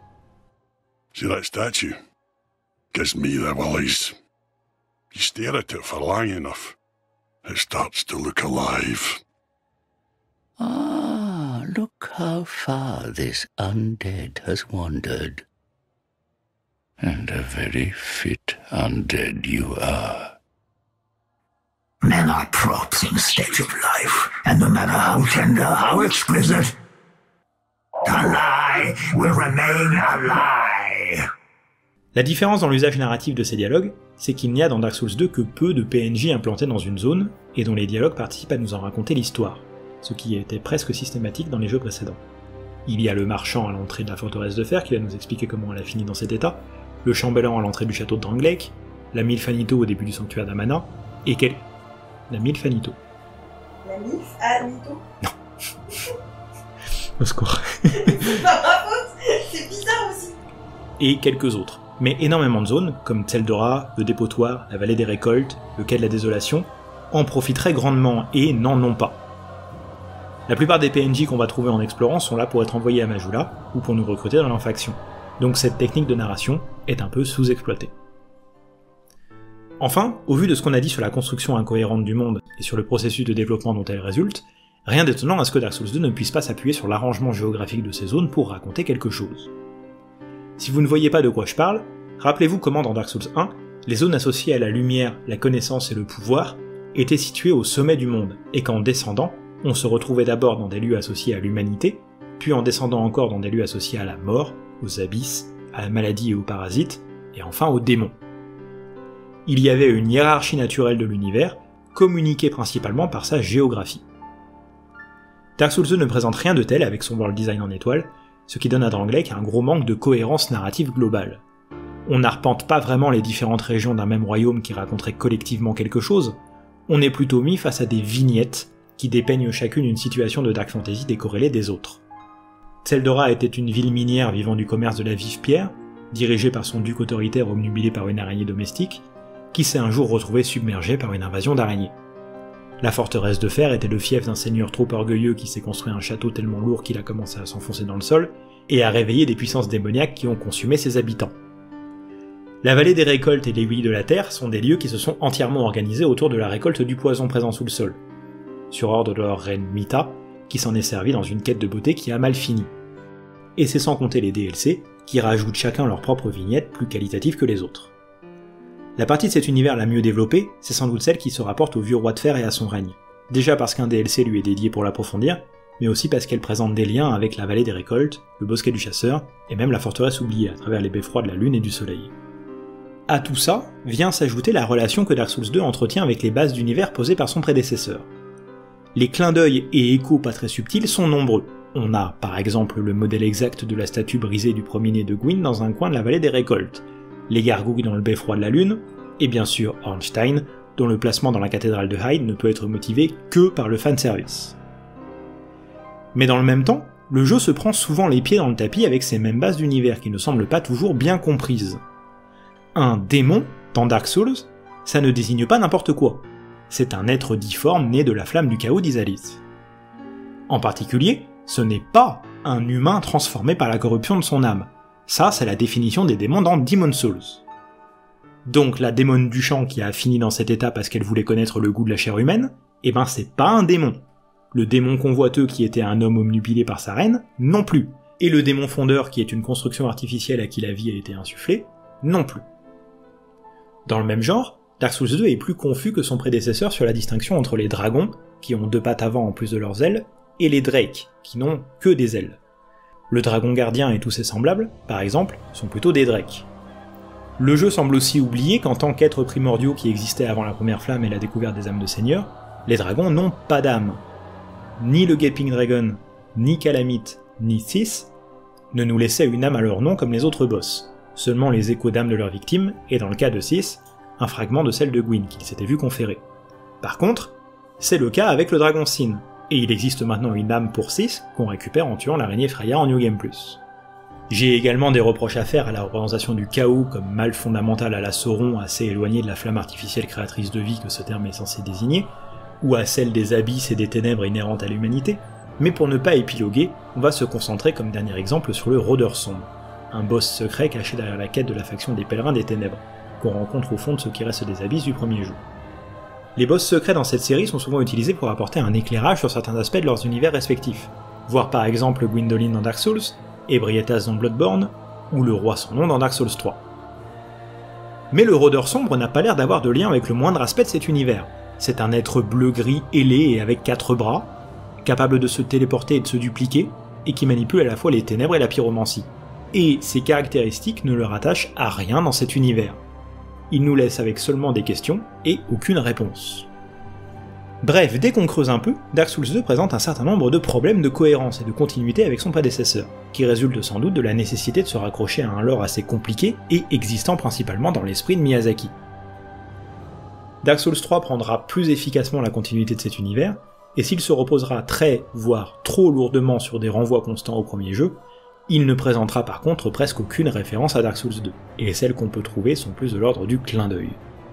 See that statue? Gives me the willies. You stare at it for long enough, it starts to look alive. Ah, look how far this undead has wandered. And a very fit undead you are. Men are props in a state of life, and no matter how tender, how exquisite, a lie will remain a lie. La différence dans l'usage narratif de ces dialogues, c'est qu'il n'y a dans Dark Souls deux que peu de P N J implantés dans une zone, et dont les dialogues participent à nous en raconter l'histoire, ce qui était presque systématique dans les jeux précédents. Il y a le marchand à l'entrée de la forteresse de fer qui va nous expliquer comment elle a fini dans cet état, le chambellan à l'entrée du château de Drangleic, la Milfanito au début du sanctuaire d'Amana, et quel... La Milfanito. La Milf à Mito. Non. Au secours. C'est pas ma faute, c'est bizarre aussi. Et quelques autres. Mais énormément de zones, comme Tseldora, le dépotoir, la vallée des récoltes, le quai de la désolation, en profiteraient grandement et n'en ont pas. La plupart des P N J qu'on va trouver en explorant sont là pour être envoyés à Majula, ou pour nous recruter dans leur faction. Donc cette technique de narration est un peu sous-exploitée. Enfin, au vu de ce qu'on a dit sur la construction incohérente du monde et sur le processus de développement dont elle résulte, rien d'étonnant à ce que Dark Souls deux ne puisse pas s'appuyer sur l'arrangement géographique de ces zones pour raconter quelque chose. Si vous ne voyez pas de quoi je parle, rappelez-vous comment dans Dark Souls un, les zones associées à la lumière, la connaissance et le pouvoir étaient situées au sommet du monde, et qu'en descendant, on se retrouvait d'abord dans des lieux associés à l'humanité, puis en descendant encore dans des lieux associés à la mort, aux abysses, à la maladie et aux parasites, et enfin aux démons. Il y avait une hiérarchie naturelle de l'univers, communiquée principalement par sa géographie. Dark Souls deux ne présente rien de tel avec son world design en étoile, ce qui donne à Drangleic un gros manque de cohérence narrative globale. On n'arpente pas vraiment les différentes régions d'un même royaume qui raconteraient collectivement quelque chose, on est plutôt mis face à des vignettes qui dépeignent chacune une situation de Dark Fantasy décorrélée des autres. Tseldora était une ville minière vivant du commerce de la vive pierre, dirigée par son duc autoritaire obnubilé par une araignée domestique, qui s'est un jour retrouvée submergée par une invasion d'araignées. La forteresse de fer était le fief d'un seigneur trop orgueilleux qui s'est construit un château tellement lourd qu'il a commencé à s'enfoncer dans le sol, et a réveillé des puissances démoniaques qui ont consumé ses habitants. La vallée des récoltes et l'aiguille de la terre sont des lieux qui se sont entièrement organisés autour de la récolte du poison présent sous le sol, sur ordre de leur reine Mita, qui s'en est servi dans une quête de beauté qui a mal fini. Et c'est sans compter les D L C, qui rajoutent chacun leur propre vignette plus qualitative que les autres. La partie de cet univers la mieux développée, c'est sans doute celle qui se rapporte au vieux roi de fer et à son règne. Déjà parce qu'un D L C lui est dédié pour l'approfondir, mais aussi parce qu'elle présente des liens avec la vallée des récoltes, le bosquet du chasseur, et même la forteresse oubliée à travers les beffrois de la lune et du soleil. À tout ça, vient s'ajouter la relation que Dark Souls deux entretient avec les bases d'univers posées par son prédécesseur. Les clins d'œil et échos pas très subtils sont nombreux. On a, par exemple, le modèle exact de la statue brisée du premier-né de Gwyn dans un coin de la vallée des récoltes, les gargouilles dans le beffroi de la lune, et bien sûr Ornstein, dont le placement dans la cathédrale de Hyde ne peut être motivé que par le fanservice. Mais dans le même temps, le jeu se prend souvent les pieds dans le tapis avec ces mêmes bases d'univers qui ne semblent pas toujours bien comprises. Un démon, dans Dark Souls, ça ne désigne pas n'importe quoi. C'est un être difforme né de la flamme du chaos d'Izalith. En particulier, ce n'est pas un humain transformé par la corruption de son âme. Ça, c'est la définition des démons dans Demon's Souls. Donc la démone du champ qui a fini dans cet état parce qu'elle voulait connaître le goût de la chair humaine, eh ben c'est pas un démon. Le démon convoiteux qui était un homme omnipilé par sa reine, non plus. Et le démon fondeur qui est une construction artificielle à qui la vie a été insufflée, non plus. Dans le même genre, Dark Souls deux est plus confus que son prédécesseur sur la distinction entre les dragons, qui ont deux pattes avant en plus de leurs ailes, et les drakes, qui n'ont que des ailes. Le dragon gardien et tous ses semblables, par exemple, sont plutôt des drakes. Le jeu semble aussi oublier qu'en tant qu'êtres primordiaux qui existaient avant la première flamme et la découverte des âmes de seigneurs, les dragons n'ont pas d'âme. Ni le Gaping Dragon, ni Calamite, ni Sith ne nous laissaient une âme à leur nom comme les autres boss, seulement les échos d'âme de leurs victimes, et dans le cas de Sith, un fragment de celle de Gwyn qu'il s'était vu conférer. Par contre, c'est le cas avec le dragon Sin, et il existe maintenant une âme pour Sith qu'on récupère en tuant l'araignée Freya en New Game Plus. J'ai également des reproches à faire à la représentation du chaos comme mal fondamental à la Sauron assez éloigné de la flamme artificielle créatrice de vie que ce terme est censé désigner, ou à celle des abysses et des ténèbres inhérentes à l'humanité, mais pour ne pas épiloguer, on va se concentrer comme dernier exemple sur le Rôdeur Sombre, un boss secret caché derrière la quête de la faction des Pèlerins des Ténèbres, qu'on rencontre au fond de ce qui reste des abysses du premier jeu. Les boss secrets dans cette série sont souvent utilisés pour apporter un éclairage sur certains aspects de leurs univers respectifs, voir par exemple Gwyndolin dans Dark Souls, Ebrietas dans Bloodborne, ou le Roi sans nom dans Dark Souls trois. Mais le Rôdeur Sombre n'a pas l'air d'avoir de lien avec le moindre aspect de cet univers. C'est un être bleu-gris ailé et avec quatre bras, capable de se téléporter et de se dupliquer, et qui manipule à la fois les ténèbres et la pyromancie. Et ces caractéristiques ne le rattachent à rien dans cet univers. Il nous laisse avec seulement des questions et aucune réponse. Bref, dès qu'on creuse un peu, Dark Souls deux présente un certain nombre de problèmes de cohérence et de continuité avec son prédécesseur, qui résultent sans doute de la nécessité de se raccrocher à un lore assez compliqué et existant principalement dans l'esprit de Miyazaki. Dark Souls trois prendra plus efficacement la continuité de cet univers, et s'il se reposera très, voire trop lourdement sur des renvois constants au premier jeu, il ne présentera par contre presque aucune référence à Dark Souls deux, et celles qu'on peut trouver sont plus de l'ordre du clin d'œil.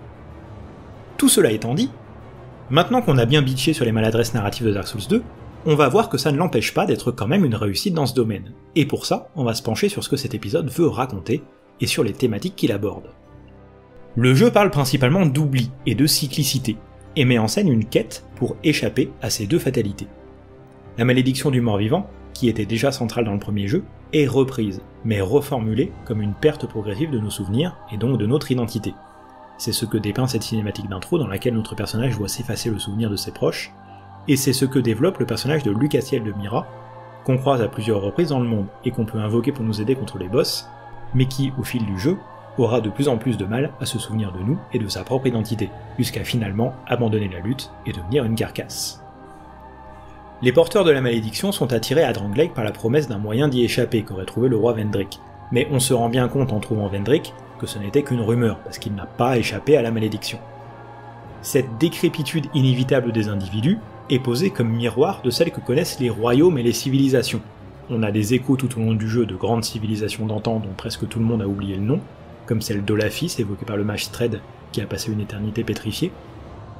Tout cela étant dit, maintenant qu'on a bien bitché sur les maladresses narratives de Dark Souls deux, on va voir que ça ne l'empêche pas d'être quand même une réussite dans ce domaine, et pour ça, on va se pencher sur ce que cet épisode veut raconter, et sur les thématiques qu'il aborde. Le jeu parle principalement d'oubli et de cyclicité, et met en scène une quête pour échapper à ces deux fatalités. La malédiction du mort-vivant, qui était déjà centrale dans le premier jeu, est reprise, mais reformulée comme une perte progressive de nos souvenirs, et donc de notre identité. C'est ce que dépeint cette cinématique d'intro dans laquelle notre personnage doit s'effacer le souvenir de ses proches, et c'est ce que développe le personnage de Lucasiel de Mira, qu'on croise à plusieurs reprises dans le monde, et qu'on peut invoquer pour nous aider contre les boss, mais qui, au fil du jeu, aura de plus en plus de mal à se souvenir de nous et de sa propre identité, jusqu'à finalement abandonner la lutte et devenir une carcasse. Les porteurs de la malédiction sont attirés à Drangleic par la promesse d'un moyen d'y échapper qu'aurait trouvé le roi Vendrick, mais on se rend bien compte en trouvant Vendrick que ce n'était qu'une rumeur, parce qu'il n'a pas échappé à la malédiction. Cette décrépitude inévitable des individus est posée comme miroir de celle que connaissent les royaumes et les civilisations. On a des échos tout au long du jeu de grandes civilisations d'antan dont presque tout le monde a oublié le nom, comme celle d'Olafis évoquée par le mage Stred qui a passé une éternité pétrifiée.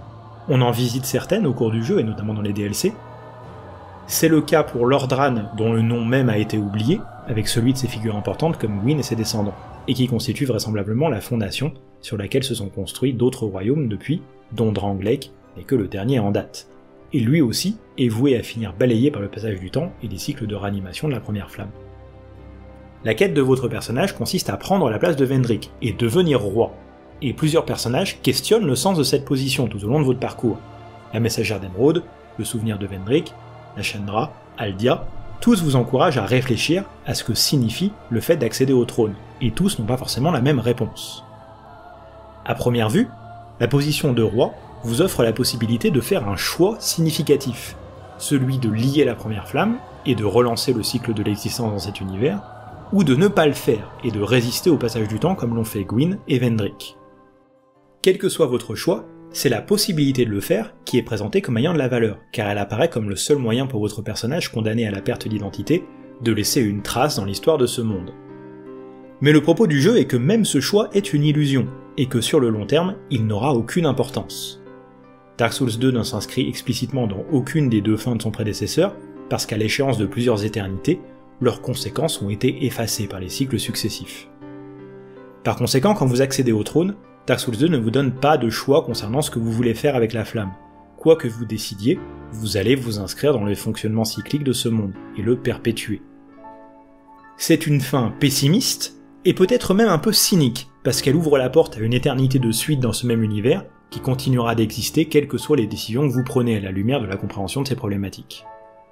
On en visite certaines au cours du jeu, et notamment dans les D L C. C'est le cas pour Lordran, dont le nom même a été oublié, avec celui de ses figures importantes comme Gwyn et ses descendants, et qui constitue vraisemblablement la fondation sur laquelle se sont construits d'autres royaumes depuis, dont Drangleic n'est que le dernier en date. Et lui aussi est voué à finir balayé par le passage du temps et les cycles de réanimation de la première flamme. La quête de votre personnage consiste à prendre la place de Vendrick et devenir roi, et plusieurs personnages questionnent le sens de cette position tout au long de votre parcours. La messagère d'Emeraude, le souvenir de Vendrick, la Chandra, Aldia, tous vous encouragent à réfléchir à ce que signifie le fait d'accéder au trône, et tous n'ont pas forcément la même réponse. À première vue, la position de roi vous offre la possibilité de faire un choix significatif, celui de lier la première flamme et de relancer le cycle de l'existence dans cet univers, ou de ne pas le faire et de résister au passage du temps comme l'ont fait Gwyn et Vendrick. Quel que soit votre choix, c'est la possibilité de le faire qui est présentée comme ayant de la valeur, car elle apparaît comme le seul moyen pour votre personnage condamné à la perte d'identité de laisser une trace dans l'histoire de ce monde. Mais le propos du jeu est que même ce choix est une illusion, et que sur le long terme, il n'aura aucune importance. Dark Souls deux ne s'inscrit explicitement dans aucune des deux fins de son prédécesseur, parce qu'à l'échéance de plusieurs éternités, leurs conséquences ont été effacées par les cycles successifs. Par conséquent, quand vous accédez au trône, Dark Souls deux ne vous donne pas de choix concernant ce que vous voulez faire avec la flamme. Quoi que vous décidiez, vous allez vous inscrire dans le fonctionnement cyclique de ce monde, et le perpétuer. C'est une fin pessimiste, et peut-être même un peu cynique, parce qu'elle ouvre la porte à une éternité de suite dans ce même univers, qui continuera d'exister quelles que soient les décisions que vous prenez à la lumière de la compréhension de ces problématiques.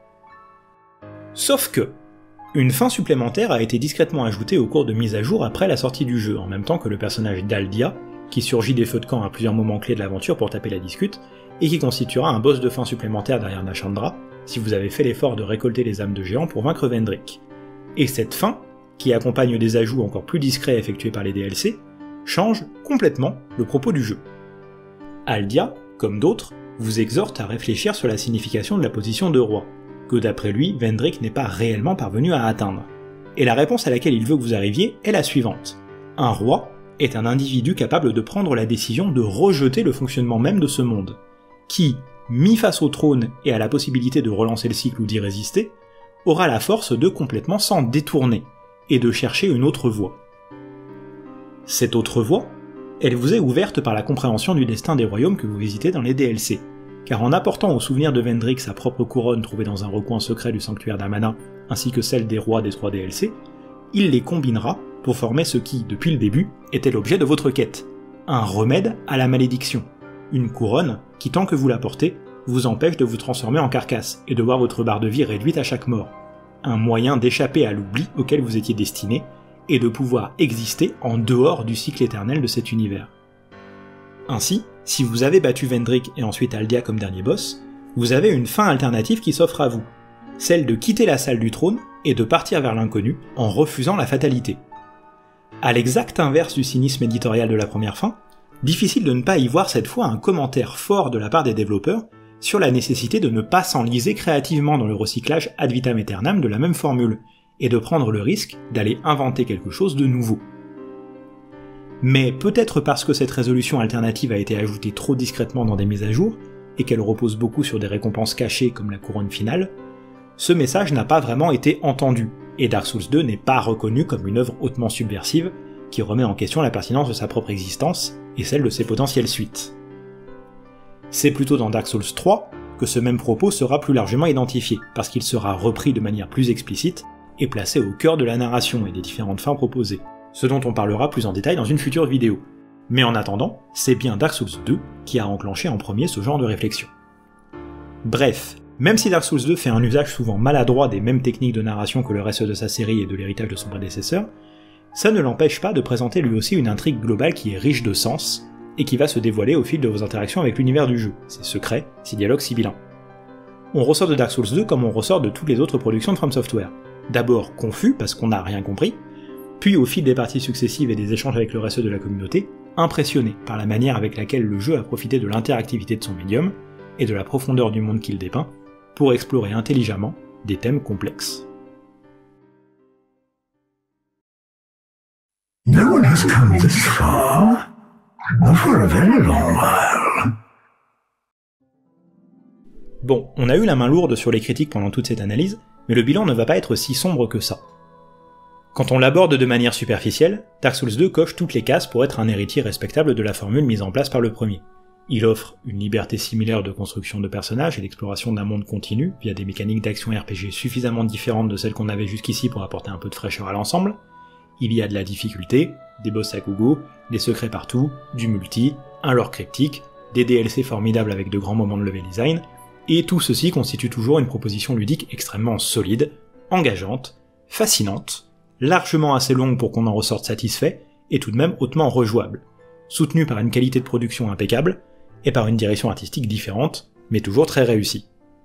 Sauf que, une fin supplémentaire a été discrètement ajoutée au cours de mises à jour après la sortie du jeu, en même temps que le personnage d'Aldia, qui surgit des feux de camp à plusieurs moments clés de l'aventure pour taper la discute, et qui constituera un boss de fin supplémentaire derrière Nashandra, si vous avez fait l'effort de récolter les âmes de géants pour vaincre Vendrick. Et cette fin, qui accompagne des ajouts encore plus discrets effectués par les D L C, change complètement le propos du jeu. Aldia, comme d'autres, vous exhorte à réfléchir sur la signification de la position de roi, que d'après lui, Vendrick n'est pas réellement parvenu à atteindre. Et la réponse à laquelle il veut que vous arriviez est la suivante. Un roi est un individu capable de prendre la décision de rejeter le fonctionnement même de ce monde, qui, mis face au trône et à la possibilité de relancer le cycle ou d'y résister, aura la force de complètement s'en détourner, et de chercher une autre voie. Cette autre voie, elle vous est ouverte par la compréhension du destin des royaumes que vous visitez dans les D L C, car en apportant au souvenir de Vendrick sa propre couronne trouvée dans un recoin secret du sanctuaire d'Amana, ainsi que celle des rois des trois D L C, il les combinera pour former ce qui, depuis le début, était l'objet de votre quête, un remède à la malédiction, une couronne qui, tant que vous la portez, vous empêche de vous transformer en carcasse et de voir votre barre de vie réduite à chaque mort, un moyen d'échapper à l'oubli auquel vous étiez destiné, et de pouvoir exister en dehors du cycle éternel de cet univers. Ainsi, si vous avez battu Vendrick et ensuite Aldia comme dernier boss, vous avez une fin alternative qui s'offre à vous, celle de quitter la salle du trône et de partir vers l'inconnu en refusant la fatalité. À l'exact inverse du cynisme éditorial de la première fin, difficile de ne pas y voir cette fois un commentaire fort de la part des développeurs sur la nécessité de ne pas s'enliser créativement dans le recyclage ad vitam aeternam de la même formule, et de prendre le risque d'aller inventer quelque chose de nouveau. Mais peut-être parce que cette résolution alternative a été ajoutée trop discrètement dans des mises à jour, et qu'elle repose beaucoup sur des récompenses cachées comme la couronne finale, ce message n'a pas vraiment été entendu, et Dark Souls deux n'est pas reconnu comme une œuvre hautement subversive qui remet en question la pertinence de sa propre existence et celle de ses potentielles suites. C'est plutôt dans Dark Souls trois que ce même propos sera plus largement identifié, parce qu'il sera repris de manière plus explicite et placé au cœur de la narration et des différentes fins proposées, ce dont on parlera plus en détail dans une future vidéo. Mais en attendant, c'est bien Dark Souls deux qui a enclenché en premier ce genre de réflexion. Bref, même si Dark Souls deux fait un usage souvent maladroit des mêmes techniques de narration que le reste de sa série et de l'héritage de son prédécesseur, ça ne l'empêche pas de présenter lui aussi une intrigue globale qui est riche de sens, et qui va se dévoiler au fil de vos interactions avec l'univers du jeu, ses secrets, ses dialogues sibyllins. On ressort de Dark Souls deux comme on ressort de toutes les autres productions de From Software. D'abord confus parce qu'on n'a rien compris, puis au fil des parties successives et des échanges avec le reste de la communauté, impressionné par la manière avec laquelle le jeu a profité de l'interactivité de son médium, et de la profondeur du monde qu'il dépeint, pour explorer intelligemment des thèmes complexes. No one has come this far, not for a very long while. Bon, on a eu la main lourde sur les critiques pendant toute cette analyse, mais le bilan ne va pas être si sombre que ça. Quand on l'aborde de manière superficielle, Dark Souls deux coche toutes les cases pour être un héritier respectable de la formule mise en place par le premier. Il offre une liberté similaire de construction de personnages et d'exploration d'un monde continu, via des mécaniques d'action R P G suffisamment différentes de celles qu'on avait jusqu'ici pour apporter un peu de fraîcheur à l'ensemble. Il y a de la difficulté, des boss à gogo, des secrets partout, du multi, un lore cryptique, des D L C formidables avec de grands moments de level design, et tout ceci constitue toujours une proposition ludique extrêmement solide, engageante, fascinante, largement assez longue pour qu'on en ressorte satisfait, et tout de même hautement rejouable, soutenue par une qualité de production impeccable, et par une direction artistique différente, mais toujours très réussie.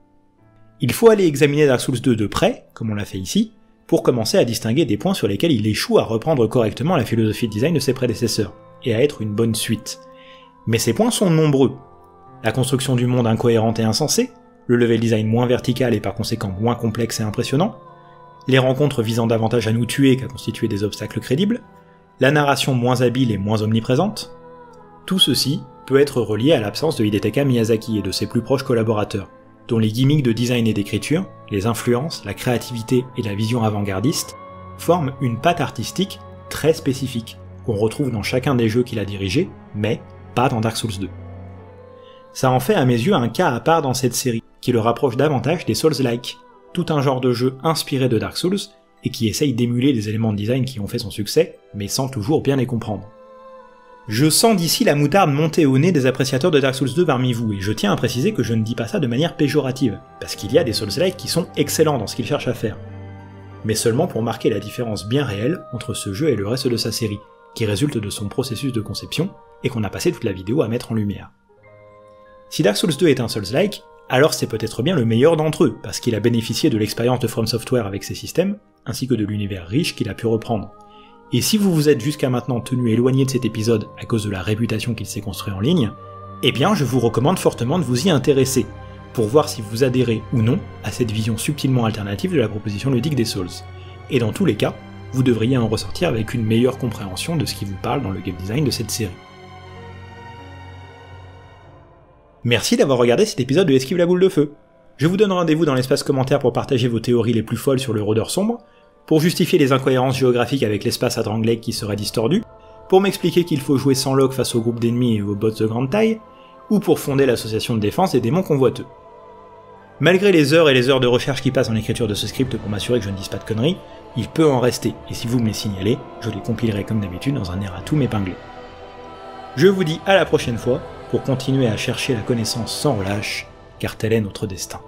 Il faut aller examiner Dark Souls deux de près, comme on l'a fait ici, pour commencer à distinguer des points sur lesquels il échoue à reprendre correctement la philosophie de design de ses prédécesseurs, et à être une bonne suite. Mais ces points sont nombreux. La construction du monde incohérente et insensée, le level design moins vertical et par conséquent moins complexe et impressionnant, les rencontres visant davantage à nous tuer qu'à constituer des obstacles crédibles, la narration moins habile et moins omniprésente, tout ceci peut être relié à l'absence de Hidetaka Miyazaki et de ses plus proches collaborateurs, dont les gimmicks de design et d'écriture, les influences, la créativité et la vision avant-gardiste forment une patte artistique très spécifique, qu'on retrouve dans chacun des jeux qu'il a dirigés, mais pas dans Dark Souls deux. Ça en fait à mes yeux un cas à part dans cette série, qui le rapproche davantage des Souls-like, tout un genre de jeu inspiré de Dark Souls, et qui essaye d'émuler les éléments de design qui ont fait son succès, mais sans toujours bien les comprendre. Je sens d'ici la moutarde monter au nez des appréciateurs de Dark Souls deux parmi vous, et je tiens à préciser que je ne dis pas ça de manière péjorative, parce qu'il y a des Souls-like qui sont excellents dans ce qu'ils cherchent à faire. Mais seulement pour marquer la différence bien réelle entre ce jeu et le reste de sa série, qui résulte de son processus de conception, et qu'on a passé toute la vidéo à mettre en lumière. Si Dark Souls deux est un Souls-like, alors c'est peut-être bien le meilleur d'entre eux, parce qu'il a bénéficié de l'expérience de From Software avec ses systèmes, ainsi que de l'univers riche qu'il a pu reprendre. Et si vous vous êtes jusqu'à maintenant tenu éloigné de cet épisode à cause de la réputation qu'il s'est construit en ligne, eh bien je vous recommande fortement de vous y intéresser, pour voir si vous adhérez ou non à cette vision subtilement alternative de la proposition ludique des Souls. Et dans tous les cas, vous devriez en ressortir avec une meilleure compréhension de ce qui vous parle dans le game design de cette série. Merci d'avoir regardé cet épisode de Esquive la boule de feu. Je vous donne rendez-vous dans l'espace commentaire pour partager vos théories les plus folles sur le rôdeur sombre, pour justifier les incohérences géographiques avec l'espace à Drangleic qui serait distordu, pour m'expliquer qu'il faut jouer sans log face aux groupes d'ennemis et aux bots de grande taille, ou pour fonder l'association de défense des démons convoiteux. Malgré les heures et les heures de recherche qui passent en écriture de ce script pour m'assurer que je ne dise pas de conneries, il peut en rester, et si vous me les signalez, je les compilerai comme d'habitude dans un erratum épinglé. Je vous dis à la prochaine fois, pour continuer à chercher la connaissance sans relâche, car tel est notre destin.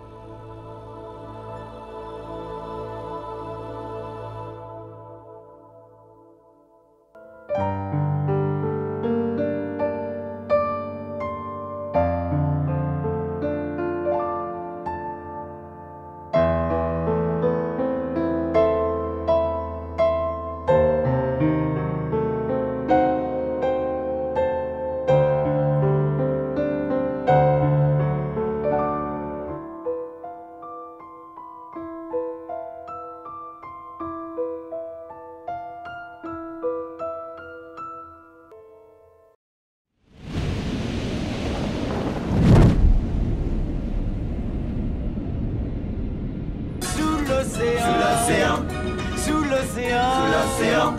Sous l'océan, sous l'océan, sous l'océan.